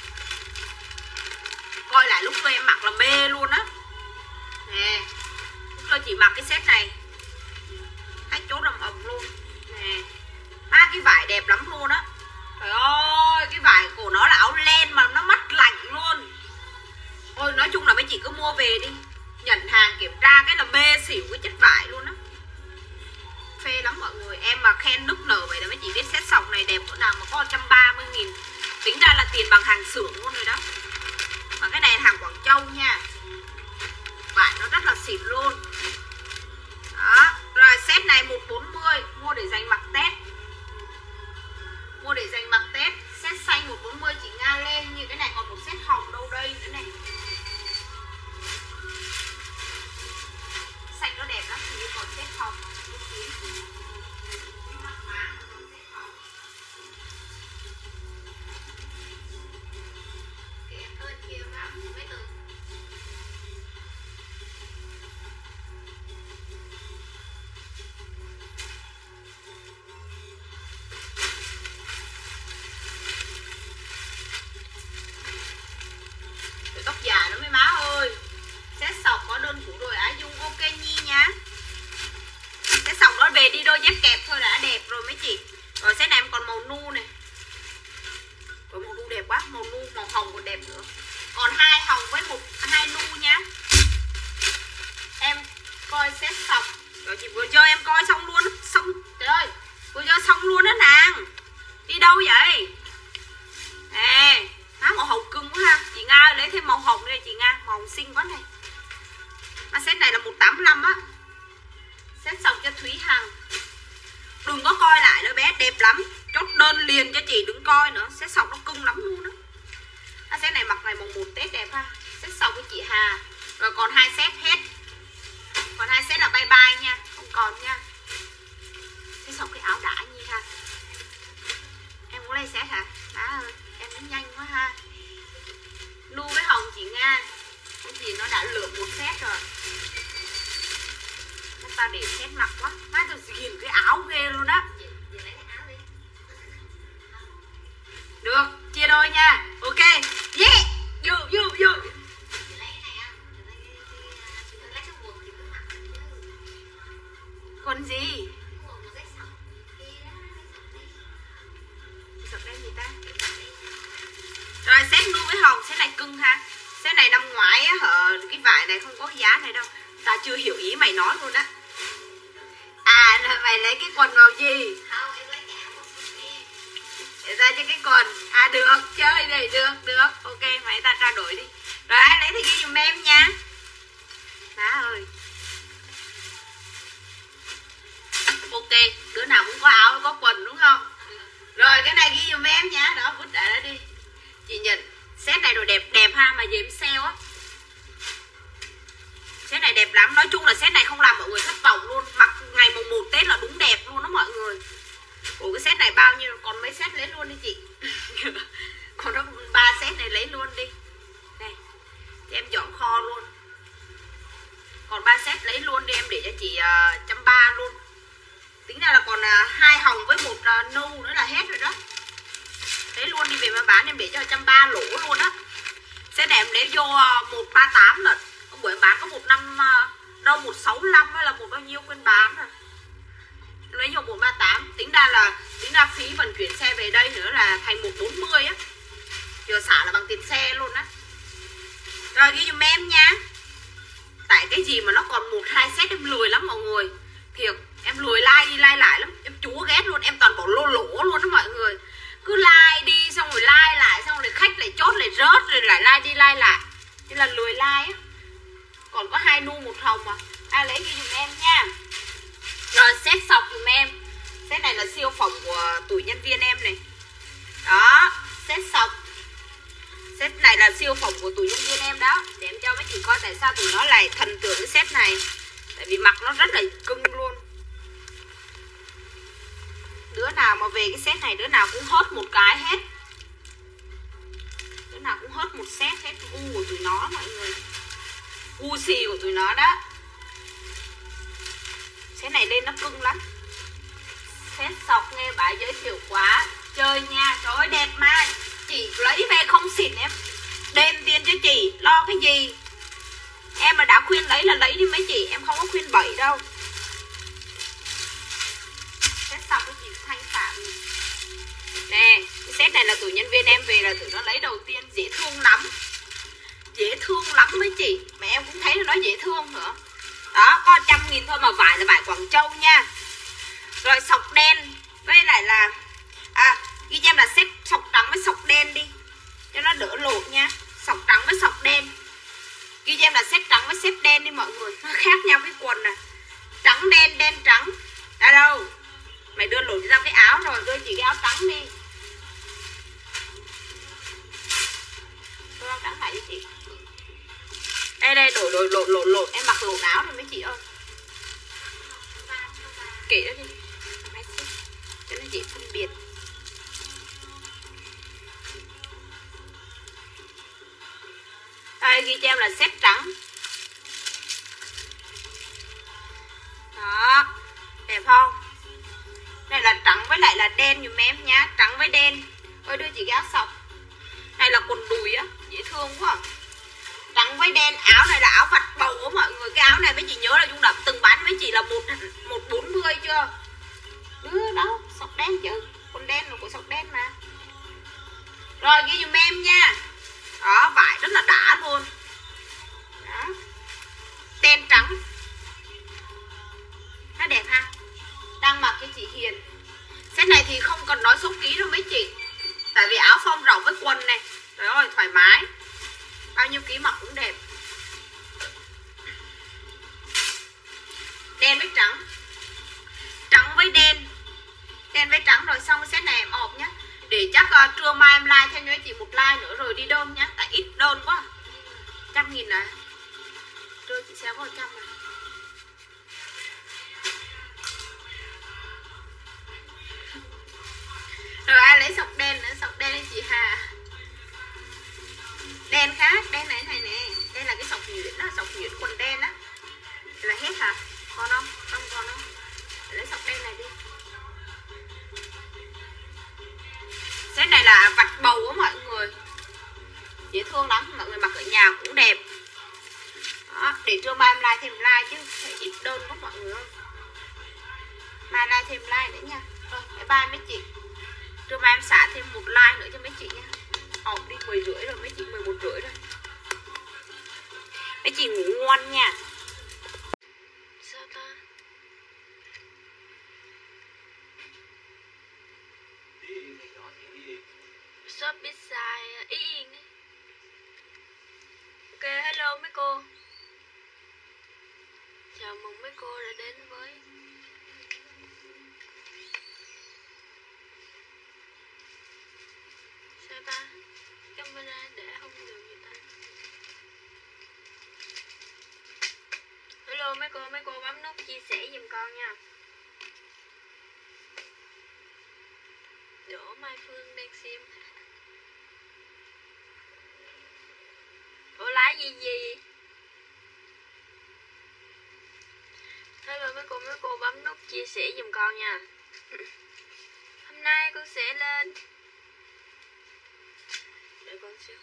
Coi lại lúc tôi em mặc là mê luôn á. Nè. Lúc tôi chỉ mặc cái set này. Hết chỗ đầm ẩm luôn. Nè. Ba cái vải đẹp lắm luôn á. Trời ơi, cái vải của nó là áo len mà nó mắt lạnh luôn. Ôi nói chung là mấy chị cứ mua về đi. Nhận hàng kiểm tra cái là mê xỉu cái chất vải luôn á. Phê lắm mọi người. Em mà khen nức nở vậy là mấy chị biết set sọc này đẹp cỡ nào mà có một trăm ba mươi nghìn. Tính ra là tiền bằng hàng xưởng luôn rồi đó. Mà cái này hàng Quảng Châu nha. Vải nó rất là xịn luôn. Đó. Rồi set này một trăm bốn mươi. Mua để dành mặc Tết. Mua để dành mặc Tết. Set xanh một trăm bốn mươi chị Nga lên. Như cái này còn một set hồng đâu đây nữa này. Xanh nó đẹp lắm. Thì còn set hồng. chốt đơn liền cho chị, đừng coi nữa. Set sọc nó cưng lắm luôn á. À, set này mặc ngày mùng một Tết đẹp ha. Set sọc với chị Hà. Rồi còn hai set hết. Còn hai set là bye bye nha, không còn nha. Set sọc cái áo đã nhi ha. Em muốn lấy set hả? Má ơi, em muốn nhanh quá ha. Nu với Hồng chị Nga. Cái gì nó đã lượm một set rồi. Chắc tao để set mặc quá. Má tôi ghiền cái áo ghê luôn á. Được, chia đôi nha. Ok. Yeah. Vô, vô, vô. Quần gì? Sọc đen gì ta? Rồi set nu với Hồng, set này cưng ha. Set này năm ngoái á, hở, cái vải này không có cái giá này đâu. Ta chưa hiểu ý mày nói luôn á. À là mày lấy cái quần màu gì? Không, em lấy cả một để ra cho cái quần. À được, chơi đây, được, được. Ok, mày ta trao đổi đi. Rồi ai lấy thì ghi dùm em nha. Má ơi. Ok, đứa nào cũng có áo có quần đúng không? Rồi cái này ghi dùm em nha. Đó, vứt để đó đi. Chị nhận set này đồ đẹp đẹp ha, mà về em sale á. Set này đẹp lắm, nói chung là set này không làm mọi người thất vọng luôn. Mặc ngày mùng một Tết là đúng đẹp luôn đó mọi người. Ủa cái set này bao nhiêu, còn mấy set lấy luôn đi chị. Còn đó ba set này lấy luôn đi. Này, cho em dọn kho luôn. Còn ba set lấy luôn đi, em để cho chị uh, một trăm ba mươi luôn. Tính ra là còn uh, hai hồng với một uh, nu nữa là hết rồi đó. Lấy luôn đi về mà bán, em để cho một trăm ba mươi lỗ luôn á. Set này em lấy vô uh, một trăm ba mươi tám lần. Hôm bữa em bán có một năm uh, đâu một trăm sáu mươi lăm hay là một bao nhiêu quên bán rồi. Lấy vô một trăm ba mươi tám, tính ra là tính ra phí vận chuyển xe về đây nữa là thành một trăm bốn mươi á. Giờ xả là bằng tiền xe luôn á. Rồi ghi dùm em nha. Tại cái gì mà nó còn một hai set em lười lắm mọi người. Thiệt, em lười like đi like lại lắm. Em chúa ghét luôn, em toàn bỏ lô lỗ luôn đó mọi người. Cứ like đi xong rồi like lại, xong rồi khách lại chốt lại rớt, rồi lại like đi like lại. Nên là lười like á. Còn có hai nu một hồng mà. Ai lấy ghi dùm em nha. Rồi set sọc dùm em. Set này là siêu phẩm của tụi nhân viên em này. Đó, set sọc. Set này là siêu phẩm của tụi nhân viên em đó. Để em cho mấy chị coi tại sao tụi nó lại thần tượng cái set này. Tại vì mặc nó rất là cưng luôn. Đứa nào mà về cái set này, đứa nào cũng hốt một cái hết. Đứa nào cũng hốt một set hết. U của tụi nó mọi người. U xì của tụi nó đó. Set này lên nó cưng lắm. Set sọc nghe bà giới thiệu quá. Chơi nha, trời ơi đẹp mà. Chị lấy về không xịn em đem tiền cho chị, lo cái gì. Em mà đã khuyên lấy là lấy đi mấy chị. Em không có khuyên bậy đâu. Set sọc với chị Thanh Phạm. Nè, cái set này là tụi nhân viên em về là tụi nó lấy đầu tiên. Dễ thương lắm. Dễ thương lắm mấy chị. Mà em cũng thấy nó dễ thương nữa. Đó, có trăm nghìn thôi mà vải là vải Quảng Châu nha. Rồi sọc đen. Với lại là à, ghi cho em là set sọc trắng với sọc đen đi cho nó đỡ lột nha. Sọc trắng với sọc đen. Ghi cho em là set trắng với set đen đi mọi người. Nó khác nhau cái quần này. Trắng đen, đen trắng. Đã đâu. Mày đưa lột ra cái áo rồi. Đưa chị cái áo trắng đi. Đưa áo trắng lại cho chị. Đây đây, đổi đổi lột lột lột. Em mặc lột áo rồi mấy chị ơi. Kệ đó đi. Cho nên chị phân biệt. Đây ghi cho em là set trắng. Đó. Đẹp không? Đây là trắng với lại là đen dùm em nhá. Trắng với đen. Ôi đưa chị cái áo sọc. Này là quần đùi á. Dễ thương quá. Trắng với đen. Áo này là áo vặt bầu của mọi người. Cái áo này mấy chị nhớ là Dung đã từng bán với chị là một một bốn mươi chưa? Ừ, đó, sọc đen chứ. Quần đen là của sọc đen mà. Rồi ghi dùm em nha. Đó, vải rất là đã luôn. Đó. Đen trắng. Nó đẹp ha. Đang mặc cho chị Hiền. Set này thì không cần nói số ký đâu mấy chị. Tại vì áo phông rộng với quần này. Trời ơi, thoải mái. Bao nhiêu ký mặc cũng đẹp. Đen với trắng. Trắng với đen. Đen với trắng rồi xong cái set này em uh, trưa mai em like thêm cho mấy chị một like nữa rồi đi đơn nhá, tại ít đơn quá. Trăm nghìn này, trưa chị sẽ có trăm này. Rồi ai lấy sọc đen nữa, sọc đen đi chị Hà. Đen khác, đen này này nè, đây là cái sọc nhuyễn đó, sọc nhuyễn quần đen á. Đây là hết hả? Còn không? Không còn không? Để lấy sọc đen này đi. Set này là vạch bầu á mọi người, dễ thương lắm, mọi người mặc ở nhà cũng đẹp. Đó, để trưa mai em like thêm like chứ phải ít đơn quá mọi người ơi. Mai like thêm like nữa nha. Rồi, bye bye mấy chị. Trưa mai em xả thêm một like nữa cho mấy chị nha. Họp đi mười rưỡi rồi, mấy chị mười một rưỡi rồi. Mấy chị ngủ ngon nha. Sao ta? Shop pizza ý yên ấy. Ok, hello mấy cô. Chào mừng mấy cô đã đến với sao ta? Camera để không được gì ta. Hello mấy cô, mấy cô bấm nút chia sẻ giùm con nha. Đỗ Mai Phương đang xem. Ủa lái gì gì? Hello mấy cô, mấy cô bấm nút chia sẻ giùm con nha. Hôm nay con sẽ lên. Để con xíu.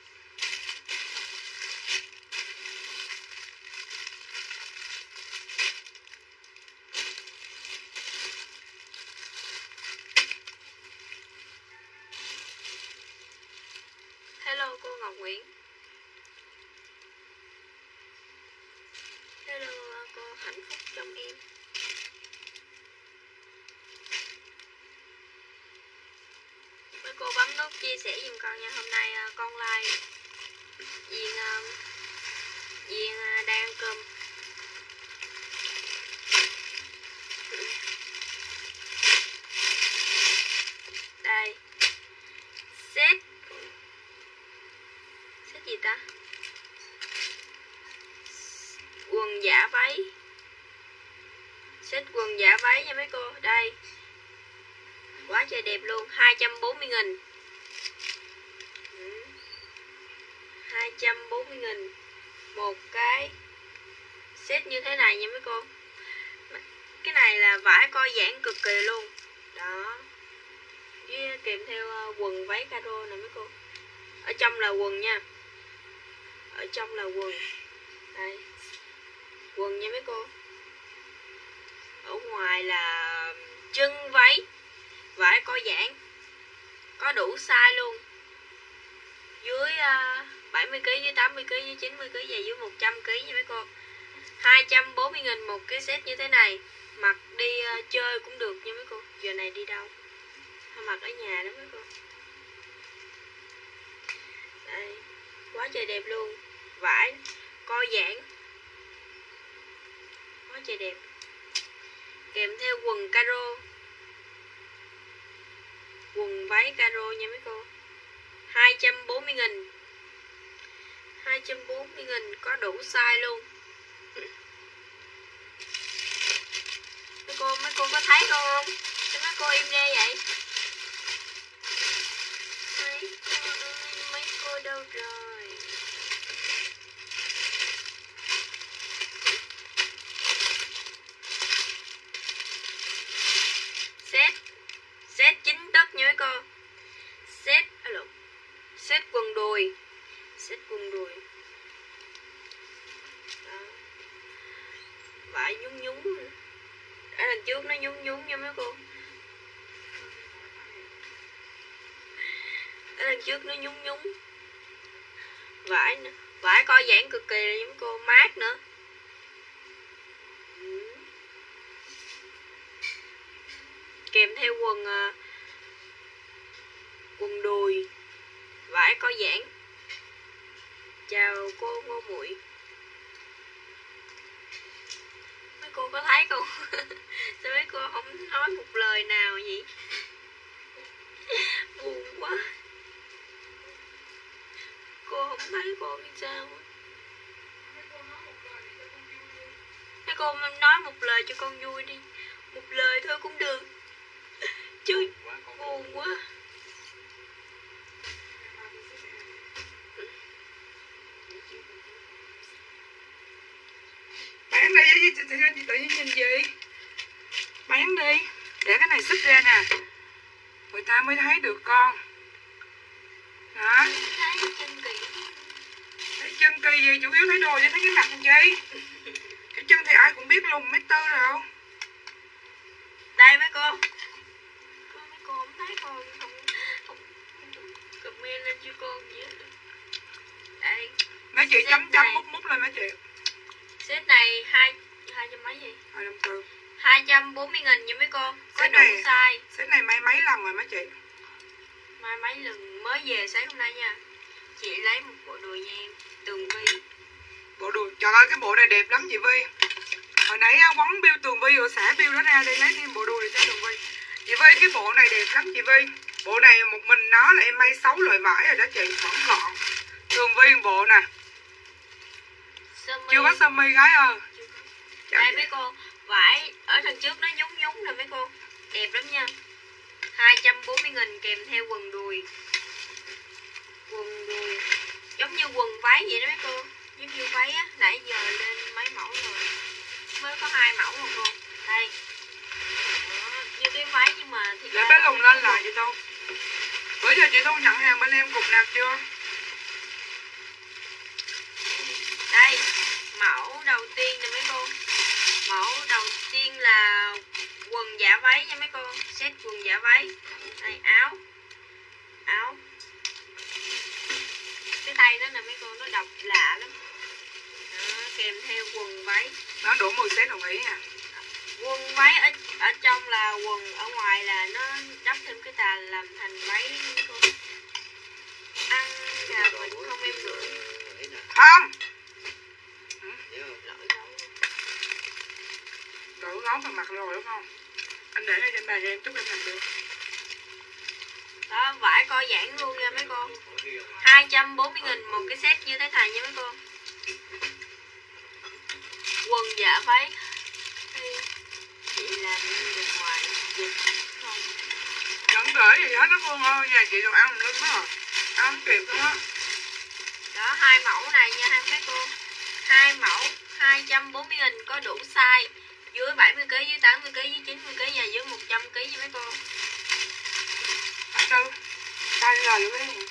Hello cô Ngọc Nguyễn. Hello cô Hạnh Phúc trong em. Mấy cô bấm nút chia sẻ giùm con nha. Hôm nay uh, con like Duyên uh, Duyên uh, đang ăn cơm. Đây set set gì ta, quần giả váy, set quần giả váy nha mấy cô. Đây quá trời đẹp luôn, hai trăm bốn mươi nghìn, hai trăm bốn mươi nghìn một cái set như thế này nha mấy cô. Cái này là vải co giãn cực kỳ luôn đó, với kèm theo quần váy caro nè mấy cô. Ở trong là quần nha, ở trong là quần. Đây quần nha mấy cô. Ở ngoài là chân váy, vải co giãn, có đủ size luôn. Dưới uh, bảy mươi ki lô gam, dưới tám mươi ki lô gam, dưới chín mươi ki lô gam và dưới một trăm ki lô gam nha mấy cô. Hai trăm bốn mươi nghìn một cái set như thế này. Mặc đi uh, chơi cũng được nha mấy cô. Giờ này đi đâu? Thôi mặc ở nhà đó mấy cô. Đây quá trời đẹp luôn, vải co giãn quá trời đẹp, kèm theo quần caro, quần váy caro nha mấy cô. Hai trăm bốn mươi nghìn, hai trăm bốn mươi nghìn có đủ size luôn. Mấy cô, mấy cô có thấy cô không? Sao mấy cô im re vậy? Mấy cô ơi, mấy cô đâu rồi? Set set chín tấc nha mấy cô. Set alo, set quần đùi, set quần đùi đó. Vải nhúng nhúng, ở đằng trước nó nhúng nhúng nha mấy cô. Ở đằng trước nó nhúng nhúng, vải nữa, vải co giãn cực kỳ nha mấy cô, mát nữa. Kèm theo quần uh, quần đùi, vải co giãn. Chào cô Ngô Muội. Mấy cô có thấy không? Sao mấy cô không nói một lời nào vậy? Buồn quá. mấy cô làm sao? Mấy cô nói một lời cho con vui đi. Một lời thôi cũng được. Chứ buồn quá. Bán đi, tự nhiên tự nhiên nhìn gì? Bán đi, để cái này xích ra nè, người ta mới thấy được con. Đó. Thấy chân kỳ. Thấy chân kỳ gì, chủ yếu thấy đồ chứ thấy cái mặt làm chi? Cái chân thì ai cũng biết lùn mét tư rồi. Đây mấy cô. Mấy cô không thấy con không, không, không comment lên cho con gì hết. Đây. Mấy chị chấm chấm mút mút lên mấy chị. Set này hai hai trăm mấy gì? Hai trăm tư. Hai trăm bốn mươi nghìn nha mấy cô. Có Set đủ này, size. set này may mấy lần rồi mấy chị? Mai mấy lần mới về sáng hôm nay nha. Chị lấy một bộ đùi nha em. Tường Vi. Bộ đùi, trời ơi cái bộ này đẹp lắm chị Vi. Hồi nãy quấn bill Tường Vi rồi xả bill đó ra đây lấy thêm bộ đùi để cho Tường Vi. Chị Vi cái bộ này đẹp lắm chị Vi. Bộ này một mình nó là em may sáu loại vải rồi đó chị, vẫn gọn. Tường Vi bộ nè. Chưa có sơ mi gái ơi. Đây mấy cô, vải ở đằng trước nó nhúng nhúng rồi mấy cô. Đẹp lắm nha. Hai trăm bốn mươi nghìn kèm theo quần đùi. Quần đùi giống như quần váy vậy đó mấy cô. Giống như váy á, nãy giờ lên mấy mẫu rồi. Mới có hai mẫu mà cô. Đây. Đó, như cái váy nhưng mà thì để bé lùng lên lại chị Thu. Bữa giờ chị Thu nhận hàng bên em cục nào chưa? Đây, mẫu đầu tiên nè mấy cô. Mẫu đầu tiên là quần giả váy nha mấy cô. Set quần giả váy. Đây, áo. Áo. Cái tay đó nè mấy cô, nó độc lạ lắm. Đó, kèm theo quần váy. Nó đủ mười set đồng ý nha. Quần váy ở, ở trong là quần, ở ngoài là nó đắp thêm cái tà làm thành váy mấy cô. Ăn gà vịt không em gửi. Không. Lỗi gấu. Đổ gấu vào mặt rồi đúng không? Anh để đây trên bàn cho em chút em làm được. Đó, vải co giãn luôn nha mấy cô. Hai trăm bốn mươi nghìn một cái set như thế này nha mấy cô. Quần dạ váy. Chị làm bên ngoài dịch không? Chẳng gửi gì hết đó Phương ơi. Nhà chị đồ ăn lắm đó. Ăn không kịp đó. Đó, hai mẫu này nha hai mấy cô. Hai mẫu hai trăm bốn mươi nghìn có đủ size. Dưới bảy mươi ki lô gam, dưới tám mươi ki lô gam, dưới chín mươi ki lô gam và dưới một trăm ki lô gam nha mấy cô. Anh Tư, tay rồi vô cái này.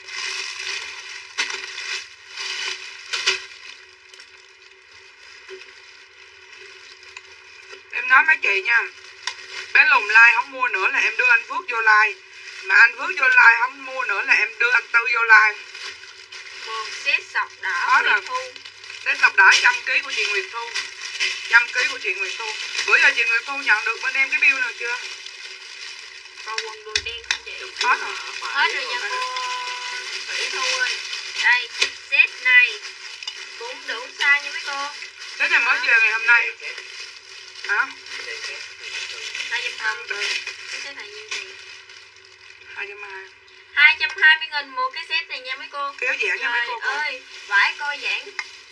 Em nói mấy chị nha, bé Lùng like không mua nữa là em đưa anh Phước vô like. Mà anh Phước vô like không mua nữa là em đưa anh Tư vô like. Một set sọc đỏ Nguyệt Thu. Set sọc đỏ trăm ki lô gam của chị Nguyệt Thu. Trăm ki lô gam của chị Nguyệt Thu. Bữa giờ chị Nguyệt Thu nhận được bên em cái bill nào chưa? Còn quần đùi đen không chị? Hết rồi. Hết rồi nha cô Thủy Thu ơi. Đây, set này cũng đủ size nha mấy cô. Set này mới về ngày hôm nay. Hả? Hai trăm tư. Cái set này như gì? Hai trăm hai. Hai trăm hai mươi nghìn một cái set này nha mấy cô. Kéo giãn nha mấy cô. Trời ơi, vải co giãn.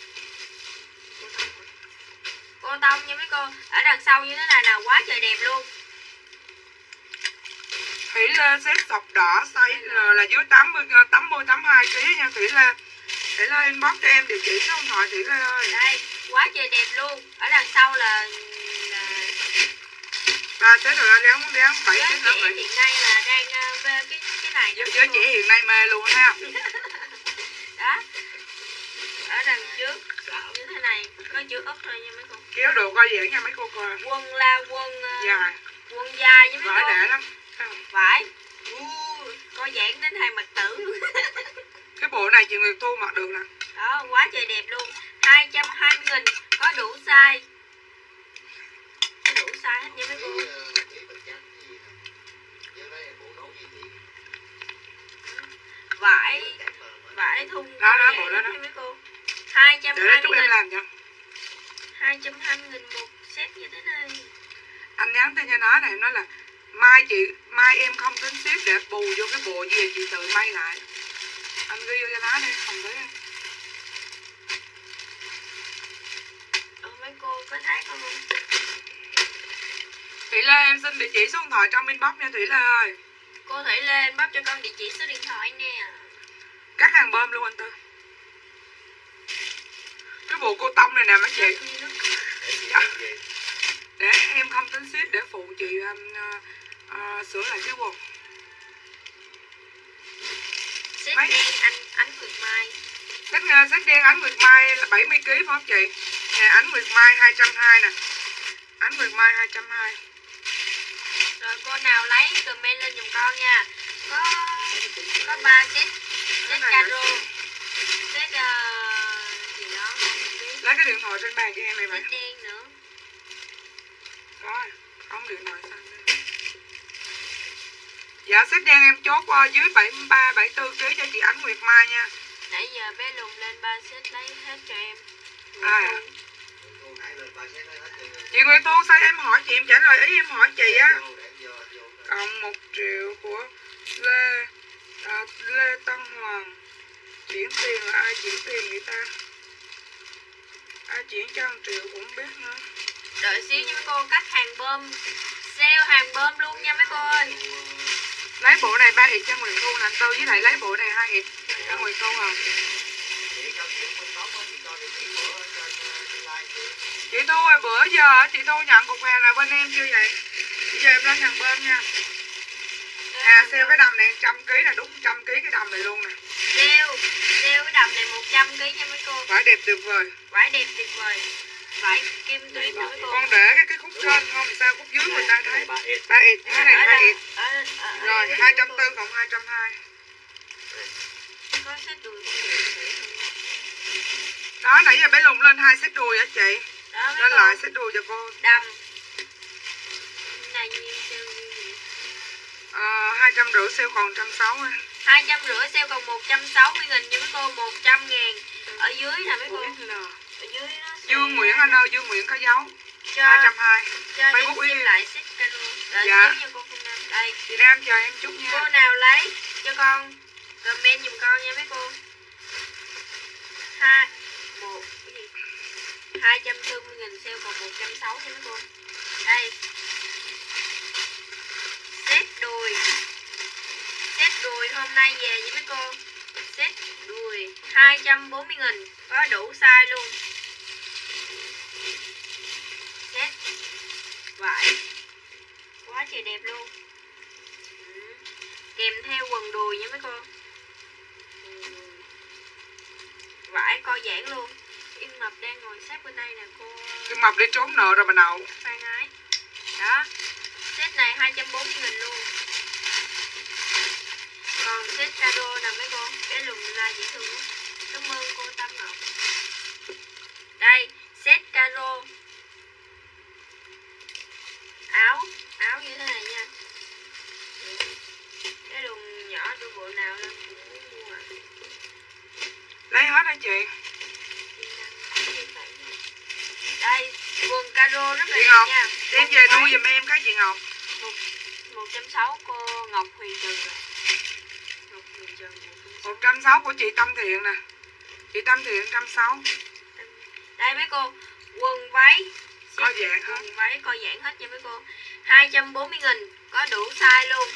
Cô tông nha mấy cô. Ở đằng sau như thế này là quá trời đẹp luôn. Thủy Lê set sọc đỏ size L là dưới tám mươi, tám mươi, tám mươi hai ki lô gam nha Thủy Lê. Thủy Lê inbox cho em địa chỉ số điện thoại Thủy Lê ơi. Đây, quá trời đẹp luôn. Ở đằng sau là ba set rồi đáng đáng bảy set nữa vậy. Hiện nay là đang uh, về cái cái này với, với chị hiện nay mê luôn ha. Đó. Ở đằng trước như thế này có chữ úp thôi nha mấy cô. Kéo đồ coi giãn nha mấy cô coi. Quần là quần uh, dài. Quần dài nha mấy vải cô. đã lắm. Vải. Uh, co giãn đến hàng mặt tử luôn. Cái bộ này chị Nguyệt Thu mặc được nè. Đó, quá trời đẹp luôn. Hai trăm hai mươi nghìn có đủ size. Có đủ size hết nha mấy cô. Vải vải thun đó đó bộ đó đó mấy cô. Hai trăm hai mươi em làm cho. Hai trăm hai mươi nghìn một set như thế này. Anh nhắn tin cho nó này, em nói là mai chị mai em không tính ship để bù vô cái bộ gì chị tự may lại. Anh ghi vô cho nó đi, không thấy. mấy cô có thấy không? Thủy Lê em xin địa chỉ số điện thoại trong inbox nha Thủy Lê ơi. Cô Thủy Lê bắp cho con địa chỉ số điện thoại nè. Cắt hàng bơm luôn anh Tư. Cái bộ cô tông này nè mấy chị. Dạ. Để em không tính ship để phụ chị um, uh, uh, sửa lại cái quần. Xếp đen anh Ánh Nguyệt Mai. Xếp, uh, xếp đen Ánh Nguyệt Mai là bảy mươi ki lô gam phải không chị? Nè Ánh Nguyệt Mai hai trăm hai mươi nè. Ánh Nguyệt Mai hai trăm hai mươi. Rồi cô nào lấy comment lên giùm con nha. Có có ba set set caro, set uh, gì đó không biết. Lấy cái điện thoại trên bàn cho em này mà. Set đen nữa. Rồi, không điện thoại xanh đi. Dạ set đen em chốt uh, dưới bảy mươi ba bảy mươi tư ki lô gam cho chị Ánh Nguyệt Mai nha. Nãy giờ bé Lùng lên ba set lấy hết cho em. Ai à? Chị Nguyễn Thu sao em hỏi chị em trả lời ý em hỏi chị á. Còn một triệu của Lê à, Lê Tân Hoàng. Chuyển tiền là ai chuyển tiền vậy ta? Ai chuyển cho một triệu cũng không biết nữa. Đợi xíu nha mấy cô, cắt hàng bơm, sale hàng bơm luôn nha mấy cô ơi. Lấy bộ này ba ít cho Nguyễn Thu nè Tư, với lại lấy bộ này hai ít cho Nguyễn Thu à. Chị Thu ơi, bữa giờ chị Thu nhận cục hàng nào bên em chưa vậy? Bây giờ em lên hàng bơm nha. À, sale cái đầm này một trăm ki lô gam là đúng một trăm ki lô gam cái đầm này luôn nè. Sale, sale cái đầm này một trăm ki lô gam nha mấy cô. Vải đẹp tuyệt vời. Vải đẹp tuyệt vời. Vải kim tuyến nè mấy cô. Con để cái, cái khúc trên không sao khúc dưới người ta thấy. ba ít, cái này hai ít. Rồi hai trăm bốn mươi cộng hai trăm hai mươi. Có set đùi. Đó nãy giờ bé Lùng lên hai set đùi hả chị? Đó, lên lại set đùi cho cô. Đầm. Này nhiêu sale nhiêu vậy? Ờ, hai trăm rưỡi sale còn một trăm sáu mươi. hai trăm rưỡi sale còn một trăm sáu mươi nghìn nha mấy cô, một trăm ngàn. Ở dưới nè mấy cô. Ở dưới nó sẽ... Dương Nguyễn anh ơi, Dương Nguyễn có dấu. Cho, hai trăm hai mươi. cho em xem lại set caro. Đợi dạ. xíu nha cô Phương Nam. Đây. Chị Nam chờ em chút nha. Cô nào lấy cho con comment giùm con nha mấy cô. Hai một cái gì? hai trăm bốn mươi nghìn sale còn một trăm sáu mươi nha mấy cô. Đây. Set đùi. Set đùi hôm nay về với mấy cô. Set đùi hai trăm bốn mươi nghìn, có đủ size luôn. Set vải quá trời đẹp luôn. Ừ. Kèm theo quần đùi nha mấy cô. Ừ. Vải co giãn luôn. Yên Mập đang ngồi sát bên đây nè cô. Yên Mập đi trốn nợ rồi bà Nậu. Phan Ái. Đó. Set này hai trăm bốn mươi nghìn luôn. Còn set caro nè mấy cô. Cái lùm like dễ thương quá. Cảm ơn cô Tâm Ngọc. Đây. Set caro. Áo. Áo như thế này nha. Cái lùm nhỏ đôi bộ nào lên cũng muốn mua à. Lấy hết hả chị? Đây. Quần caro rất là chị đẹp Ngọc, nha. đem về nuôi giùm em cái chị Ngọc. một trăm sáu mươi cô Ngọc Huyền Trần rồi. Ngọc Huyền Trần một trăm sáu mươi của chị Tâm Thiện nè. Chị Tâm Thiện một trăm sáu mươi. Đây mấy cô, quần váy co giãn hết. Quần váy co giãn hết nha mấy cô. hai trăm bốn mươi nghìn, có đủ size luôn.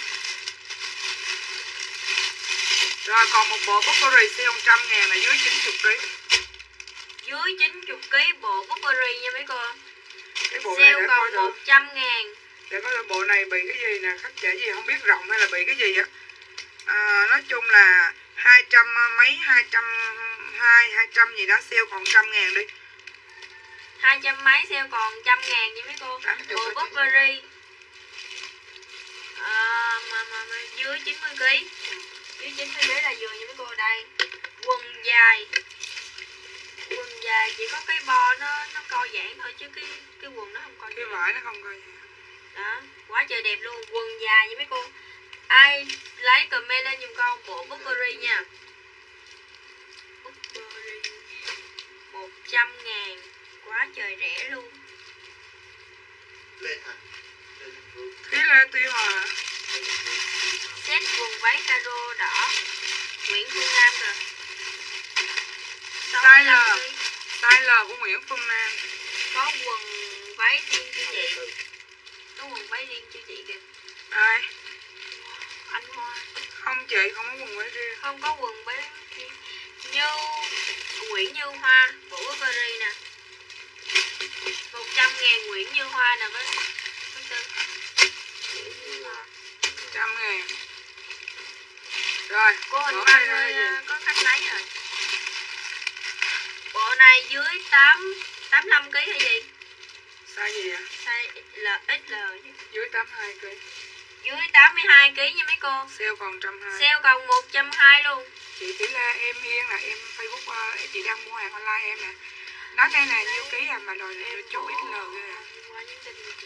Rồi còn một bộ Burberry sale một trăm ngàn là dưới chín mươi ki lô gam. Dưới chín mươi ki lô gam bộ Burberry nha mấy cô. Cái bộ này sale để còn coi được. một trăm ngàn. Để coi bộ này bị cái gì nè, khách trẻ gì không biết rộng hay là bị cái gì á. À, nói chung là hai trăm mấy, hai trăm hai mươi, hai trăm gì đó sale còn một trăm ngàn đi. hai trăm mấy sale còn một trăm ngàn nha mấy cô. Bộ Burberry. À, mà, mà, mà dưới chín mươi ki lô gam. Dưới chín mươi ki lô gam là vừa nha mấy cô. Đây. Quần dài. Quần dài chỉ có cái bo nó nó co giãn thôi chứ cái cái quần nó không co giãn. Cái vải nó không co giãn. Đó, quá trời đẹp luôn, quần dài nha mấy cô. Ai lấy comment lên giùm con bộ Burberry nha. Burberry một trăm ngàn, quá trời rẻ luôn. Khí Lê Tuy Hòa. Set quần váy caro đỏ Nguyễn Phương Nam rồi. Size L. Size L của Nguyễn Phương Nam. Có quần váy riêng cho chị. Có quần váy riêng cho chị kìa. Ai? Anh Hoa. Không chị, không có quần váy riêng. Không có quần váy riêng. Như Nguyễn Như Hoa, Burberry nè. một trăm ngàn Nguyễn Như Hoa nè với với tư. Trăm ngàn. Rồi, Cô Hình mở Văn ra ơi, gì? có cách lấy rồi. Bộ này dưới tám tám mươi lăm ký hay gì? Size gì ạ? Size L, ích lờ chứ. Dưới tám mươi hai ký. Dưới tám mươi hai ký nha mấy cô. Sale còn một trăm hai mươi. Sale còn một trăm hai mươi luôn. Chị Thủy La em Yên là em Facebook uh, chị đang mua hàng online em nè. Nói đây nè nhiêu ký à mà đòi được chốt ích lờ ghê à. Qua nhắn tin cho chị.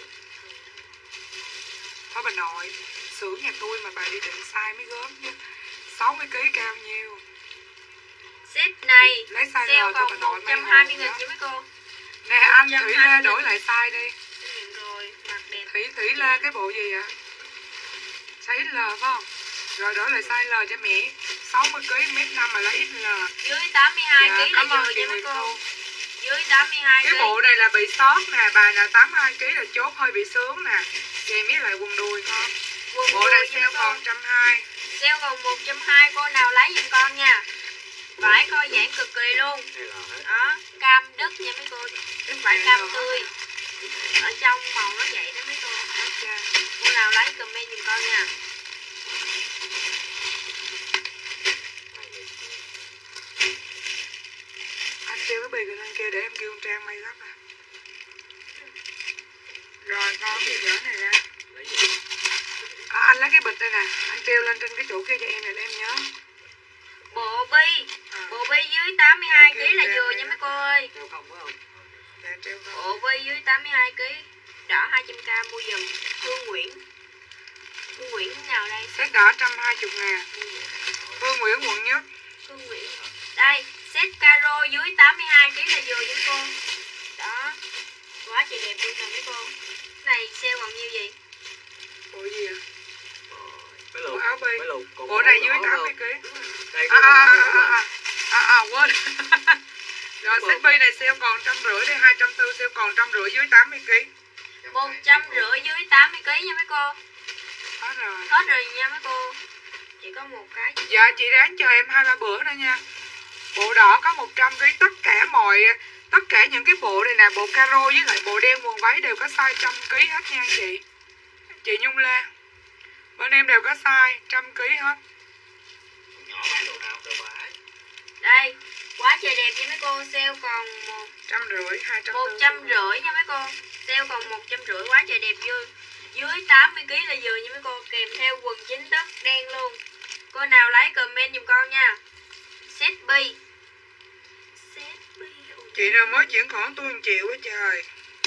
Thôi bà nội, xưởng nhà tôi mà bà đi định size mới gớm chứ. sáu mươi ký cao nhiêu. Set này Lấy size sale rồi cho bà còn nội một may trăm hai mươi hồn nghìn đó. cho mấy cô. Nè anh một trăm Thủy hai mươi Lê đổi lại size đi. Nhìn rồi, mặt đẹp. Thủy Thủy Lê cái bộ gì ạ? Size ích lờ phải không? Rồi đổi lại size L cho mẹ. sáu mươi ký mét năm mà lấy ích lờ. Dưới tám mươi hai Dạ, ký là cảm ơn vừa chị nha mấy Nguyệt cô. Thu. Dưới tám mươi hai ký. Cái bộ này là bị sót nè, bà nào tám mươi hai ký là chốt hơi bị sướng nè. Kèm với lại quần đùi con. Quần Bộ đùi này nha sale mấy cô. còn một trăm hai mươi. Sale còn một trăm hai mươi, cô nào lấy giùm con nha. Vải coi giãn cực kỳ luôn. Đó, cam đất nha mấy cô. Cái vải cam tươi. Ở trong màu nó vậy đó mấy cô. Cô nào lấy comment giùm con nha. Anh kêu cái bì lên kia để em kêu con Trang may gấp à. Rồi con cái giỏ này ra. À, anh lấy cái bịch đây nè, anh treo lên trên cái chỗ kia cho em này để em nhớ. Bộ bi, À. bộ bi dưới tám mươi hai ký là vừa nha mấy cô ơi. Dạ, treo không? Bộ bi dưới tám mươi hai ký, đỏ hai trăm k mua giùm. Phương Nguyễn. Phương Nguyễn nào đây? Set đỏ một trăm hai mươi ngàn. Phương Nguyễn quận nhất. Phương Nguyễn. Đây, set caro dưới tám mươi hai ký là vừa với cô. Đó. Quá trời đẹp luôn nè mấy cô. Cái này sale còn nhiêu gì? Bộ gì à? Mấy Bộ lục, áo bi. mấy lục, còn Bộ này bộ dưới đỏ tám mươi không? ký. Đây À có à bộ à đỏ à à. à à quên. Rồi set bi này sale còn một trăm rưỡi đây, hai trăm tư mươi sale còn một trăm rưỡi dưới tám mươi ký. một trăm rưỡi dưới tám mươi ký nha mấy cô. Hết rồi. Hết rồi nha mấy cô. Chỉ có một cái. Dạ chị ráng chờ em hai ba bữa nữa nha. Bộ đỏ có một trăm ký, tất cả mọi tất cả những cái bộ này nè, bộ caro với lại bộ đen quần váy đều có size trăm ký hết nha chị. Chị Nhung Lê. Bên em đều có size trăm ký hết. Nhỏ bán đồ nào đồ bãi. Đây, quá trời đẹp nha mấy cô, sale còn một Trăm rưỡi, hai trăm một trăm rưỡi nha mấy cô. Sale còn một trăm rưỡi, quá trời đẹp vui. Dưới tám mươi ký là vừa nha mấy cô, kèm theo quần chính tấc đen luôn. Cô nào lấy comment giùm con nha. Set B. Set B. Chị nào mới chuyển khoản tôi một triệu quá trời.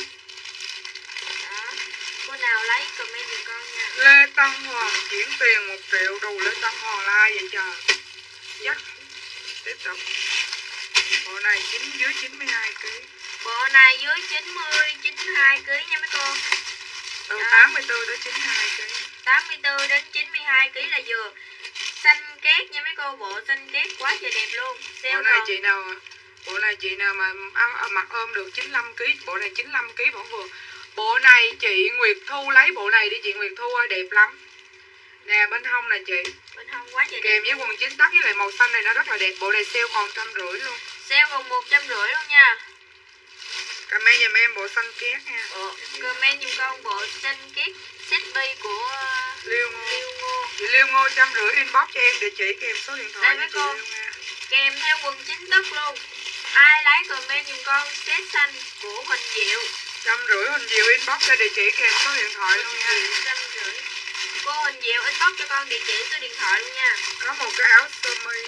Đó. Cô nào lấy comment giùm con nha. Lê Tân Hoàng chuyển tiền một triệu, đủ Lê Tân Hoàng là ai vậy trời? Chắc. Tiếp tục. Bộ này chín dưới chín mươi hai ký. Bộ này dưới chín mươi, chín mươi hai ký nha mấy cô. Từ Đó. tám mươi tư tới chín mươi hai ký. tám mươi tư đến chín mươi hai ký là vừa. Xanh két nha mấy cô, bộ xanh két quá trời đẹp luôn. Sale Bộ này còn chị nào Bộ này chị nào mà ăn mặc ôm được chín mươi lăm ký, bộ này chín mươi lăm ký vẫn vừa. Bộ này chị Nguyệt Thu lấy bộ này đi chị Nguyệt Thu ơi, đẹp lắm. Nè bên hông nè chị. bên hông quá trời đẹp. Kèm với quần chính tắc với lại màu xanh này nó rất là đẹp. Bộ này sale còn trăm rưỡi luôn. Sale còn một trăm rưỡi luôn nha. Comment giùm em bộ xanh két nha. Bộ comment giùm con bộ xanh két set B của Liêu Ngô. Liêu Ngô. Chị Liêu Ngô trăm rưỡi inbox cho em địa chỉ kèm số điện thoại. Đây mấy chị cô. Liêu nha. Kèm theo quần chính tấc luôn. Ai lấy comment giùm con set xanh của Huỳnh Diệu. Trăm rưỡi Huỳnh Diệu inbox cho địa chỉ kèm số điện thoại luôn nha. Trăm rưỡi. Cô Huỳnh Diệu inbox cho con địa chỉ số điện thoại luôn nha. Có một cái áo sơ mi.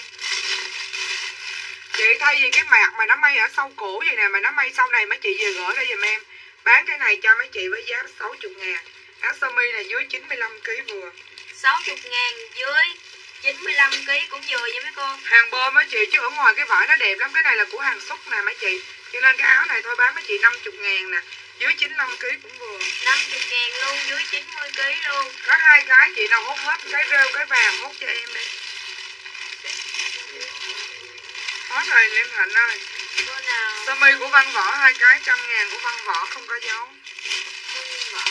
Chị thay vì cái mặt mà nó may ở sau cổ vậy nè, mà nó may sau này mấy chị về gỡ ra giùm em. Bán cái này cho mấy chị với giá sáu mươi ngàn. Áo sơ mi này dưới chín mươi lăm ký vừa. sáu mươi ngàn dưới chín mươi lăm ký cũng vừa nha mấy cô. Hàng bơm mấy chị, chứ ở ngoài cái vải nó đẹp lắm. Cái này là của hàng xuất nè mấy chị. Cho nên cái áo này thôi bán mấy chị năm mươi ngàn nè. Dưới chín mươi lăm ký cũng vừa. năm mươi ngàn luôn, dưới chín mươi ký luôn. Có hai cái chị nào hốt hết, cái rêu cái vàng hốt cho em đi. Hết rồi Liêm Hạnh ơi. Cô nào Sơ mi của Văn Võ hai cái trăm ngàn của Văn Võ không có dấu. Văn Võ.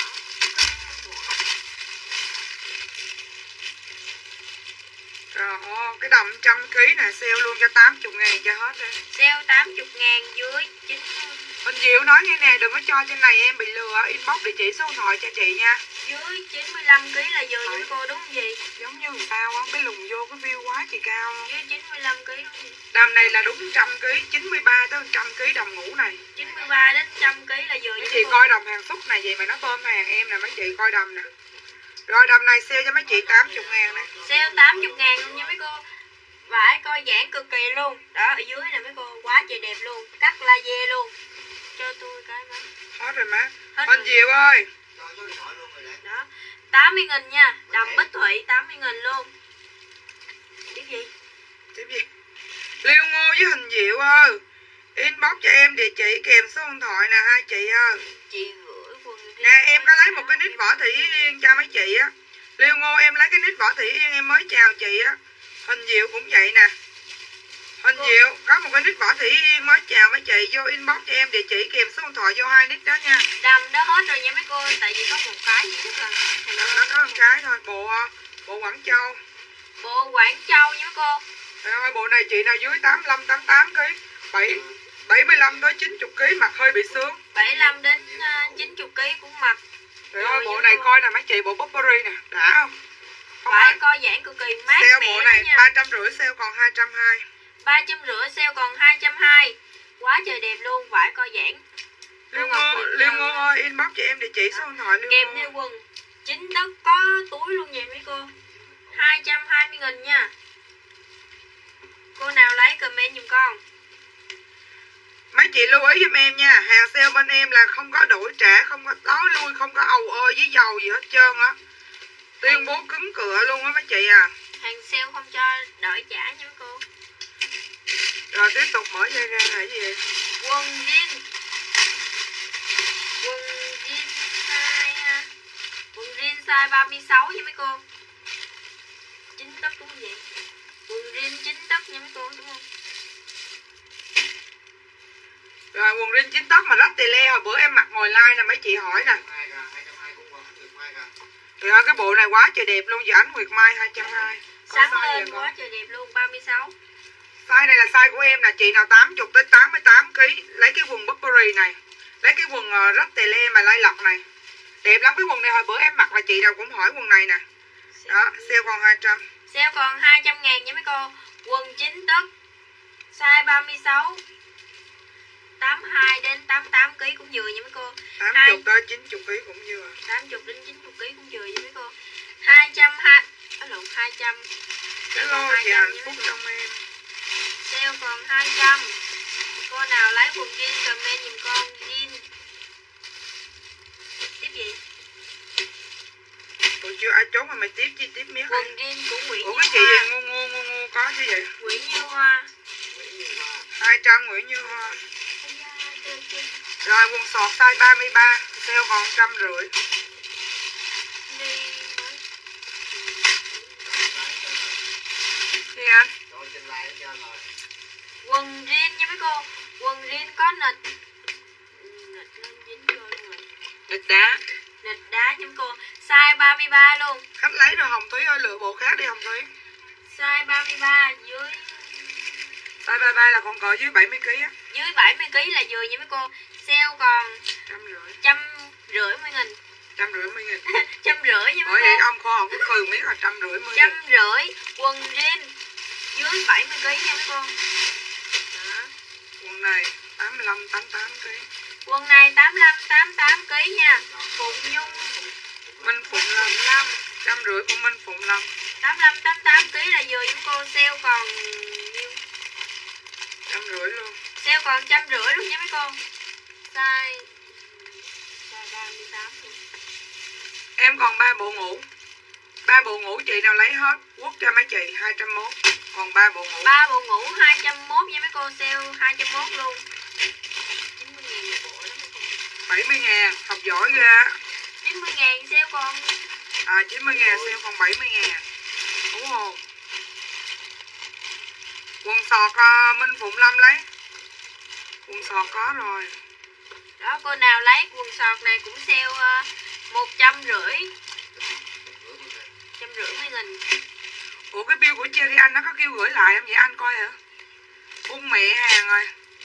Rồi, ô, cái đầm trăm ký này sale luôn cho tám mươi ngàn cho hết đi. Sale tám mươi ngàn dưới chín mươi. Huỳnh Diệu nói như nè, đừng có cho trên này em bị lừa, inbox địa chỉ số điện thoại cho chị nha. Dưới chín mươi lăm ký là vừa với cô đúng không gì? Giống như sao á, cái lùng vô cái view quá chị cao luôn. Dưới chín mươi lăm ký đúng không? Đầm này là đúng trăm ký, chín mươi ba tới một trăm ký đầm ngủ này. chín mươi ba đến một trăm ký là vừa Mấy với chị cô. coi đầm hàng xúc này vậy mà nó bơm hàng em nè, mấy chị coi đầm nè. Rồi đầm này sale cho mấy chị tám mươi ngàn nè. Sale tám mươi ngàn luôn nha mấy cô. Vải coi giãn cực kỳ luôn. Đó ở dưới nè mấy cô, quá trời đẹp luôn. Cắt laser luôn. Cho tôi cái má. Hết rồi má. Hết Huỳnh rồi. Diệu ơi. Đó, tám mươi nghìn nha. Đầm Bích Thụy tám mươi nghìn luôn. Tiếp gì? Tiếp gì? Liêu Ngô với Huỳnh Diệu ơi. Inbox cho em địa chỉ kèm số điện thoại nè hai chị ơi. Chị gửi quần riêng. Nè em có lấy một cái nick Võ Thị Yên cho mấy chị á. Liêu Ngô em lấy cái nick Võ Thị Yên em mới chào chị á. Huỳnh Diệu cũng vậy nè. Huỳnh Diệu có một cái nick Võ Thị Yên mới chào mấy chị, vô inbox cho em địa chỉ kèm số điện thoại vô hai nick đó nha. Đầm đó hết rồi nha mấy cô, tại vì có một cái duy nhất là Đó, nó có một cái thôi, bộ bộ Quảng Châu. bộ Quảng Châu nha mấy cô. Trời ơi, bộ này chị nào dưới tám mươi lăm, tám mươi tám ký, bảy, bảy mươi lăm tới chín mươi ký mặt hơi bị sướng. bảy mươi lăm đến chín mươi ký cũng mặc. Trời ơi, bộ này coi nè mấy chị, bộ Burberry nè, đã không? Không Phải phải. coi giãn cực kỳ mát Sale mẻ bộ này nha. ba trăm rưỡi, sale còn hai trăm hai mươi. ba trăm rưỡi sale còn hai trăm hai mươi. Quá trời đẹp luôn, vải coi giãn. Liêu Ngô, Liêu Ngô ơi, inbox cho em địa chỉ số điện thoại Liêu Kèm Ngô. theo quần chính tấc có túi luôn nha mấy cô. hai trăm hai mươi nghìn nha. Cô nào lấy comment giùm con. Mấy chị lưu ý giùm em nha, hàng sale bên em là không có đổi trả, không có tối lui, không có ầu ơi với dầu gì hết trơn á. Tuyên bố cứng cựa luôn á mấy chị à. Hàng sale không cho đổi trả nha mấy cô. Rồi tiếp tục mở dây ra là cái gì vậy? Quần jean. Quần jean size ha. Quần jean size ba mươi sáu nha mấy cô. chín tấc đúng không vậy? Quần jean chín tấc nha mấy cô đúng không? Rồi quần rin chín tóc mà lắc tì le hồi bữa em mặc ngồi like nè mấy chị hỏi nè. Trời ơi cái bộ này quá trời đẹp luôn, giờ Ánh Nguyệt Mai hai trăm hai mươi. Sáng lên quá trời đẹp luôn, ba mươi sáu. Size này là size của em nè, chị nào tám mươi tới tám mươi tám ký, lấy cái quần Burberry này. Lấy cái quần uh, rách tì le mà lai lọc này. Đẹp lắm, cái quần này hồi bữa em mặc là chị nào cũng hỏi quần này nè. Đó, sale còn hai trăm. Sale còn hai trăm ngàn nha mấy cô. Quần chín tấc size ba mươi sáu, tám mươi hai đến tám mươi tám ký cũng vừa nha mấy cô. tám mươi tới chín mươi ký cũng vừa. tám mươi đến chín mươi ký cũng vừa nha mấy cô. hai trăm hai ở lộn hai trăm. Hello chị hạnh phúc trong em. Sale còn hai trăm. Cô nào lấy quần jean comment giùm con jean. Tiếp gì? Tụi chưa ai chốt mà mày tiếp chi tiếp miết. Quần jean của Nguyễn Ủa Như cái chị Hoa. gì ngu ngu ngu ngu có chứ vậy? Nguyễn Như Hoa. hai trăm Nguyễn Như Hoa. Ây da, kêu chi? Rồi quần sọt size ba mươi ba, sale còn một trăm rưỡi. Đi mới. Đi anh. Quần jean nha mấy cô. Quần jean có nịch. Nịch lên dính vô luôn rồi. Địch đá. Nịch đá nha mấy cô. Size ba mươi ba luôn. Khách lấy rồi Hồng Thúy ơi, lựa bộ khác đi Hồng Thúy. Size ba mươi ba dưới Size ba mươi ba là còn cỡ dưới bảy mươi ký á. dưới bảy mươi ký là vừa nha mấy cô. Sale còn Trăm rưỡi. trăm rưỡi mươi nghìn. Trăm rưỡi mươi nghìn. Trăm rưỡi nha Bởi mấy vậy cô. ông kho ông cứ cười miết là trăm rưỡi mươi Trăm nghìn. rưỡi. Quần jean dưới bảy mươi ký nha mấy cô. Đó. Quần này tám mươi lăm, tám mươi tám ký. Quần này tám mươi lăm, tám mươi tám ký nha. Phụng Nhung Minh Phụng Lâm. Lâm Trăm rưỡi của Minh Phụng Lâm. tám mươi lăm, tám mươi tám ký là vừa chúng cô. Sale còn nhiêu? Trăm rưỡi luôn. Sale còn trăm rưỡi luôn nha mấy cô. Size size ba mươi tám luôn. Em còn ba bộ ngủ. Ba bộ ngủ chị nào lấy hết, quất cho mấy chị hai trăm mốt. Còn ba bộ ngủ. Ba bộ ngủ hai trăm mốt nha mấy cô. Sale hai trăm mốt luôn. chín mươi ngàn một bộ đó mấy cô. bảy mươi ngàn, học giỏi ghê á. chín mươi ngàn sale còn. À chín mươi ngàn sale còn bảy mươi ngàn. Ủa hồn. Quần sọt uh, Minh Phụng Lâm lấy. Quần sọt có rồi. Đó, cô nào lấy quần sọt này cũng sale uh, một trăm rưỡi trăm rưỡi mươi nghìn. Ủa cái bill của Cherry anh nó có kêu gửi lại không vậy anh coi hả? Ung mẹ hàng rồi.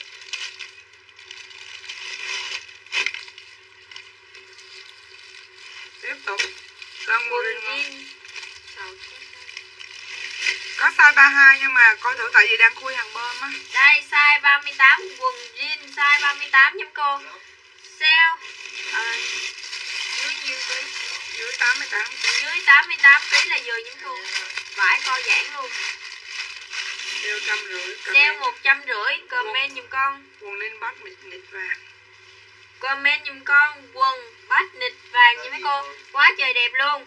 Tiếp tục. Lần Quần Morin jean sọt. có size ba mươi hai nhưng mà coi thử tại vì đang khui hàng bơm á. Đây size ba mươi tám, quần jean size ba mươi tám nha cô. Sale à, dưới nhiêu ký? Dưới tám mươi tám. Dưới tám mươi tám ký là vừa nha cô. Vải co giãn luôn. Sale trăm rưỡi. Sale một trăm rưỡi. Comment giùm con. Quần ninh bắt mịt nịt vàng. Comment giùm con quần bách nịt vàng nha mấy cô. Quá trời đẹp luôn.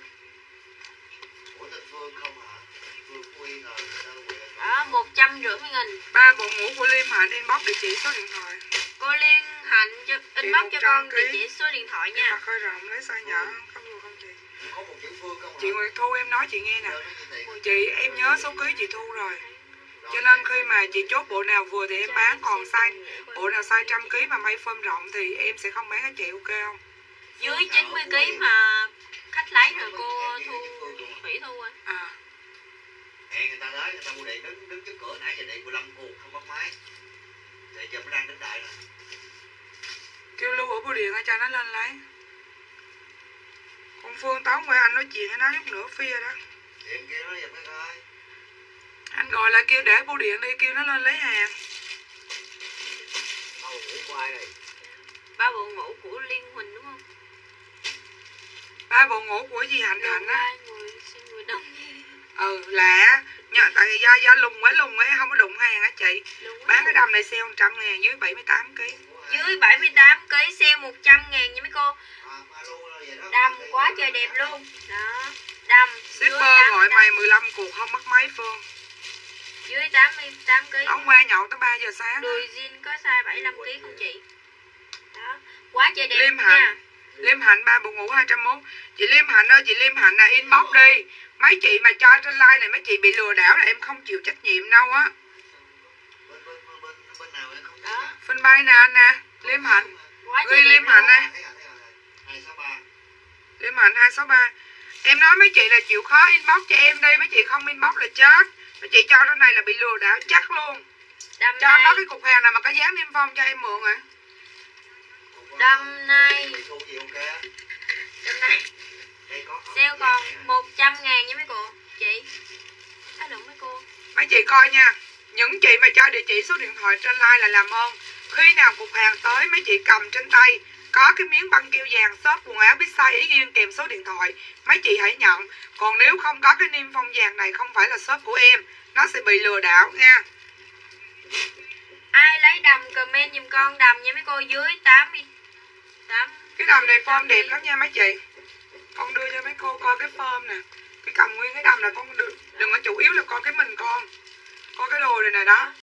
Đó, một trăm rưỡi mươi nghìn. Ba bộ ngủ của Liêm Hạnh inbox địa chỉ số điện thoại. Cô Liên Hạnh cho inbox cho con địa chỉ số điện thoại Em nha. mặc hơi rộng lấy size nhỏ không vừa không chị. Có một chữ Phương không hả? Chị Nguyệt Thu em nói chị nghe nè. Nhớ nó như tiền. Chị em nhớ số ký chị Thu rồi. Cho nên khi mà chị chốt bộ nào vừa thì em bán, còn size bộ nào size trăm ký mà may phơm rộng thì em sẽ không bán cho chị, ok không? Dưới chín mươi ký mà khách lấy rồi cô Thu Thủy Thu ơi. À. Hẹn người ta tới, người ta mua điện đứng đứng trước cửa nãy giờ điện mười lăm cuộc không bắt máy. Thì giờ mới đang đứng đợi nè. Kêu Lưu ở bưu điện cho nó lên lấy. Con Phương táo qua anh nói chuyện với nó lúc nửa phia đó. Điện kia nó giật cái coi. Anh gọi là kêu để bưu điện đi, kêu nó lên lấy hàng. Đâu ngủ của ai đây? Ba bộ ngủ của Liên Huỳnh đúng không? Ba bộ ngủ của dì Hạnh Hạnh á. Ba người xin người đông. Ừ là nhờ, tại vì do do lùng ấy lùng ấy không có đụng hàng á chị. Bán cái đầm này sale một trăm ngàn dưới bảy mươi tám ký. Dưới bảy mươi tám ký sale một trăm ngàn nha mấy cô. À, Đầm quá trời đẹp luôn. Đó. Đầm Shipper gọi mày mười lăm cuộc không mất máy Phương. dưới tám mươi tám ký. Đóng qua nhậu tới ba giờ sáng. Đùi jean có size bảy mươi lăm ký không chị? Đó. Quá trời đẹp Liêm nha. Hạnh. Liêm Hạnh ba bộ ngủ hai trăm mốt. Chị Liêm Hạnh ơi, chị Liêm Hạnh là inbox đi. Mấy chị mà cho trên like này mấy chị bị lừa đảo là em không chịu trách nhiệm đâu á. Bên bên bên bên nào em không Đó. Phân bay nè anh nè. Liêm Hạnh. Quá Ghi trời đẹp Liêm Hạnh luôn. đây. hai sáu ba. Liêm Hạnh hai sáu ba. Em nói mấy chị là chịu khó inbox cho em đi. Mấy chị không inbox là chết. Mấy chị cho cái này là bị lừa đảo chắc luôn. Đầm Cho này, nó cái cục hàng nào mà có dán niêm phong cho em mượn hả? đầm này, Bị thu gì ok? đầm này. Đây có Sale còn một trăm ngàn nha mấy cô. Chị. Á lộn mấy cô. Mấy chị coi nha. Những chị mà cho địa chỉ số điện thoại trên like là làm ơn. Khi nào cục hàng tới mấy chị cầm trên tay có cái miếng băng keo vàng shop quần áo biết size ý riêng kèm số điện thoại, mấy chị hãy nhận. Còn nếu không có cái niêm phong vàng này không phải là shop của em, nó sẽ bị lừa đảo nha. Ai lấy đầm comment giùm con đầm nha mấy cô dưới tám mươi tám. Cái đầm này form đẹp lắm nha mấy chị. Con đưa cho mấy cô coi cái form nè. Cái cầm nguyên cái đầm là con đưa, đừng có chủ yếu là coi cái mình con. Coi cái đồ này nè đó.